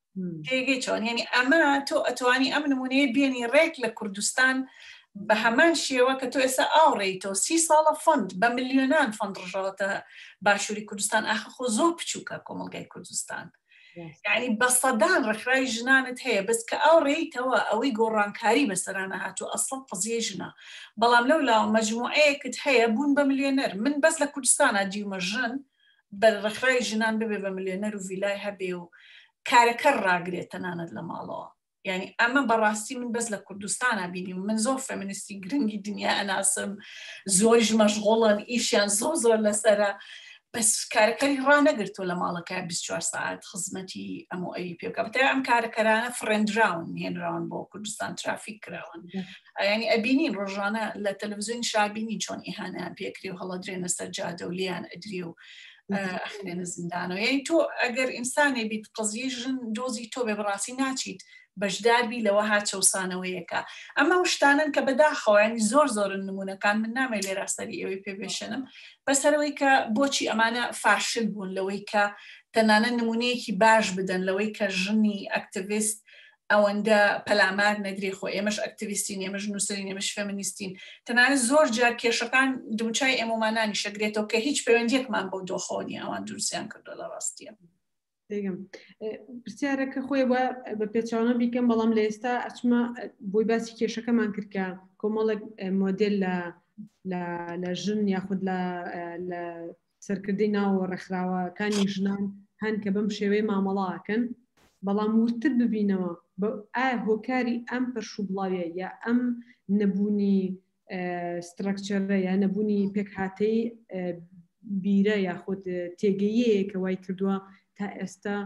تێگەی چۆن یعنی ئەمە تۆ ئەتوانی ئەم نمونەیە بێنی ڕێک لە کوردستان بە هەمان شێوە کە تۆ ئێستا ئاوڕێیتەوە سی ساڵە فەند بە ملیۆنان فەند ڕژاوەتە باشووری کوردستان ئاخە خۆ زۆر بچووکە کۆمەلگای کوردستان یعنی بە سەدان ڕێکخراوی ژنانت هەیە بەس کە ئاوڕێیتەوە ئەوەی گۆڕانکاری بەسەرانە هاتووە ئەسڵ قزیە ژنە بەڵام لەو لاوە مەجموعەیەکت هەیە بوون بە ملیۆنەر من بەس لە کوردستانە دیومە ژن بە ڕێکخراوی ژنان ببێ بە ملیۆنەر و ڤیلای هەبێ و کارەکە ڕاگرێت تەنانەت لە ماڵەوە یعنی ئەمە بەڕاستی من بەس لە کوردستانە بینیم من زۆر فێمینیستی گرنگی دنیا ئەناسم زۆریش مەشغوڵن ئیشیان زۆر زۆر لەسەرە بەس کارەکەی ڕانەگرتووە لە ماڵەکە بیست و چوار ساعت خزمەتی ئەم و ئەوی پێ بکە بەتای ئەم کارەکەرانە فرێنراون هێنراون بۆ کوردستان ترافیک کراون ینی ئەبینین ڕۆژانە لە تەلەڤیزیۆن شابینی چۆن ئیهانەیان پێکری و هەڵەدرێنە سەر جادە و لیان ئەدری و ئەخنێنە زیندانەوە یعنی تۆ ئەگەر ئینسانێ بیت قزیە ژن دۆزی تۆ بێ بەڕاستی ناچیت بەشداربی لەوە هاچەوسانەوەیەکە ئەمە شتانن کە بەداخەوە ینی زۆر زۆر نمونونەکان من نامێ لێرە سەری ئەوەی پێبێشێنم بەسەرەوەی کە بۆچی ئەمانە فاشل بوون لەوەی کە تەنانە نمونەیەکی باش بدەن لەوەی کە ژنی ئەکتیڤیست ئەوەندە پەلامار نەدرێ خۆ ئێمەش ئەکتیڤیستین ئێمەش نووسین ئێمەش فێمینیستین تەنانەت زۆر جار کێشەکان دموچای ئێمەمانانی شەگرێتەوە کە هیچ پەیوەندیەکمان بۆ دۆخۆنی ئەوان دروستیان کردو لە ڕاستیە دەیگەم پرسیارەکە خۆی بە پێچوانە بیکەم بەڵام لە ئێستا ئەچمە بۆی باسی کێشەکەمان کردکە کۆمەڵێک مۆدل لە ژن یاخود لە سەرکردەی ناوە ڕێکخراوەکانی ژنان هەن کە بەم شێوەی مامەڵاکەن بەڵام ورتر ببینەوە ئایا هۆکاری ئەم پەرشوبڵاویە یا ئەم نەبوونی ستراکچەرە یا نەبوونی پێکهاتەی بیرە یاخود تێگەیەیە کە وای کردووە تا ئێستا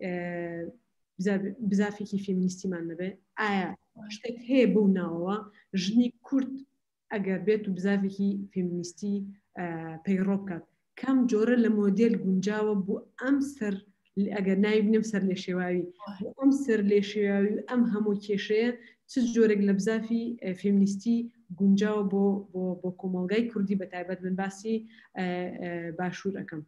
بزافێکی فێمینیستیمان نەبێ ئایا شتێک هەیە بەو ناوەوە ژنی کورد ئەگەر بێت و بزافێکی فێمینیستی پەیڕۆ بکات کام جۆرە لە مۆدێل گونجاوە بۆ ئەم سەر ئەگەر ناوی بنێم سەر لێ شێواوی ئەم سەر لێ شێواوی و ئەم هەموو کێشەیە چ جۆرێک لە بزافی فێمینیستی گونجاوە بۆ بۆ کۆمەڵگای کوردی بەتایبەت من باسی باشوور ئەەکەم.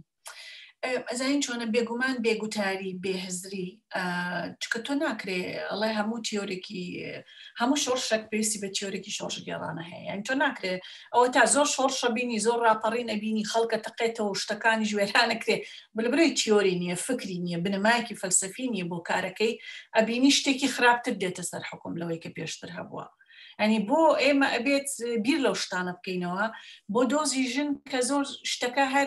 ئەزین چۆنە بێگومان بێگوتاری بێهزری چکە تۆ ناکرێ ئەڵێ هەموو تیۆرێکی هەموو شۆڕشێک پێویستی بە تیۆرێکی شۆڕژ گێڕانە هەیە یان تۆ ناکرێ ئەوە تا زۆر شۆڕشە بینی زۆر ڕاپەڕی نەبینی خەڵکە تەقێتەوە شتەکانی ژوێرانەکرێ بلبرەی تیۆری نییە فکری نییە بنەمایەکی فەلسەفی نییە بۆ کارەکەی ئەبینی شتێکی خراپتر دێتە سەر حکوم لەوەی کە پێشتر هەبووە. ینی بۆ ئێمە ئەبێت بیر لەو شتانە بکەینەوە بۆ دۆزی ژن کە زۆر شتەکە هەر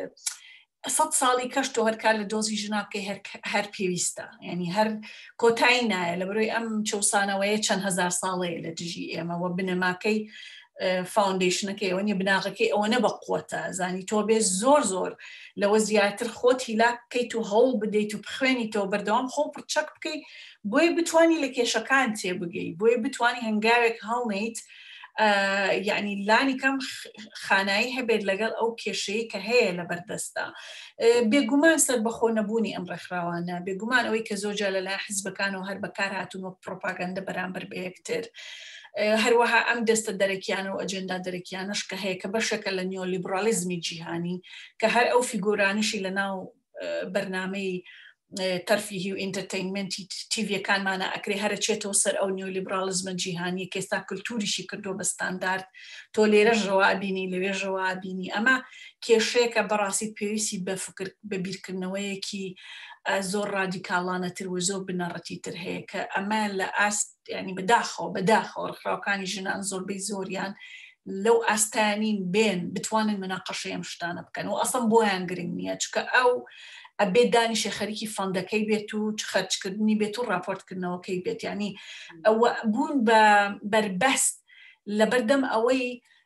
سەد ساڵی کەشت و هەرکار لە دۆزی ژناکەی هەر پێویستە ینی هەر کۆتایی نایە لە بەرۆی ئەم چەسانەوەیە چەند هزار ساڵەیە لە دژی ئێمەوە بنەماکەی فاوندیشنەکەی ئەوە نیە بناغەکەی ئەوە نە بە قووەتە زانی تۆ بێ زۆر زۆر لەوە زیاتر خۆت هیلاکەیت و هەوڵ بدەیت و بخوێنیتەوە بەردەوام خۆ پرچەک بکەیت بۆی بتوانی لە کێشەکان تێبگەیت بۆی بتوانی هەنگاوێک هەڵنیت یعنی لانی کەم خانایی هەبێت لەگەڵ ئەو کێشەیە کە هەیە لە بەردەستە بێگومان سەر بەخۆ نەبوونی ئەم ڕێکخراوانە بێگومان ئەوەی کە زۆرجار لەلای حیزبەکانەوە هەر بەکار هاتوونەوە پرۆپاگەندە بەرامبەر بە یەکتر هەروەها ئەم دەستە دەرەکیانە و ئەجێندا دەرەکیانش کە هەیە کە بەشێکە لە نیۆلیبرالیزمی جیهانی کە هەر ئەو فیگۆرانشی لە ناو بەرنامەی تەرفیهی و ئینتەرتەینمنتی تیڤیەکانمانە ئەکرێ هەرچێتەوە سەر ئەو نیۆلیبرالیزمە جیهانی کە ئێستا کللتوریشی کردو بە ستاندارد تۆ لێرە ژەوا بینی لەوێ ژەوا بینی ئەمە کێشەیەکە بەڕاستی پێویستی بە فکر بە بیرکردنەوەیەکی زۆر ڕادیکاڵانەتر و زۆر بنەڕەتی تر هەیە کە ئەمە لە ئاست ینی بەداخەوە بەداخەوە ڕێکخراوەکانی ژنان زۆربەی زۆریان لەو ئاستانین بێن بتوانن مناقەشەی ئەم شتانە بکەن و ئەسڵ بۆیان گرنگ نییە چکە ئەو ئەبێت دانیشە خەریکی فەندەکەی بێت و خەرجکردنی بێت و راپۆرتکردنەوەکەی بێت ینی ئەوە بوون بە بربەست لە بەردەم ئەوەی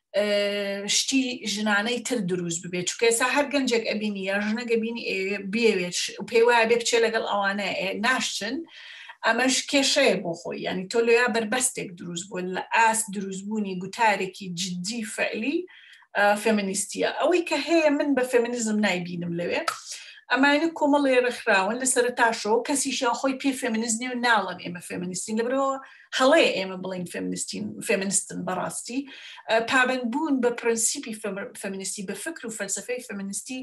شتی ژنانەی تر دروست ببێت چکە ئێستا هەر گەنجێک ئەبینی یا ژنەگە بینی بێوێت و پێی وایە بێ بچێ لەگەڵ ئەوانە ناشتن ئەمەش کێشەیە بۆ خۆی ینی تۆ لێیا بربەستێک دروست بوون لە ئاست دروستبوونی گوتارێکی جدی فعلی فێمینیستیە ئەوەی کە هەیە من بە فێمینیزم نایبینم لەوێ ئەمانە کۆمەڵێ ڕێکخراون لە سەرتاشەوە کەسیشیان خۆی پێ فێمینیزمی و ناڵن ئێمە فێمینیستین لەبرەوە هەڵەیە ئێمە بڵین فێمینیستن بەڕاستی پابندبوون بە پرەنسیپی فێمینیستی بە فکر و فەلسەفەی فێمینیستی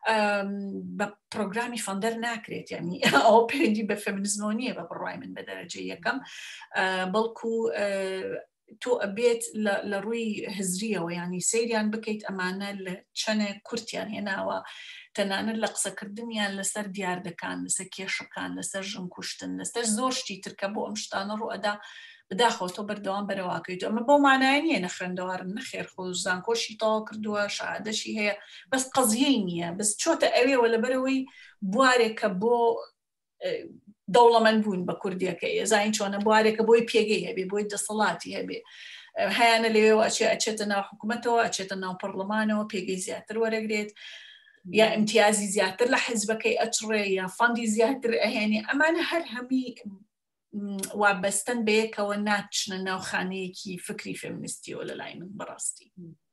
بە پرۆگرامی فەندەر ناکرێت یعنی ئەو پەیوەندی بە فێمینیزمەوە نییە بە بڕای من بە دەرەجە یەکەم بەڵکو تۆ ئەبێت لە ڕووی هزریەوە ینی سەیریان بکەیت ئەمانە لە چەنە کورتیان هێناوە تەنانەت لە قسەکردنیان لەسەر دیاردەکان لەسەر کێشەکان لەسەر ژن کوشتن لەسەر زۆر شتی ترکە بۆ ئەم شتانە ڕوئەدا بداخەوە تۆ بەردەوام بەرەواکەیت ئەمە بۆ مانای نییە نەخێندەوارن نەخێر خۆ زانکۆشی تەواو کردووە شادەشی هەیە بەس قەزیەی نییە بەس چۆتە ئەوێەوە لەبەرەوەی بوارێکە بۆ دەوڵەمەند بوون بە کوردیەکە ئێزین چۆنە بوارێکە بۆی پێگەی هەبێ بۆی دەسەڵاتی هەبێ هەیەە لەوێەوە ئەچێ ئەچێتە ناو حکوومەتەوە ئەچێتە ناو پەرلەمانەوە پێگەی زیاتر وەرەگرێت یا ئیمتیازی زیاتر لە حیزبەکەی ئەچڕێ یا فەندی زیاتر ئەهێنێ ئەمانە هەر هەمی وابەستن بەیەکەوە ناچنە ناوخانەیەکی فکری فێمینیستیەوە لە لای من بەڕاستی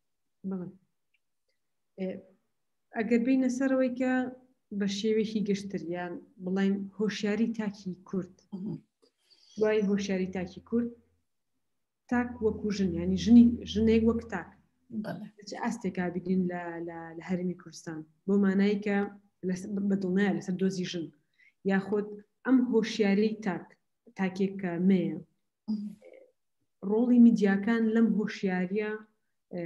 ئەگەر بینە سەرەوەی کە بە شێوێکی گشتریان بڵین هۆشیاری تاکی کورد دوای هۆشیاری تاکی کورد تاک وەکو ژن ینی ژنی ژنێک وەک تاک ئاستێکا بگرین لە هەرمی کوردستان بۆ مانایی کە بەدڵنایە لەسەر دۆزی ژن یاخۆت ئەم هۆشیاری تاک تاکێکە مەیە ڕۆڵی میدیاکان لەم هۆشیاریە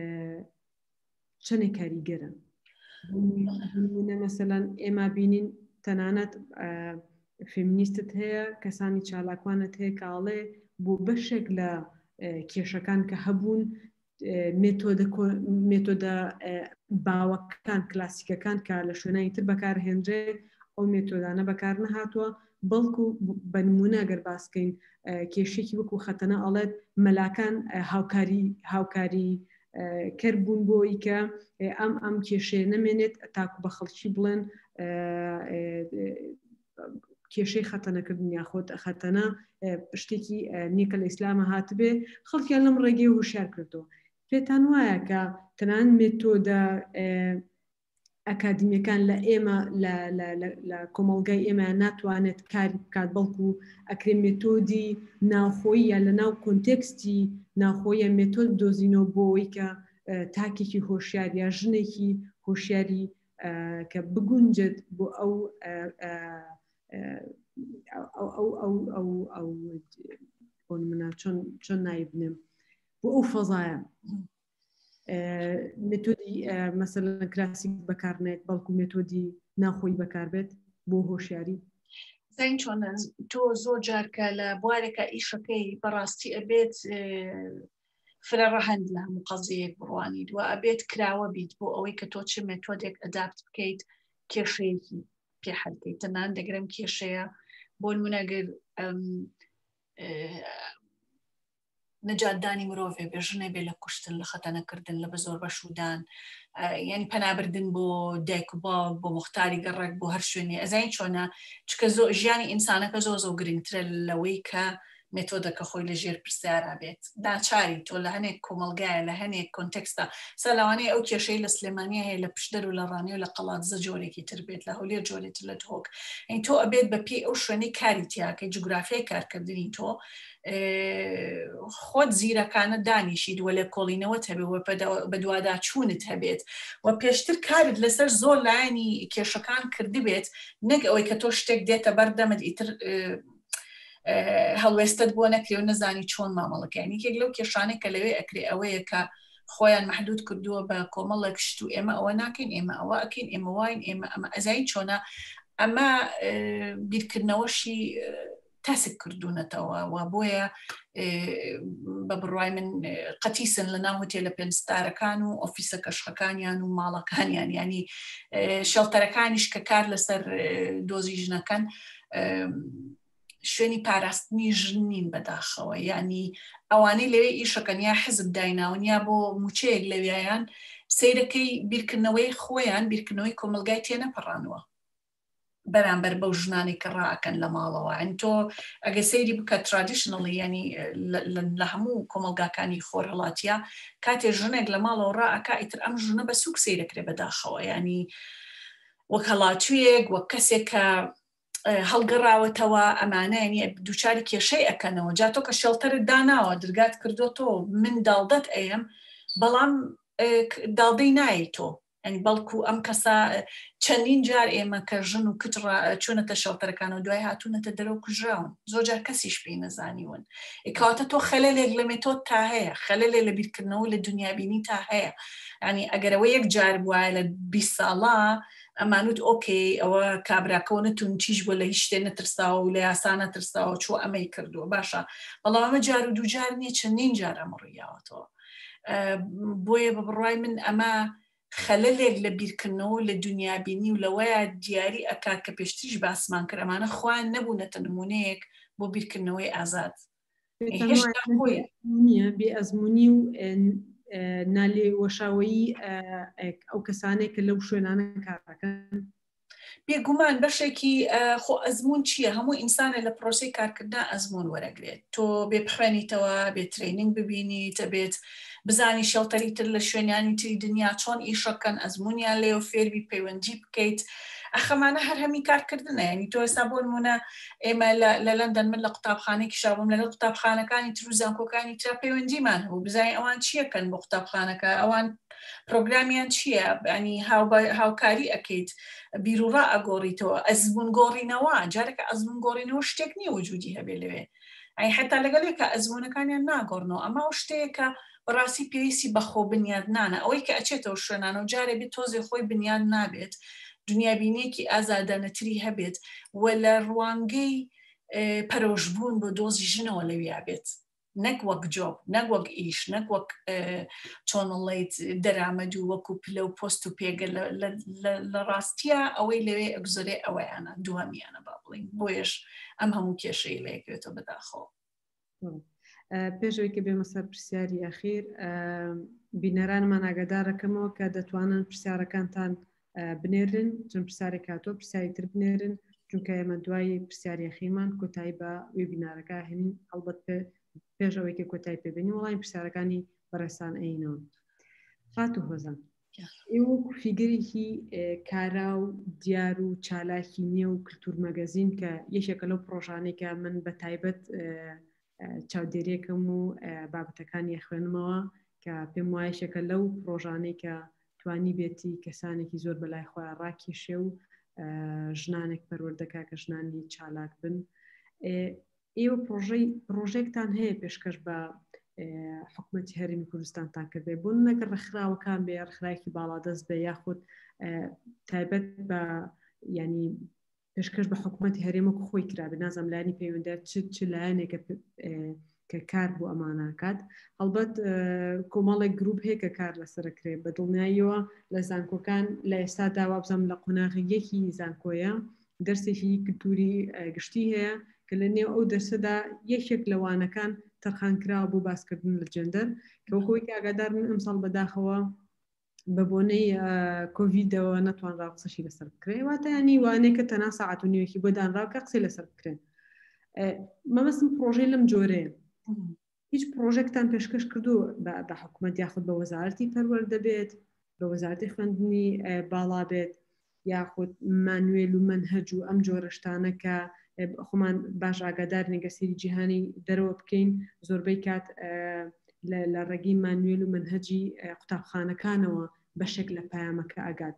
چەندێک کاریگەرە مەسەلەن ئێمە بینین تەنانەت فێمینیستت هەیە کەسانی چالاکوانت هەیە کاڵێ بۆ بەشێک لە کێشەکان کە هەبوون مێتۆدە باوەکان کلاسیکەکان کە لە شوێنانی تر بەکارهێنرێ ئەو مێتۆدانە بەکار نەهاتووە بەڵکو بە نمونە گەر باسکەین کێشێکی وەکو خەتەنە ئەڵێت مەلاکان هاوکاری هاوکاری کردبوون بۆی کە ئەم ئەم کێشەیە نەمێنێت تاکو بە خەڵکی بڵێن کێشەی خەتەنەکردن یاخۆت خەتەنە شتێکی نیکە لە ئیسلامە هاتبێ خەڵکیان لەم ڕێگەی هوشیار کردەوە. پێتان وایە کە تەنان مێتۆدە ئەکادمیەکان لە ئێمە لە کۆمەڵگای ئێمە ناتوانێت کاری بکات بەڵکو ئەکرێ مێتۆدی ناوخۆیی یا لە ناو کۆنتێکستی ناوخۆیە مێتۆد دۆزینەوە بۆەوەی کە تاکێکی هۆشیار یا ژنێکی هۆشیاری کە بگونجێت بۆ ئەو ئەو منە چۆن نایبنێم بۆ ئەو فەزایە مێتۆدی مەسەلەن کلاسیک بەکارنێت بەڵکو مێتۆدی ناخۆی بەکاربێت بۆ هۆشیاری. زین چۆن تۆ زۆر جارکە لە بوارێکە ئیشەکەی بەڕاستی ئەبێت فرەڕەهەند لە هەموو قەزەیەک بڕوانیت و ئەبێت کراوە بیت بۆ ئەوەی کە تۆ چ مێتۆدێک ئەدابت بکەیت کێشەیەکی پێحەلکەیت. تەنان دەگرم کێشەیە بۆ نمونەگەر نەجاتدانی مرۆڤێ بێ ژنێ بێ لە کوشتن لە خەتەنەکردن لە بە زۆر بەشودان یعنی پەنابردن بۆ دایک و باوک بۆ مختاری گەڕێک بۆ هەر شوێنێ ئەزای چۆنە چکە ژیانی ئینسانەکە زۆ زۆ گرنگترە لەوەی کە مێتۆدەکە خۆی لە ژێر پرسیارا بێت. داچاری تۆ لە هەنێک کۆمەلگایە لە هەنێک کۆنتێکستە سەلاوانەیە ئەو کێشەی لە سلێمانیە هەیە لە پشدەر و لە ڕانی و لە قەڵاتزە جۆرێکی تر بێت لە هەولێر جۆرێتر لە تۆک ئەین تۆ ئەبێت بە پێی ئەو شوێنەی کاری تیاکەی جوگرافیای کارکردنی تۆ خۆت زیرەکانە دانیشید وە لە کۆڵینەوەت هەبێت بە دوواداچوونت هەبێت و پێشتر کارت لەسەر زۆر لایەنی کێشەکان کردی بێت نەک ئەوەی کە تۆ شتێک دێتە بەردەمت ئیتر هەڵوێستت بۆ نەکرێ و نەزانی چۆن مامەڵەکەیان یەکێک لەو کێشانێک کە لەوێ ئەکرێ ئەوەیە کە خۆیان محدود کردووە بە کۆمەڵێک شت و ئێمە ئەوە ناکەین ئێمە ئەوە ئەکەین ئێمە واین ئێمە ئەمە ئەزایی چۆنە ئەمە بیرکردنەوەشی تاسک کردوونەتەوە و بۆیە بە بڕوای من قەتیسن لە ناو هۆتێلە پێنجستارەکان و ئۆفیسە کەشخەکانیان و ماڵەکانیان ینی شەڵتەرەکانیش کە کار لەسەر دۆزی ژنەکەن شوێنی پاراستنی ژنین بەداخەوە ینی ئەوانەی لەوێ ئیشەکەن یا حزب دایناون یا بۆ موچەیەک لەویان سیرەکەی بیرکردنەوەی خۆیان بیرکردنەوەی کۆمەلگای تێنەپەڕانەوە بەرامبەر بەو ژنانی کە ڕائەکەن لە ماڵەوە ئەن تۆ ئەگە سەیری بکە ترادیشنەڵی ینی لە هەموو کۆمەلگاکانی خۆرهەڵاتیە کاتێ ژنێک لە ماڵەوە ڕائەکە ئیتر ئەم ژنە بە سوک سیرەکرێ بەداخەوە ینی وەک هەڵاتویەک وەک کەسێک کە هەڵگەڕاوەتەوە ئەمانەیە دووچاری کێشەی ئەەکەنەوە جا تۆ کە شەڵتەرت داناوە دەرگات کردوتۆ من داڵدەت ئەم بەڵام داڵدەی نایی تۆ ئەنی بەڵکو ئەم کەسا چەندین جار ئێمە کە ژن و کت چوونەتە شەڵتەرەکان و دوای هاتوونەتە دەرەوە کوژراون زۆر جار کەسیش پێی نەزانیون ئێکاتە تۆ خەلەلێک لە مێتۆد تا هەیە خەلەلێ لە بیرکردنەوە لە دنیابینی تا هەیە ینی ئەگەرەوە یەک جار بواە لە بیست ساڵە ئەمانوت ئۆکەی ئەوە کابراکەەوە نەتون چیش بۆ لە هیچ شتێ نەترساوە و لە یاسانە ترساوە چۆ ئەمەی کردووە باشە بەڵام ئەمە جار و دووجار نییە چەندین جار ئەمەڕیاوەتەوە بۆیە بە بڕای من ئەمە خەلەلێک لە بیرکردنەوە لە دنیابینی و لەوەیە دیاری ئەکات کە پێشتریش باسمان کرد ئەمانە خوان نەبوونەتە نمونەیەک بۆ بیرکردنەوەی ئازاد نییە بێ ئەزمموی و نالێ وەشاوەیی ئەو کەسانێک کە لەو شوێنانە کارەکەن بێگومان بەشێکی خۆ ئەزمون چییە هەموو ئینسانە لە پرۆسی کارکردن ئەزمون وەرەگرێت تۆ بێ بخوێنیتەوە بێت ترینینگ ببینیتە بێت بزانی شەڵتەری تر لە شوێنانی تری دنیا چۆن ئیشەکەن ئەزمونیان لێ و فێربی پەیوەندی بکەیت ئەخەمانە هەر هەمی کارکردنە ینی تۆ ئێستا بۆ نمونە ئێمە لە لەندەن من لە قوتابخانێکی شابووم لەگەڵ قوتابخانەکانی تر و زانکۆکانی ترا پەیوەندیمان هەبوو بزانین ئەوان چیەکەن بۆ قوتابخانەکە ئەوان پرۆگرامیان چییە ینی هاوکاری ئەکەیت بیرروڕا ئەگۆڕیتەوە ئەزمون گۆڕینەوە جارێکە ئەزمون گۆڕینەوە شتێک نییە وجودی هەبێ لەوێ ئەی حتا لەگەڵێکە ئەزمونەکانیان ناگۆڕنەوە ئەمە شتەیەکە بەڕاستی پێویستی بەخۆ بنیاد نانە ئەوەی کە ئەچێتەوە شوێنانە و جارێ بێت تۆزێ خۆی بنیاد نابێت دنیابینێکی ئازادانەتری هەبێت و لە ڕوانگەی پەرۆژبوون بۆ دۆزی ژنەوە لەویا بێت نەک وەک جۆب نەک وەک ئیش نەک وەک چۆنڵیت دەرامەد و وەکو پلە و پۆست و پێگە لە ڕاستیە ئەوەی لەوێ ئەگزۆرێ ئەوەیانە دووەمیانە با بڵین بۆیش ئەم هەموو کێشەی لەیەکوێتەوە بەداخەوە. پێشەوەی کە بێمە سەر پرسیاری ئەخیر بینەرانمان ئاگادارەکەمەوە کە دەتوانن پرسیارەکانتان بنێرن چەند پرسیارێک هاتووە پرسیاری تر بنێرن چونکە ئێمە دوای پرسیاری ئەخیرمان کۆتایی بە وێبینارەکە هێنین هەڵبەت پێشەوەی کە کۆتایی پێبێنی وەڵامی پرسیارەکانی بەڕێسان ئەینەوە. خاتو هۆزان ئێوە فیگەرێکی کارا و دیار و چالاکی نییە و کللتور مەگەزین کە یەکێکە لەو پرۆژانێکە من بە تایبەت چاودێریەکەم و بابەتەکانی خوێنمەوە کە پێم وایشەکە لەو پرۆژانەی کە توانی بێتی کەسانێکی زۆر بەلای خۆیان ڕاکێشێ و ژنانێک پەروەردەکە کە ژنانی چالاک بن. ئێوە پرۆژێکتان هەیە پێشکەش بە حکوومەتی هەرێمی کوردستانتان کردێ بوون نەکە ڕخراوەکان بێ ڕخراکی باڵادەست بێ یاخود تایبەت بە ینی پێشکەش بە حکوومەتی هەرێمەکو خۆی کرابێ نازەم لایانی پەیوەندە چ لایەنێکە کە کار بۆ ئەماناکات هەڵبەت کۆمەڵێک گروپ هەیە کە کار لەسەرکرێ بە دڵنیاییەوە لە زانکۆکان لە ئێستا داوا بزەم لە قۆناغیەکی زانکۆیە دەرسێکی کللتوری گشتی هەیە کە لە نێو ئەو دەرسەدا یەکێک لەوانەکان تەرخانکراوە بۆ باسکردن لە جەندەر کە وەکۆی ئاگادار من ئەمساڵ بەداخەوە بە بۆنەی کۆڤیدەوە نەتوانراو قسەشی لەسەر بکرێ واتە ینی وانەیە کە تەنا سەعات و نیوەکی بۆ دانراوکە قسەی لەسەر بکرێن. مەبەستم پرۆژەی لەم جۆرەیە. هیچ پرۆژێکتان پێشکەش کردو بە حکوومەت یاخود بە وەزارەتی پەروەردە بێت بە وەزارەتی خوێندنی باڵا بێت یاخود مانوێل و مەنهەج و ئەم جۆرەشتانە کە خۆمان باش ئاگادار نێگەسیری جیهانی دەرەوە بکەین زۆربەی کات لە ڕێگەی مانوێل و مەنهەجی قوتابخانەکانەوە بەشێک لە پایامەکە ئاگات.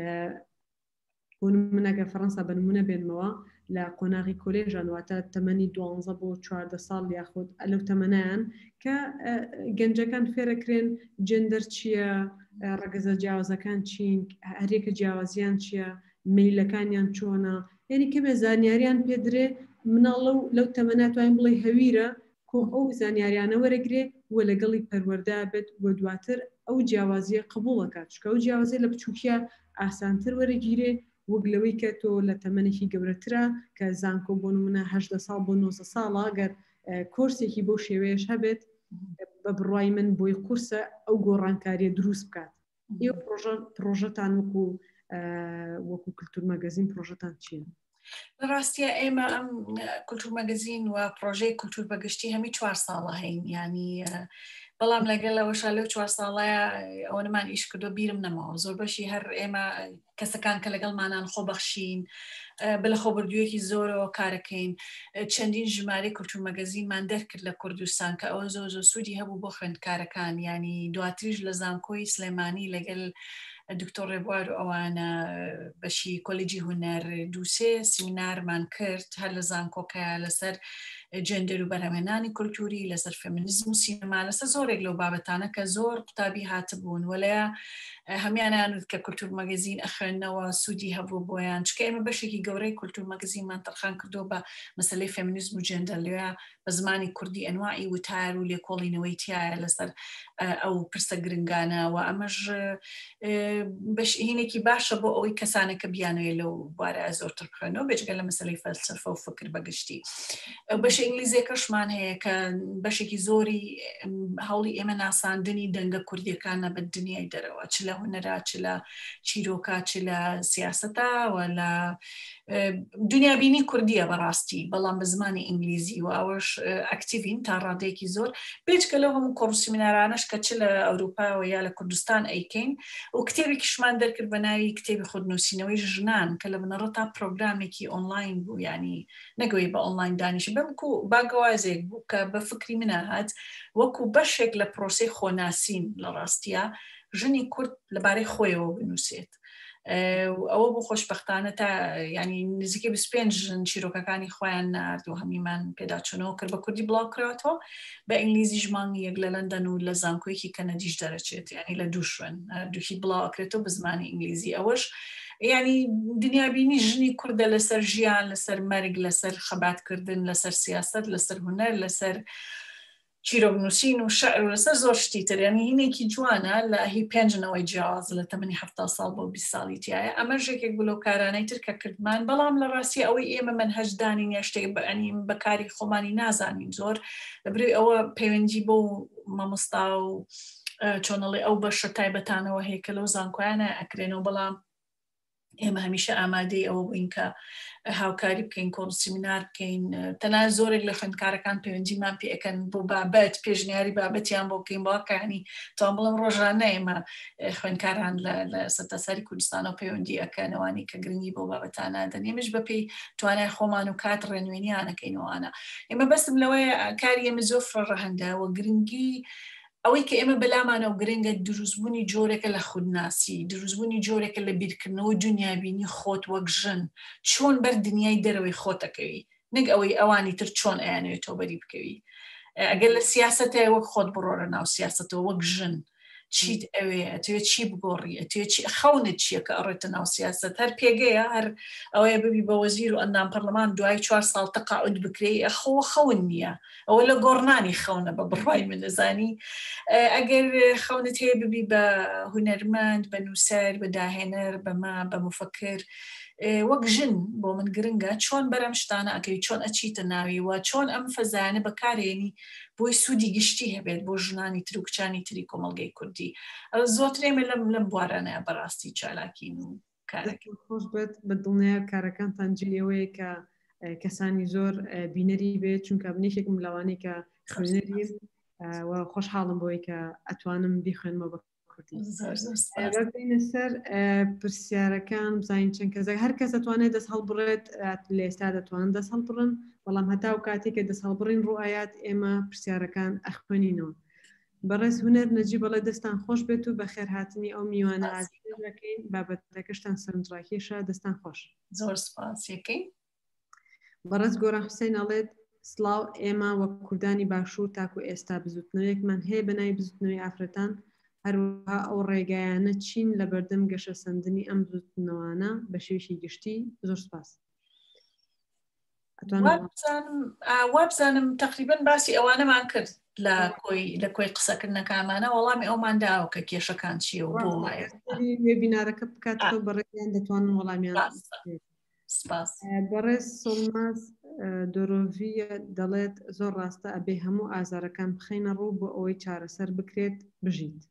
منەگە فەڕەنسا بەنمونە بێنمەوە لە قۆناغی کۆلێژانواتە تەمەنی دوانزە بۆ چواردە ساڵ یاخود ئەلەو تەمەنیان کە گەنجەکان فێرەکرێن جندەر چییە ڕەگەزە جیاوازەکان چین هەرێکە جیاوازیان چییە میلەکانیان چۆنە یعنی کەمێ زانیاریان پێدرێ مناڵە لەو تەمەناتوانین بڵێ هەویرە کۆ ئەو زانیاریانە وەرەگرێ وە لەگەڵی پەروەردا بێت وە دواتر ئەو جیاوازیە قبوڵەکات چکە ئەو جیاوازی لە بچووکیە ئاسانتر وەرەگیرێ وەگلەوەی کە تۆ لە تەمەنێکی گەورەترە کە زانکۆ بۆ نمونە هەژدە ساڵ بۆ نۆزدە ساڵە گەر کۆرسێکی بۆ شێوەیەش هەبێت بە بڕوای من بۆی قورسە ئەو گۆڕانکاریە دروست بکات. ئێوە پرۆژەتان وەکو وەکو کللتور مەگەزین پرۆژەتان چییە؟ بەڕاستیە ئێمە ئەم کللتور مەگەزین و پرۆژەی کللتور بەگشتی هەمی چوار ساڵە هەین ینی بەڵام لەگەڵەوەشا لەو چوار ساڵایە ئەوە نەمان ئیش کردو بیرم نەماوە زۆر بەشی هەر ئێمە کەسەکان کە لەگەڵمانان خۆبەخشین بە لە خۆبردوویەکی زۆرەوە کارەکەین چەندین ژمارە کللتور مەگەزینمان دەرکرد لە کوردستان کە ئەوە زۆر زۆر سوودی هەبوو بۆ خوێندکارەکان ینی دواتریش لە زانکۆی سلێمانی لەگەڵ دکتۆر ڕێبوار و ئەوانە بەشی کۆلێجی هونەر دووسێ سیمینارمان کرد هەر لە زانکۆکە لەسەر جەندەر و بەرهەمهێنانی کولتوری لەسەر فێمینیزم و سینەما لەسەر زۆرێک لەو بابەتانە کە زۆر قوتابی هاتبوون وەلەیە هەمیانیان وت کە کللتور مەگەزین ئەخوێننەوە سوودی هەبوو بۆیان چکە ئێمە بەشێکی گەورەی کللتور مەگەزینمان تەرخان کردو بە مەسەلەی فێمینیزم و جەندەر لێە بە زمانی کوردی ئەنواعی وتار و لێکۆڵینەوەی تایە لەسەر ئەو پرسە گرنگانە و ئەمەش هینێکی باشە بۆ ئەوەی کەسانێکە بیانوێ لەو بارە زۆرتر بخوێنەوە بێجگە لە مەسەلەی فەلسەفە و فکر بەگشتی. بەش ئینگلیزیەکەشمان هەیە کە بەشێکی زۆری هەوڵی ئێمە ناساندنی دەنگە کوردیەکانە بە دنیای دەرەوە چ لە هونەرا چ لە چیرۆکە چ لە سیاسەتە و لە دنیابینی کوردیە بەڕاستی بەڵام بە زمانی ئینگلیزی و ئەوەش ئەکتیڤین تا ڕادەیەکی زۆر بێجگە لەو هەموو کۆڕسیمینارانەش کە چ لە ئەوروپا و یا لە کوردستان ئەیکەین و کتێبێکیشمان دەرکرد بە ناوی کتێبی خودنووسینەوەی ژنان کە لە بنەڕەت تا پرۆگرامێکی ئۆنلاین بوو ینی نەگەوەی بە ئۆنلاین دانیشی بەمکو باگەوازێک بوو کە بە فکری منەهات وەکو بەشێک لە پرۆسەی خۆناسین لە ڕاستیە ژنی کورد لەبارەی خۆیەوە بنووسێت. ئەوە بۆ خۆشبەختانە تا ینی نزیکەی بیست و پێنج ژن چیرۆکەکانی خۆیان نارد و هەمیمان پێداچوونەوە کرد بە کوردی بڵاو کراوەوە بە ئینگلیزی ژمانگی یەک لە لەندەن و لە زانکۆیەکی کەنەدیش دەرەچێت ینی لە دوو شوێن دووکی بڵاو ئەکرێتەوە بە زمانی ئینگلیزی ئەوەش ینی دنیابینی ژنی کوردە لەسەر ژیان لەسەر مەرگ لەسەر خەباتکردن لەسەر سیاست لەسەر هونەر لەسەر چیرۆکنووسین و شەعر و لەسەر زۆر شتی تر ینی هینێکی جوانە لە هی پێنجنەوەی جیاواز لە تەمەنی هەفتا ساڵ بۆ بیست ساڵی تایە ئەمە ژێکێک بلۆ کارانەی تر کە کردمان بەڵام لە ڕاستی ئەوەی ئێمە منهەجدانین یا شتێک بەنیم بەکاری خۆمانی نازانین زۆر لەبروی ئەوە پەیوەندی بۆ مامۆستا و چۆنەڵێ ئەو بەشە تایبەتانەوە هەیە کە لەو زانکۆیانە ئەکرێنەوە بەڵام ئێمە هەمیشە ئامادەی ئەوە بووین کە هاوکاری بکەین کۆڵ سیمینار بکەین تەنها زۆرێک لە خوێندکارەکان پەیوەندیمان پێ ئەەکەن بۆ بابەت پێشنیاری بابەتیان بۆ بکەین بۆکانی تاوان بڵم ڕۆژانە ئێمە خوێندکاران لە سەرتاسەری کوردستانەوە پەیوەندی ئەەکەنەوانی کە گرنگی بۆ بابەتانە دەن ئێمەش بەپێی توانای خۆمان و کات ڕێنوێنیانەکەینەوەوانە ئێمە بەستم لەوەیە کاری ئێمە زۆر فڕەڕەهەندەوە گرنگی ئەوەی کە ئێمە بەلامانە و گرنگە دروستبوونی جۆرێکە لە خودناسی دروستبوونی جۆرێکە لە بیرکردنەوە دنیابینی خۆت وەک ژن چۆن بەر دنیای دەرەوەی خۆتەکەوی نەک ئەوەی ئەوانی تر چۆن ئەیانەوێت تۆ بەری بکەوی ئەگەر لە سیاسەتە وەک خۆت بڕۆرە ناو سیاسەتەوە وەک ژن چیت ئەوێ ئەتوێت چی بگۆڕی ئەتوێت خەونت چییە کە ئەڕێتە ناو سیاست هەر پێگەیە هەر ئەوەیە ببی بە وەزیر و ئەندام پەرلەمان دوای چوار ساڵ تەقاعود بکرێ ئەخەوە خەون نییە ئەوە لە گۆڕنانی خەونە بە بڕوای من نەزانی ئەگەر خەونت هەیە ببی بە هونەرمەند بە نووسەر بە داهێنەر بەما بە مفەکر وەک ژن بۆ من گرنگە چۆن بەرەم شتانە ئەکەوی چۆن ئەچیتە ناوی وە چۆن ئەم فەزانە بەکارێنی بۆی سوودی گشتی هەبێت بۆ ژنانی تر و کچانی تری کۆمەڵگەی کوردی زۆرترێمە لەم لەم بوارانەیە بەڕاستی چالاکین و کارەکە خۆش بێت بە دڵنیای کارەکانتان جێەوەیە کە کەسانی زۆر بینەری بێت چونکە بنیشێکم لەوانەی کە خوێنەری خۆشحاڵم بۆی کە ئەتوانم بیخوێنمەوە بە بەینە سەر پرسیارەکان بزانین چەند کەسێک هەر کەس دەتوانێت دەست هەڵبڕێت لە ئێستا دەتوانن دەست هەڵبڕن بەڵام هەتا و کاتێک کە دەست هەڵبڕین ڕوئایات ئێمە پرسیارەکان ئەخوێنینەوە بەڕێز هونەر نەجی بەڵێ دەستان خۆش بێت و بە خێرهاتنی ئەو میوانە ئازیەکەین بابەتەکەشتان سەرنجڕاکێشە دەستان خۆش زۆر سپاسیەکەی بەڕێز گۆران حوسێن ئەڵێت سڵاو ئێمە وەک کوردانی باشوور تاکو ئێستا بزوتنەوەیەکمان هەیە بەنای بزوتنەوەی ئافرەتان هەروەها ئەو ڕێگایانە چین لە بەردەم گەشە سەندنی ئەم زوتنەوەانە بە شێوشی گشتی زۆر سپاس وابزانم تقریبان باسی ئەوانەمان کرد لە کۆی لە کۆی قسەکردنەکانمانە وەڵامی ئەومان داوە کە کێشەکان چییە و بۆ وێبینارەکە بکاتەوە بەڕێیان دەتوانن وەڵامیان سپاس بەڕێز سڵماز دۆرۆڤە دەڵێت زۆر ڕاستە ئەبێ هەموو ئازارەکان بخەینە ڕوو بۆ ئەوەی چارەسەر بکرێت بژیت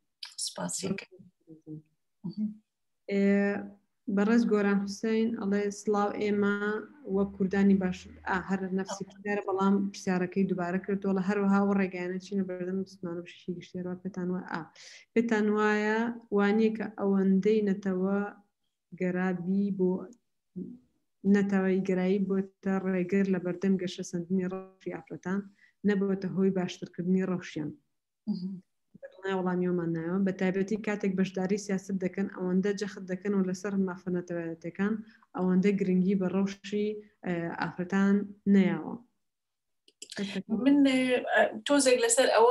بەڕێز گۆران حوسێن ئەڵێ سڵاو ئێمە وەک کوردانی باش هەر نەفسی پرسیارە بەڵام پرسیارەکەی دووبارە کردووە لە هەروەها و ڕێگایانە چینە بەردەم سنانە بشی گشتێرەوە پێتان وە ئا پێتان وایە وانەیە کە ئەوەندەی نەتەوە گەرابی بۆ نەتەوەی گەرایی بۆتە ڕێگەر لە بەردەم گەشە سەندنی ڕەوشی ئافرەتان نەبووەتە هۆی باشترکردنی ڕەوشیان وەڵامیۆمان نایەوە بە تایبەتی کاتێک بەشداری سیاست دەکەن ئەوەندە جەخت دەکەن و لەسەر مافەنەتەوەیەتەکان ئەوەندە گرنگی بە ڕەوشی ئافرەتان نەیەوە من تۆزێک لەسەر ئەوە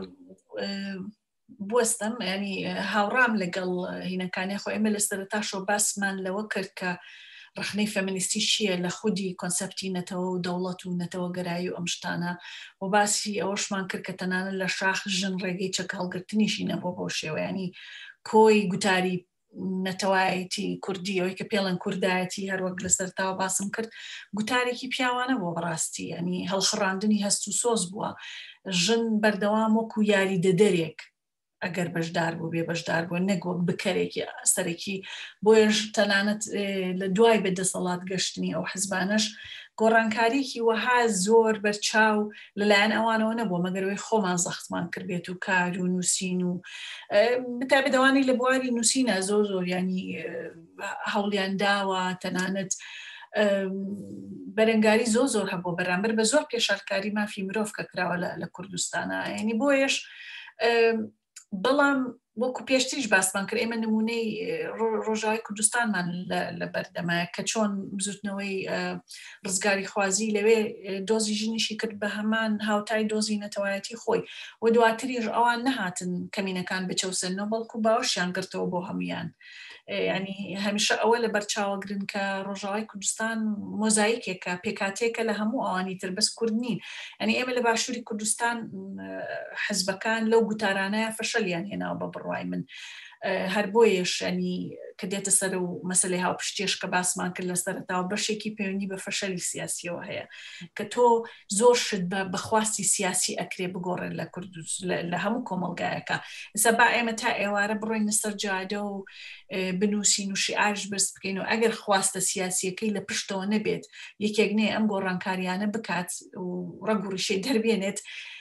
بوەستم ینی هاوڕام لەگەڵ هینەکانی خۆ ئێمە لە سەرەتاشۆ باسمان لەوە کرد کە ڕخنەی فەمینیستی چییە لە خودی کۆنسەپتی نەتەوە و دەوڵەت و نەتەوە گەرایی و ئەم شتانە و باسی ئەوەشمان کرد کە تەنانە لە شاخ ژن ڕێگەی چەک هەڵگرتنیشی نەبوو بۆ شێوەیانی کۆی گوتاری نەتەوایەتی کوردی ئەوەی کە پێڵەن کوردایەتی هەروەک لەسەرتاوە باسم کرد گوتارێکی پیاوانە بۆ بەڕاستی ینی هەڵخڕاندنی هەست و سۆز بووە ژن بەردەوام وەکو یاریدەدەرێک ئەگەر بەشدار بوو بێ بەشدار بوو نەگوەک بکەرێکی سەرەکی بۆیش تەنانەت لە دوای بەدەسەڵات گەشتنی ئەو حزبانش گۆڕانکاریکی وەها زۆر بەرچاو لەلایەن ئەوانەوە نەبووە مەگەرەوەی خۆمان زەختمان کردبێت و کار و نووسین و بتابێتەوانی لە بواری نووسینە زۆر زۆر ینی هەوڵیان داوە تەنانەت بەرەنگاری زۆر زۆر هەبوو بەرامبەر بە زۆر پێشارکاری مافی مرۆڤ کە کراوە لە کوردستانە ینی بۆیش بەڵام وەکو پێشتریش باسمان کرد ئێمە نمونەی ڕۆژاوی کوردستانمان لە بەردەمایە کە چۆن بزوتنەوەی ڕزگاری خوازی لەوێ دۆزی ژنیشی کرد بە هەمان هاوتای دۆزی نەتەوایەتی خۆی و دواتریش ئەوان نەهاتن کەمینەکان بچەوسنەوە بەڵکو باوەشیان گرتەوە بۆ هەمویان ینی هەمیشە ئەوە لە بەرچاوەگرن کە ڕۆژاوی کوردستان مۆزاییکێکە پێکاتێکە لە هەموو ئەوانی تر بەس کورد نین ئەنی ئێمە لە باشووری کوردستان حزبەکان لەو گوتارانەیە فەشەلیان هێناوە بە بڕوای من هەر بۆیش ینی کە دێتە سەر و مەسلەی هاوپشتێش کە باسمان کرد لە سەرەتاوە بەشێکی پەیوەندی بە فەشەلی سیاسیەوە هەیە کە تۆ زۆر شت بە بەخواستی سیاسی ئەکرێ بگۆڕێن لە کورد لە هەموو کۆمەڵگایەکە ئێستا با ئێمە تا ئێوارە بڕۆینە سەر جادە و بنووسین و شیعاش بەرز بکەین و ئەگەر خواستە سیاسیەکەی لە پشتەوە نەبێت یەکێک نێ ئەم گۆڕانکاریانە بکات و ڕەگوڕیشەی دەربێنێت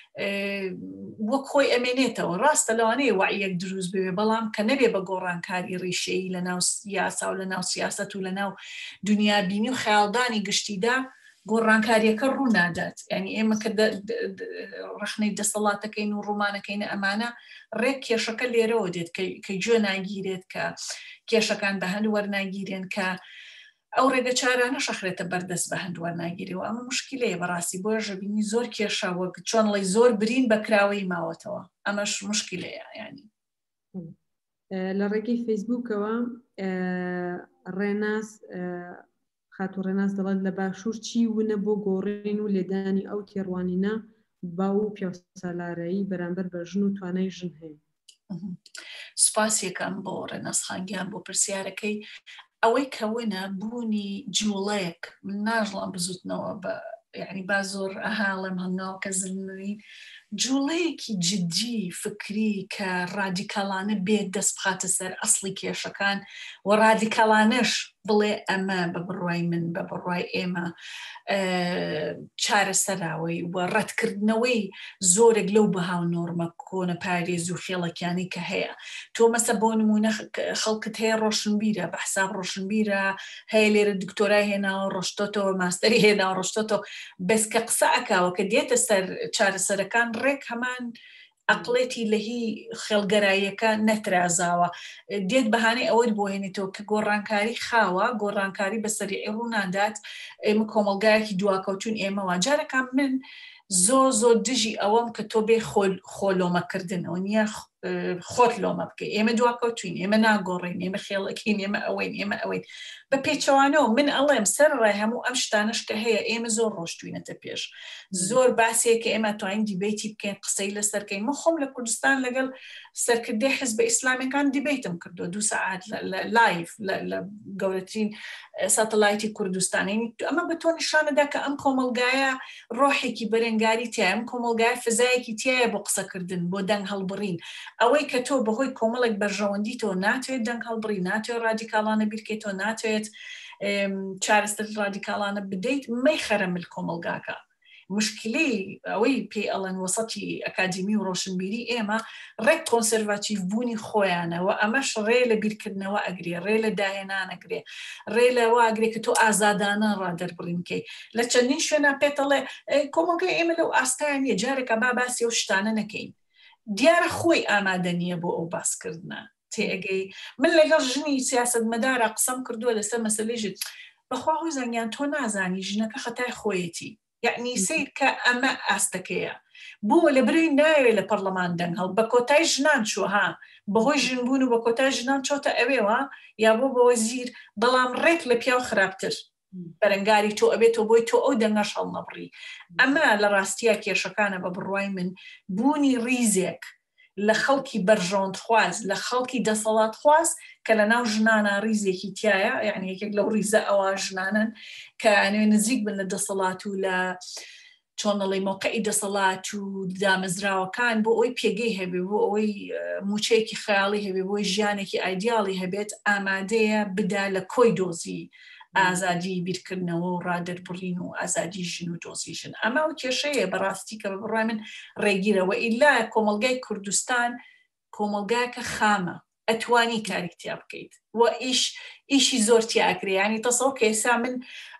وەک خۆی ئەمێنێتەوە ڕاستە لەوانەیە وعیەک دروست بوێ بەڵام کە نەبێ بە گۆڕانکاری ڕیشەیی لە ناو یاسا و لە ناو سیاست و لە ناو دنیا بینی و خەیاڵدانی گشتیدا گۆڕانکاریەکە ڕوو نادات ینی ئێمە کە ڕخنەی دەسەڵاتەکەین و ڕوومانەکەینە ئەمانە ڕێک کێشەکە لێرەوە دێت کە گوێ ناگیرێت کە کێشەکان بە هەند وەرناگیرێن کە ئەو ڕێگە چارانە شەخرێتە بەردەست بە هەند وەرناگیریەوە ئەمە مشکلەیە بەڕاستی بۆ ژەبینی زۆر کێشە وەک چۆن لەی زۆر برین بە کراوەی ماوەتەوە ئەمەش مشکلەیە ینی لە ڕێگەی فەیسبووکەوە ڕێناس خاتو ڕێناس دەڵێت لە باشوور چی ونە بۆ گۆڕین و لێدانی ئەو تێڕوانینە باو و پیاسەلارایی بەرامبەر بە ژن و توانای ژن هەیە سوپاسیەکەم بۆ ڕێناس خانگیان بۆ پرسیارەکەی ئەوەی کەونە بوونی جوڵەیەک ناژڵان بزوتنەوە بە یعنی با زۆر ئەهاڵم هەناو کە زلمەوی جوڵەیەکی جدی فکری کە ڕادیکاڵانە بێت دەست بخاتە سەر ئەسڵی کێشەکان و ڕادیکاڵانەش بڵێ ئەمە بە بڕوای من بە بڕوای ئێمە چارەسەراوەی و ڕەتکردنەوەی زۆرێک لەو بەهاو نۆرمە کۆنە پارێز و خێڵەکیانی کە هەیە تۆ مەسە بۆ نمونە خەڵکت هەیە ڕۆشنبیرە بە حساب ڕۆشنبیرە هەیە لێرە دکتۆرای هێناوە ڕۆشتۆتەوە ماستەری هێناوە ڕۆشتۆتەوە بەس کە قسە ئەکاوە کە دێتە سەر چارەسەرەکان ڕێک هەمان عقلێتی لە هی خێڵگەراییەکە نەترازاوە دێت بەهانەی ئەوەی بۆ هێنێتەوە کە گۆڕانکاری خاوە گۆڕانکاری بەسەری ڕوو نادات ئێمە کۆمەڵگایەکی دواکەوتون ئێمەوە جارێکان من زۆر زۆر دژی ئەوەم کە تۆ بێ خۆلۆمەکردنەوە نییە خۆت لۆمە بکەی ئێمە دواکەوتوین ئێمە ناگۆڕین ئێمە خێڵەکەین ئێمە ئەوەین ئێمە ئەوەین بە پێچەوانەوە من ئەڵێم سەر ڕای هەموو ئەم شتانش کە هەیە ئێمە زۆر ڕۆشتوینەتە پێش زۆر باسێکە ئێمە توانین دیبیتی بکەین قسەی لەسەرکەین من خۆم لە کوردستان لەگەڵ سەرکردەی حزبە ئیسلامیەکان دیبیتم کردو دوو سەعات لایف لە گەورەترین ساتەلایتی کوردستانی ئەمە بە تۆ نیشانەدا کە ئەم کۆمەڵگایە ڕۆحێکی بەرەنگاری تایە ئەم کۆمەڵگای فزایەکی تایە بۆ قسەکردن بۆ دەنگ هەڵبڕین ئەوەی کە تۆ بەهۆی کۆمەڵێک بەرژەوەندیتەوە ناتوێت دەنگ هەڵبڕی ناتوێت ڕادیکاڵانە بیرکەیتەوە ناتوێت چارەسەر ڕادیکاڵانە بدەیت مەی خەرەمل کۆمەڵگاکە مشکلەی ئەوەی پێی ئەڵەن وەسەتی ئەکادمی و ڕۆشنبیری ئێمە ڕێک کۆنسەرڤاتیڤ بوونی خۆیانەوە ئەمەش ڕێ لە بیرکردنەوە ئەگرێ ڕێ لە داهێنانەگرێ ڕێ لەوە ئەگرێ کە تۆ ئازادانە ڕادەربڕینکەی لە چەندین شوێنە پێتەڵێ کۆمەڵگەی ئێمە لەو ئاستایان نیە جارێکە با باسی ئەو شتانە نەکەین دیارە خۆی ئامادە نییە بۆ ئەو باسکردنە تێگەی من لەگەڵ ژنی سیاسەتمەدارە قسەم کردووە لەسەر مەسەلەیژت بەخوا هۆزانیان تۆ نازانی ژنەکە خەتای خۆیەتی یعنی سیر کە ئەمە ئاستەکەیە بۆ لە برەی ناوێت لە پەرلەمان دەنگ هەڵ بە کۆتای ژنان چووها بەهۆی ژنبوون و بە کۆتای ژنان چۆتە ئەوێوە یا بۆ بە وەزیر بەڵام ڕێک لە پیاو خراپتر بەرەنگاری تۆ ئەبێتەوە بۆی تۆ ئەو دەنگەش هەڵ نەبڕی ئەمە لە ڕاستیە کێشەکانە بە بڕوای من بوونی ریزێک لە خەڵکی بەرژۆند خواز لە خەڵکی دەسەڵات خواز کە لە ناو ژنانە ریزێکی تایە یعنی یەکێک لەو ریزە ئەوە ژنانن کە ئەنوێ نزیک بن لە دەسەڵات و لە چۆنەڵی مۆقعی دەسەڵات و دامەزراوەکان بۆ ئەوی پێگەی هەبێ بۆ ئەوەی موچەیەکی خەیاڵی هەبێ بۆی ژیانێکی ئایدیاڵی هەبێت ئامادەیە بدا لە کۆی دۆزی ئازادی بیرکردنەوە و ڕادەربڕین و ئازادی ژن و دۆزی ژن ئەمە و کێشەیە بەڕاستی کە بەڕای من ڕێگیرەوە ئیلا کۆمەڵگای کوردستان کۆمەڵگایەکە خامە ئەتوانی کاریکتیا بکەیت و ئیش ئیشی زۆر تیاکرێ ینی تەسەڵ کە ئێستا من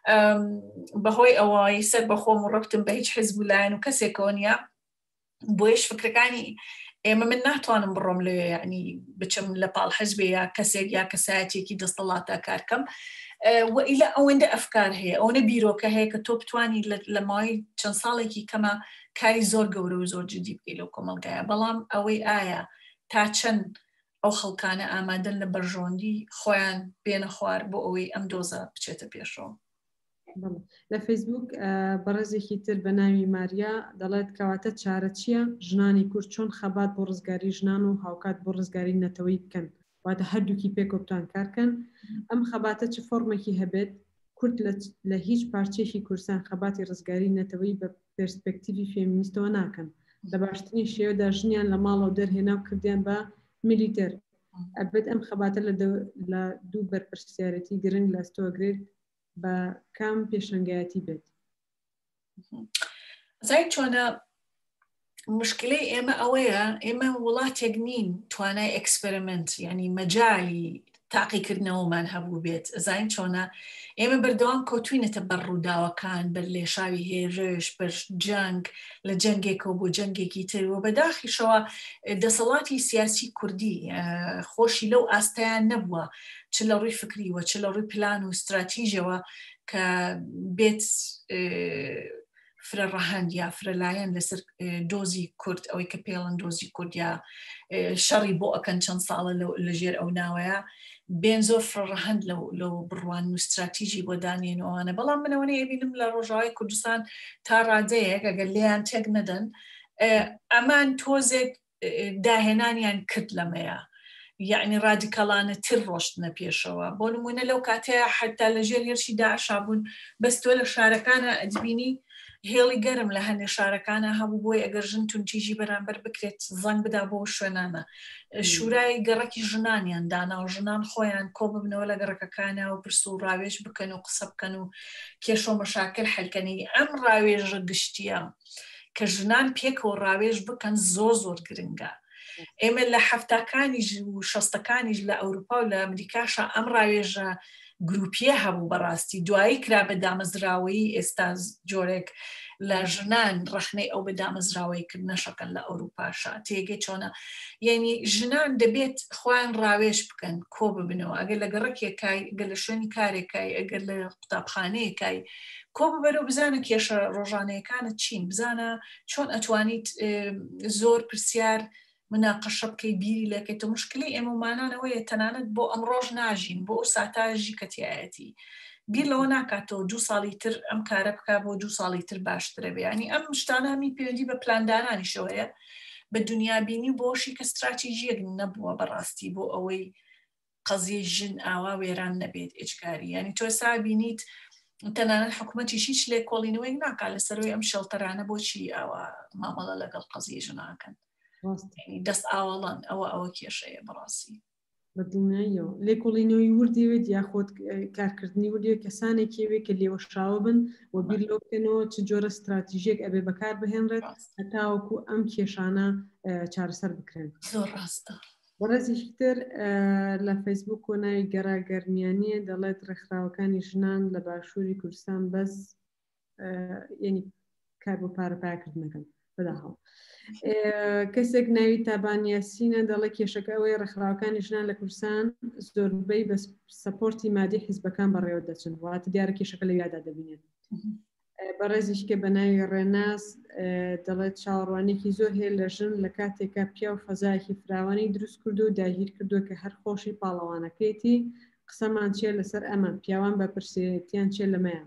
بەهۆی ئەوەی سەر بە خۆم و ڕەبتم بە هیچ حیزب لایەن و کەسێکەوە نیە بۆیش فکرەکانی ئێمە من ناتوانم بڕۆم لێ یعنی بچم لە پاڵ حەزبێ یا کەسێک یا کەسایەتێکی دەستەڵاتە کارکەم وئیلا ئەوەندە ئەفکار هەیە ئەوەنە بیرۆکە هەیە کە تۆ بتوانی لە ماوەی چەند ساڵێکی کەمە کاری زۆر گەورە و زۆر جدی بکەی لەو کۆمەلگایە بەڵام ئەوەی ئایا تا چەند ئەو خەڵکانە ئامادەن لە بەرژۆندی خۆیان بێنە خوار بۆ ئەوەی ئەم دۆزە بچێتە پێشەوە. لە فەیسبوک بەڕێزێکی تر بە ناوی ماریا دەڵێت کەواتە چارە چییە؟ ژنانی کورد چۆن خەبات بۆ ڕزگاری ژنان و هاوکات بۆ ڕزگاری نەتەوەی بکەن واتە هەردووکی پێکۆتان کارکەن. ئەم خەباتە چ فۆرمێکی هەبێت کورد لە هیچ پارچێکی کوردستان خەباتی ڕزگاری نەتەوەی بە پێرسپێکتیڤی فێمینیستەوە ناکەن. لە باشترین شێوەدا ژنیان لە ماڵەوە دەرهێنا و کردیان بە میلیتەر. ئەبێت ئەم خەباتە لە دوو بەرپرسیارەتی گرنگ لەستۆگرێت بە کام پێشنگایەتی بێت. زای چۆنە مشکلەی ئێمە ئەوەیە ئێمە وڵاتێک نین توانای ئەکسپەرمنت ینی مەجای تاقیکردنەوەمان هەبوو بێت. زین چۆنە ئێمە بەردەوام کۆتوینەتە بەر ڕووداوەکان بەر لێشاوی هێرش بەر جەنگ لە جەنگێکەوە بۆ جەنگێکی ترەوە بەداخیشەوە دەسەڵاتی سیاسی کوردی خۆشی لەو ئاستایان نەبووە چ لە ڕووی فکریوە چ لە ڕووی پلان و استراتیژەوە کە بێت فرە ڕەهەند یا فرەلایەن لەسەر دۆزی کورد ئەوەی کە پێڵن دۆزی کورد یا شەڕی بۆ ئەکەن چەند ساڵە لەژێر ئەو ناوەیە بێن زۆر فرە ڕەهەند لەو بڕوان و استراتیژی بۆ دانێنەوەوانە. بەڵام منەوەی ئەبینم لە ڕۆژاوای کوردستان تا ڕادەیەک ئەگەر لێیان تێک نەدەن ئەمان تۆزێک داهێنانیان کرد لەمەیە یعنی ڕادیکەڵانە تر ڕۆشتنە پێشەوە. بۆ نمونە لەو کاتەیە حتا لەژێر هێرشی داعشا بوون بەستۆ لە شارەکانە ئەدبینی هێڵی گەرم لە هەندێک شارەکانە هەبوو بۆی ئەگەر ژن تونتیژی بەرامبەر بکرێت زەنگ بدا بۆ شوێنانە. شورای گەڕەکی ژنانیان دانا و ژنان خۆیان کۆ ببنەوە لە گەڕەکەکانە و پرس و ڕاوێژ بکەن و قسە بکەن و کێشۆ مەشاکل حەلکەنی. ئەم ڕاوێژە گشتیە کە ژنان پێکەوە ڕاوێژ بکەن زۆر زۆر گرنگە. ئێمە لە حەفتاکانیش و شەستەکانیش لە ئەوروپا و لە ئەمریکاشە ئەم ڕاوێژە گروپیە هەبوو بەڕاستی دوایی کرا بە دامەزراوەی ئێستا جۆرێک لە ژنان ڕخنەی ئەو بە دامەزراوەی کرد نەشەکەن لە ئەوروپاشە تێگەی چۆنە یعنی ژنان دەبێت خۆیان ڕاوێژ بکەن کۆ ببنەوە ئەگەر لە گەڕەکێکای ئەگەر لە شوێنی کارێکای ئەگەر لە قوتابخانەیەکای کۆ ببەرە و بزانە کێشە ڕۆژانەیەکانت چین بزانە چۆن ئەتوانیت زۆر پرسیار مناقەشە بکەی بیری لەکەیتە مشکلی ئێمەمانانەوەیە تەنانەت بۆ ئەم ڕۆژ ناژین بۆ ئەو ساتاژی کەتیایەتی بیر لەوە ناکاتەوە دوو ساڵی تر ئەم کارە بکە بۆ دوو ساڵی تر باشترە بێ. ینی ئەم شتانەمی پەیوەندی بە پلاندانانیشەوەیە بە دنیابینی بۆشی کە استراتیژیەک نەبووە بەڕاستی بۆ ئەوەی قەزیە ژن ئاوا وێران نەبێت ئێجگاری. ینی تۆ سابینیت تەنانەت حکوومەتیش هیچ لێ کۆڵینەوەی ناکات لەسەرەوەی ئەم شەڵتەرانە بۆچی ئاوا مامەڵە لەگەڵ قەزیە ژناکەن دەست ئاوەڵان ئەوە ئەوە کێشەیە بەڕاستی بەدڵنیاییەوە لێکۆڵینەوەی وردیوێت یاخۆت کارکردنی وردیوە کەسانێکیوێ کە لێوەشراوە بن و بیر لۆ بکەنەوە چ جۆرە استراتیژیەک ئەبێ بەکار بهێنرێت هەتاوەکو ئەم کێشانە چارەسەر بکرێن. زۆر ڕاستە. بەڕێزێکی تر لە فەیسبوک و ناوی گەراگەرمیانیە دەڵێت ڕێکخراوەکانی ژنان لە باشووری کوردستان بەس یعنی کار بۆ پارەپایکردنەکەن بەداهاو. کەسێک ناوی تابانیاسینە دەڵێ کێشەکە ئەوەی ڕێکخراوەکانی ژنان لە کوردستان زۆربەی بە سەپۆرتی مادی حیزبەکان بەڕێوە دەچن واتە دیارە کێشەکە لە یادا دەبینێت. بەڕێزیشکە بە ناوی ڕێناس دەڵێت چاوەڕوانێکی زۆر هەیە لە ژن لە کاتێکە پیا و فەزایەکی فراوانی دروست کردو و داگیر کردووە کە هەر خۆشی پاڵەوانەکەیەتی قسەمان چێ لەسەر ئەمە پیاوان بە پرسیەتیان چێ لەمەیان.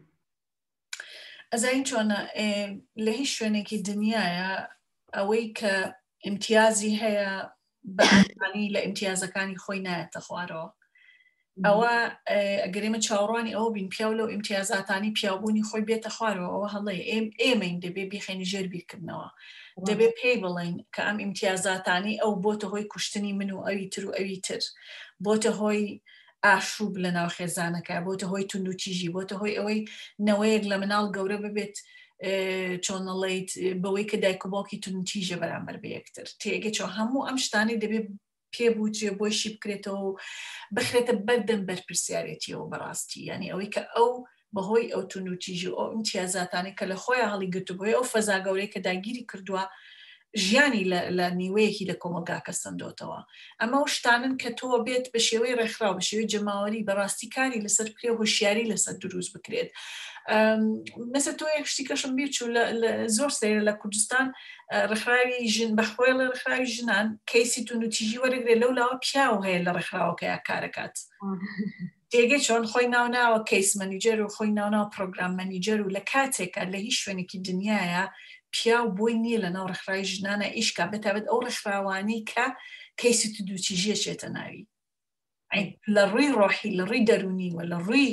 ئەزین چۆنە لە هیچ شوێنێکی دنیاە ئەوەی کە ئیمتیازی هەیە بەانی لە ئیمتیازەکانی خۆی نایەتە خوارەوە ئەوە ئەگەریمە چاوەڕوانی ئەوە بین پیا و لەو ئیمتیازاتانی پیاوبوونی خۆی بێتە خوارەوە ئەوە هەڵەیە ئێمەین دەبێ بیخێنی ژێر بیرکردنەوە دەبێ پێی بڵین کە ئەم ئیمتیازاتانی ئەو بۆتە هۆی کوشتنی من و ئەوی تر و ئەوی تر بۆتە هۆی ئاشوب لە ناو خێزانەکە بۆتە هۆی توندوتیژی بۆتە هۆی ئەوەی نەوەیەک لە مناڵ گەورە ببێت چۆنەڵیت بەوەی کە دایک و باوکی توندتیژە بەرامبەر بە یەکتر تێگەچەوە هەموو ئەم شتانی دەبێت پێبووتێ بۆشی بکرێتەوە و بخرێتە بەردەم بەرپرسیارەتیەوە بەڕاستی ینی ئەوەی کە ئەو بەهۆی ئەو توندوتیژی و ئەو ئیمتیازاتانی کە لە خۆیان هەڵی گرتوبووی ئەو فەزا گەورەی کە داگیری کردووە ژیانی لە نیوەیەکی لە کۆمەلگاکە سندۆتەوە ئەمە شتانن کە تۆ بێت بە شێوەی ڕێکخراو بە شێوەی جەماوەری بەڕاستی کاری لەسەر بکرێ و هۆشیاری لەسەر دروست بکرێت مەسە تۆ یەک شتی کەشم بیر چوو زۆر سەیرە لە کوردستان ڕێکخراوی ژن بەخۆی لە ڕێکخراوی ژنان کەیسی تونوتیژی وەرەگرێت لەو لاوە پیاو هەیە لە ڕێکخراوەکەیە کارەکات تێگەی چۆن خۆی ناوناوە کەیس مەنیجەر و خۆی ناوناوە پرۆگرام مەنیجەر و لە کاتێکە لە هیچ شوێنێکی دنیاە پیاو بۆی نییە لە ناو ڕێکخراوی ژنانە ئیشکا بێتابێت ئەو ڕێکخراوانەی کە کەیسی تونوتیژیە چێتە ناوی لە ڕووی ڕۆحی لە ڕووی دەرونی و لە ڕووی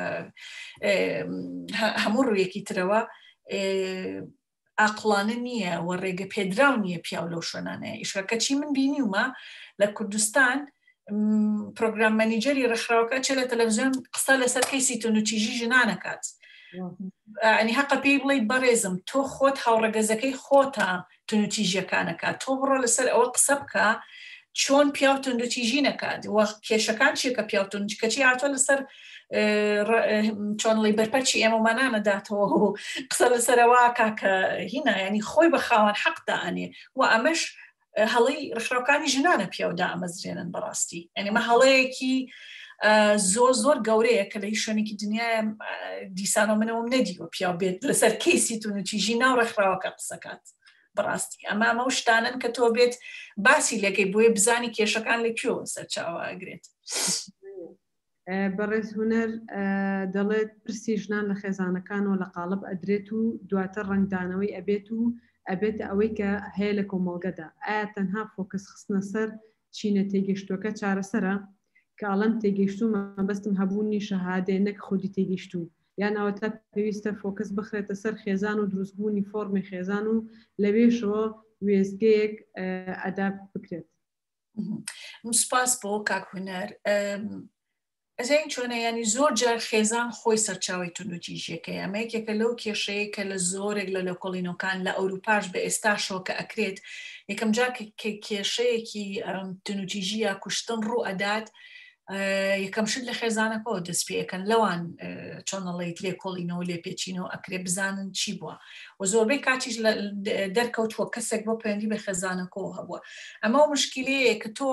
هەموو ڕوویەکی ترەوە ئاقلانە نییە و ڕێگە پێدراو نییە پیاو لەو شوێنانەیە ئیشکە چی من بینیومە لە کوردستان پرۆگرام مەنیجەری ڕێکخراوەکە چێ لە تەلەڤیزیۆن قسە لەسەر کەیسی تونوتیژی ژنانەکات ئەنی حەقە پێی بڵێیت بەڕێزم تۆ خۆت هاوڕەگەزەکەی خۆتە تونوتیژیەکانەکات تۆ بڕۆ لەسەر ئەوە قسە بکە چۆن پیاو تونوتیژی نەکات و کێشەکان چیەکە پیاو تونوتیژی کەچی هاتووە لەسەر چۆن لەی بەرپەرچی ئێمەمانانەداتەوە و قسە لەسەرەوە کاکە هینە ینی خۆی بە خاوەن حەقدا ئەنێ و ئەمەش هەڵی ڕێکخراوەکانی ژنانە پیاودا ئەمەزرێنن بەڕاستی ئەنیمە هەڵەیەکی زۆر زۆر گەورەیە کە لە هیچ شوێنێکی دنیای دیسان و منەوەم نەدیوە پیاو بێت لەسەر کەیسی تونوتیژی ناو ڕێکخراوەکە قسەکات بەڕاستی ئەمە ئەمە شتانن کە تۆ بێت باسی لەگەی بۆیە بزانی کێشەکان لەکوێوە سەرچاوە ئەگرێت بەڕێز هونەر دەڵێت پرسی ژنان لە خێزانەکانەوە لە قاڵب ئەدرێت و دواتر ڕنگدانەوەی ئەبێت و ئەبێت ئەوەی کە هەیە لە کۆمەڵگەدا ئایا تەنها فۆکس خستنە سەر چینە تێگەشتوەکە چارەسەرە کە ئەڵەم تێگەیشتوو مەبەستم هەبوونی شەهادێ نەک خودی تێگەیشتوو یان ئەوەتە پێویستە فۆکس بخرێتە سەر خێزان و دروستبوونی فۆرمی خێزان و لەوێشەوە وێزگەیەک ئەدا بکرێت سوپاس بۆ کاک هونەر ئەزین چۆنە ینی زۆر جار خێزان خۆی سەرچاوی تونوتیژیەکەی ئەمە یەکێکە لەو کێشەیە کە لە زۆرێک لە لۆکۆڵینۆکان لە ئەوروپاش بە ئێستاشەوە کە ئەکرێت یەکەم جار کێشەیەکی تونوتیژیە کوشتن ڕوو ئەدات یەکەم شت لە خێزانەکەەوە دەست پێەکەن لەوان چۆنەڵیت لێ کۆڵینەوە لێ پێچینەوە ئەکرێ بزانن چی بووە و زۆربەی کاتیش دەرکەوتووە کەسێک بۆ پەیوەندی بە خێزانەکەەوە هەبووە ئەمە مشکلەیە کە تۆ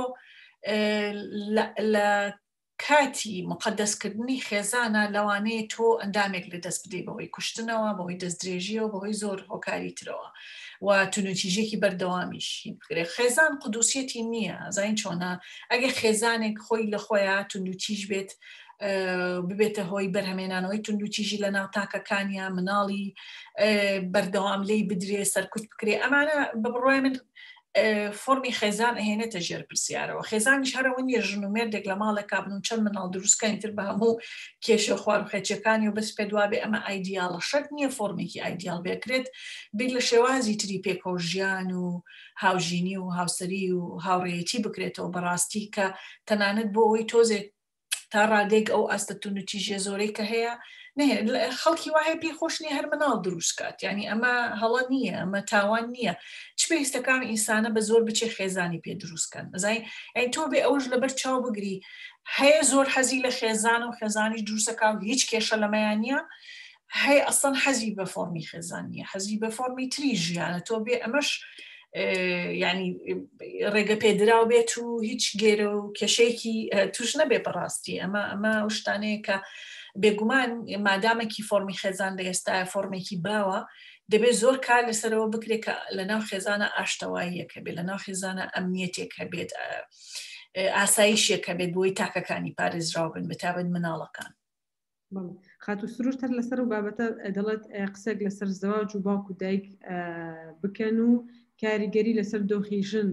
لە کاتی مقدسکردنی خێزانە لەوانەیە تۆ ئەندامێک لە دەست بدەی بەوەی کوشتنەوە بەوەی دەستدرێژیەوە بەهۆی زۆر هۆکاری ترەوە و تونوتیژێکی بەردەوامیشی بکرێت خێزان قودوسیەتی نییە زین چۆنە ئەگە خێزانێک خۆی لە خۆیان تونوتیژ بێت ببێتە هۆی بەرهەمێنانەوەی تونوتیژی لە ناو تاکەکانیان مناڵی بەردەوام لی بدرێ سەرکوت بکرێ ئەمانە بە بڕۆی من فۆرمی خێزان ئەهێنێتە ژێر پرسیارەوە خێزانیش هەرەوە نیە ژن و مێردێک لە ماڵێک کابن چەند مناڵ دروستکانی تر بە هەموو کێشە خوار و خێچەکانی و بەس پێ دوابێ ئەمە ئایدیاڵە شەک نییە فۆرمێکی ئایدیال بێکرێت بیر لە شێوازی تری پێکەوە ژیان و هاوژینی و هاوسەری و هاوڕێیەتی بکرێتەوە بەڕاستی کە تەنانەت بۆ ئەوەی تۆزێت تا ڕادێک ئەو ئەستە تونوتیژیە زۆرەی کە هەیە خەڵکی وایە پێی خۆشنی هەر مناڵ دروستکات ینی ئەمە هەڵە نییە ئەمە تاوان نییە چ پێویستەکان ئینسانە بە زۆر بچێ خێزانی پێ دروستکەن ئەزای ئەی تۆ بێ ئەوش لەبەر چاو بگری هەیە زۆر حەزی لە خێزان و خێزانیش دروستەکە و هیچ کێشە لەمەیان نییە هەیە ئەسڵەن حەزی بە فۆرمی خێزان نییە حەزی بە فۆرمی تری ژیانە تۆ بێ ئەمەش ینی ڕێگە پێدراو بێت و هیچ گێرە و کێشەیەکی توش نەبێ بەڕاستی ئەمە ئەمە شتانەیە کە بێگومان مادامێکی فۆرمی خێزان لە ئێستا فۆرمێکی باوە دەبێت زۆر کار لەسەرەوە بکرێت کە لە ناو خێزانە ئاشتەواییەکە بێت لە ناو خێزانە ئەمنیەتێک هەبێت ئاسایشێک هەبێت بۆی تاکەکانی پارێزراو بن بەتابەت مناڵەکان خاتو سروشتر لەسەر و بابەتە دەڵێت قسەک لەسەر زەواج و باوک و دایک بکەن و کاریگەری لەسەر دۆخی ژن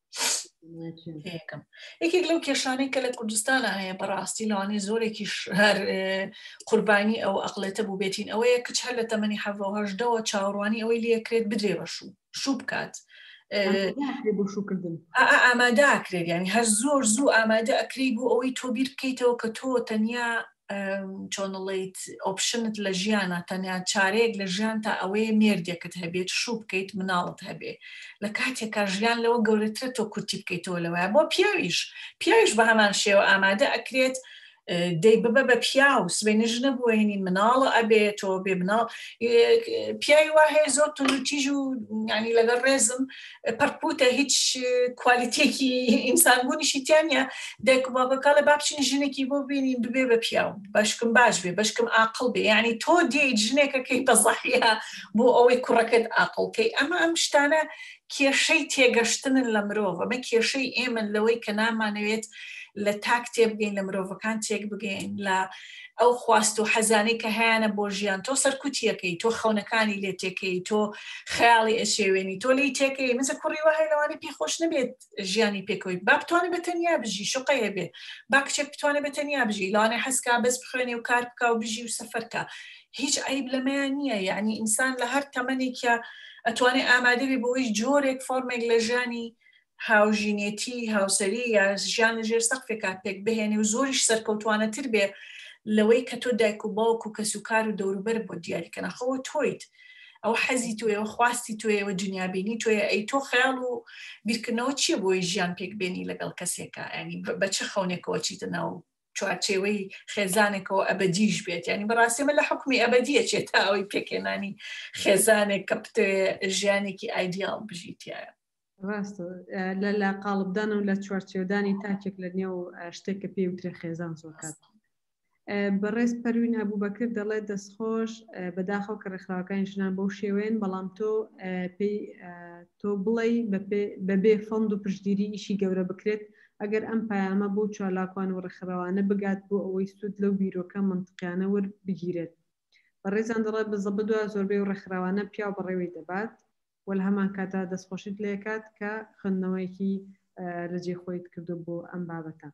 یەکێک لەو کێشانەی کە لە کوردستانە هەیە بەڕاستی لەوانەیە زۆرێکی هەر قوربانی ئەو ئەقلێتە بوو بێتین ئەوەیە کچ هەر لە تەمەنی حەڤە و هەژدەوە چاوەڕوانی ئەوەی لێکرێت بدرێ بە شوو شوو بکات ئامادە ئاکرێت ینی هەر زۆر زوو ئامادە ئەکری بوو ئەوەی تۆ بیر بکەیتەوە کە تۆ تەنیا چۆنڵیت ئۆپشنت لە ژیانە تەنیا چارەیەک لە ژیان تا ئەوەیە مێردێکت هەبێت شوو بکەیت مناڵت هەبێ لە کاتێکا ژیان لەوە گەورەترە تۆ کورتی بکەیتەوە لەوەیە بۆ پیاویش پیاویش بە هەمان شێوە ئامادە ئەکرێت دەی ببە بە پیا و سبەی نژنە بووە هێنین مناڵە ئەبێتەوە بێ مناڵ پیاوی وا هەیە زۆر تونوتیژ و ینی لەگەڵ ڕێزم پەرپوتە هیچ کوالیتێکی ئینسانبوونیشی تیانە دایک و بابەکە لە با بچین ژنێکی بۆ بینین ببێ بە پیاو بەشکم باش بێ بەشکم عاقڵ بێ یعنی تۆ دێیت ژنێکەکەی بە زەحیە بۆ ئەوەی کوڕەکەت عاقڵکەی ئەمە ئەم شتانە کێشەی تێگەشتنن لە مرۆڤ ئەمە کێشەی ئێمن لەوەی کە نامانەوێت لە تاک تێبگەین لە مرۆڤەکان تێک بگەین لە ئەو خواست و حەزانەی کە هیانە بۆ ژیان تۆ سەرکوتیەکەی تۆ خەونەکانی لێ تێکەی تۆ خەیاڵی ئەشێوێنی تۆ لی تێکەی مزە کوڕی وهەیە لەوانی پێی خۆش نەبێت ژیانی پێکەوەی با بتوانێت بە تەنیا بژی شوقی هەبێ با کچێک بتوانێت بە تەنیا بژی لەوانەیە حەزکا بەس بخوێنێ و کار بکا و بژی و سەفەرکە هیچ عیب لەمەیان نییە یعنی ئینسان لە هەر تەمەنێکە ئەتوانێت ئامادەبی بەوەی جۆرێک فۆرمێک لە ژیانی هاوژینێتی هاوسەری یا ژیان لەژێر سەقفێکا پێک بهێنێ و زۆریش سەرکەوتوانەتر بێ لەوەی کە تۆ دایک و باوک و کەسوکار و دەوروبەر بۆ دیاریکەنە خەوە تۆیت ئەو حەزی تۆیەوە خواستی تۆیەوە دنیابینی تۆیە ئەی تۆ خەیاڵ و بیرکردنەوە چییە بۆی ژیان پێک بێنی لەگەڵ کەسێکە ینی بە چه خەونێکەوە چیتە ناو چوارچێوەی خێزانێکەوە ئەبەدیش بێت ینی بەڕاستیمە لە حکمی ئەبەدیە چێت تا ئەوەی پێکێنانی خێزانێک کە بتوێ ژیانێکی ئایدیال بژیتیایە ڕاستە لە لا قاڵبدان و لە چوارچێودانی تاکێک لە نێو شتێککە پێی وترێ خێزان زۆرکات بەڕێز پەروین ئەبوبەکر دەڵێت دەستخۆش بەداخەو کە ڕێکخراوەکانی ژنان بەو شێوێن بەڵام تۆ پێی تۆ بڵێ بەبێ فەند و پشتگیری ئیشی گەورە بکرێت ئەگەر ئەم پایامە بۆ چالاکوان و ڕێکخراوانە بگات بۆ ئەوەی سوود لەو بیرۆکە منطقیانە وەربگیرێت بەڕێزان دەڵێت بەزە بدووە زۆربەی و ڕێکخراوانە پیا و بەڕێوەی دەبات وەل هەمان کاتا دەستخۆشیت لێکات کە خوێندنەوەیەکی لە جێخۆیت کردو بۆ ئەم بابەتە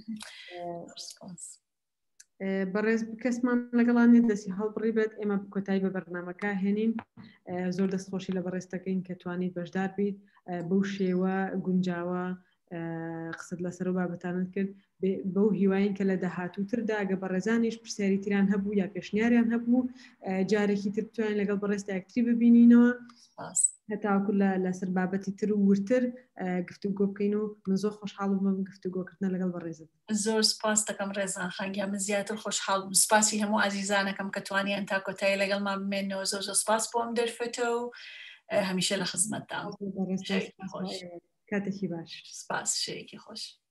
بەڕێز کەسمان لەگەڵانی دەستی هەڵبڕی بێت ئێمە کۆتایی بە بەرنامەکە هێنین زۆر دەستخۆشی لە بەڕێستەکەین کە توانیت بەشدار بیت بەو شێوە گونجاوە قسەت لەسەر و بابەتانت کرد بەو هیواین کە لە داهاتووتردا ئەگە بەڕێزانیش پرسیاری تیران هەبوو یا پێشنیاریان هەبوو جارێکی تر بتوانین لەگەڵ بەڕێستا یەکتری ببینینەوە هەتاوەکو لەسەر بابەتی تر و ورتر گفتوگۆ بکەین و من زۆر خۆشحاڵ بووم گفتوگۆکردنە لەگەڵ بەڕێزت زۆر سپاس دەکەم ڕێزان خەنگیا من زیاتر خۆشحاڵ بووم سپاسی هەموو عەزیزانەکەم کە توانیان تا کۆتایی لەگەڵمان بمێنەوە زۆر زۆر سپاس بۆم دەرفەتەوە و هەمیشە لە خزمەتتان کاتێکی باش سپاس شەیەکی خۆش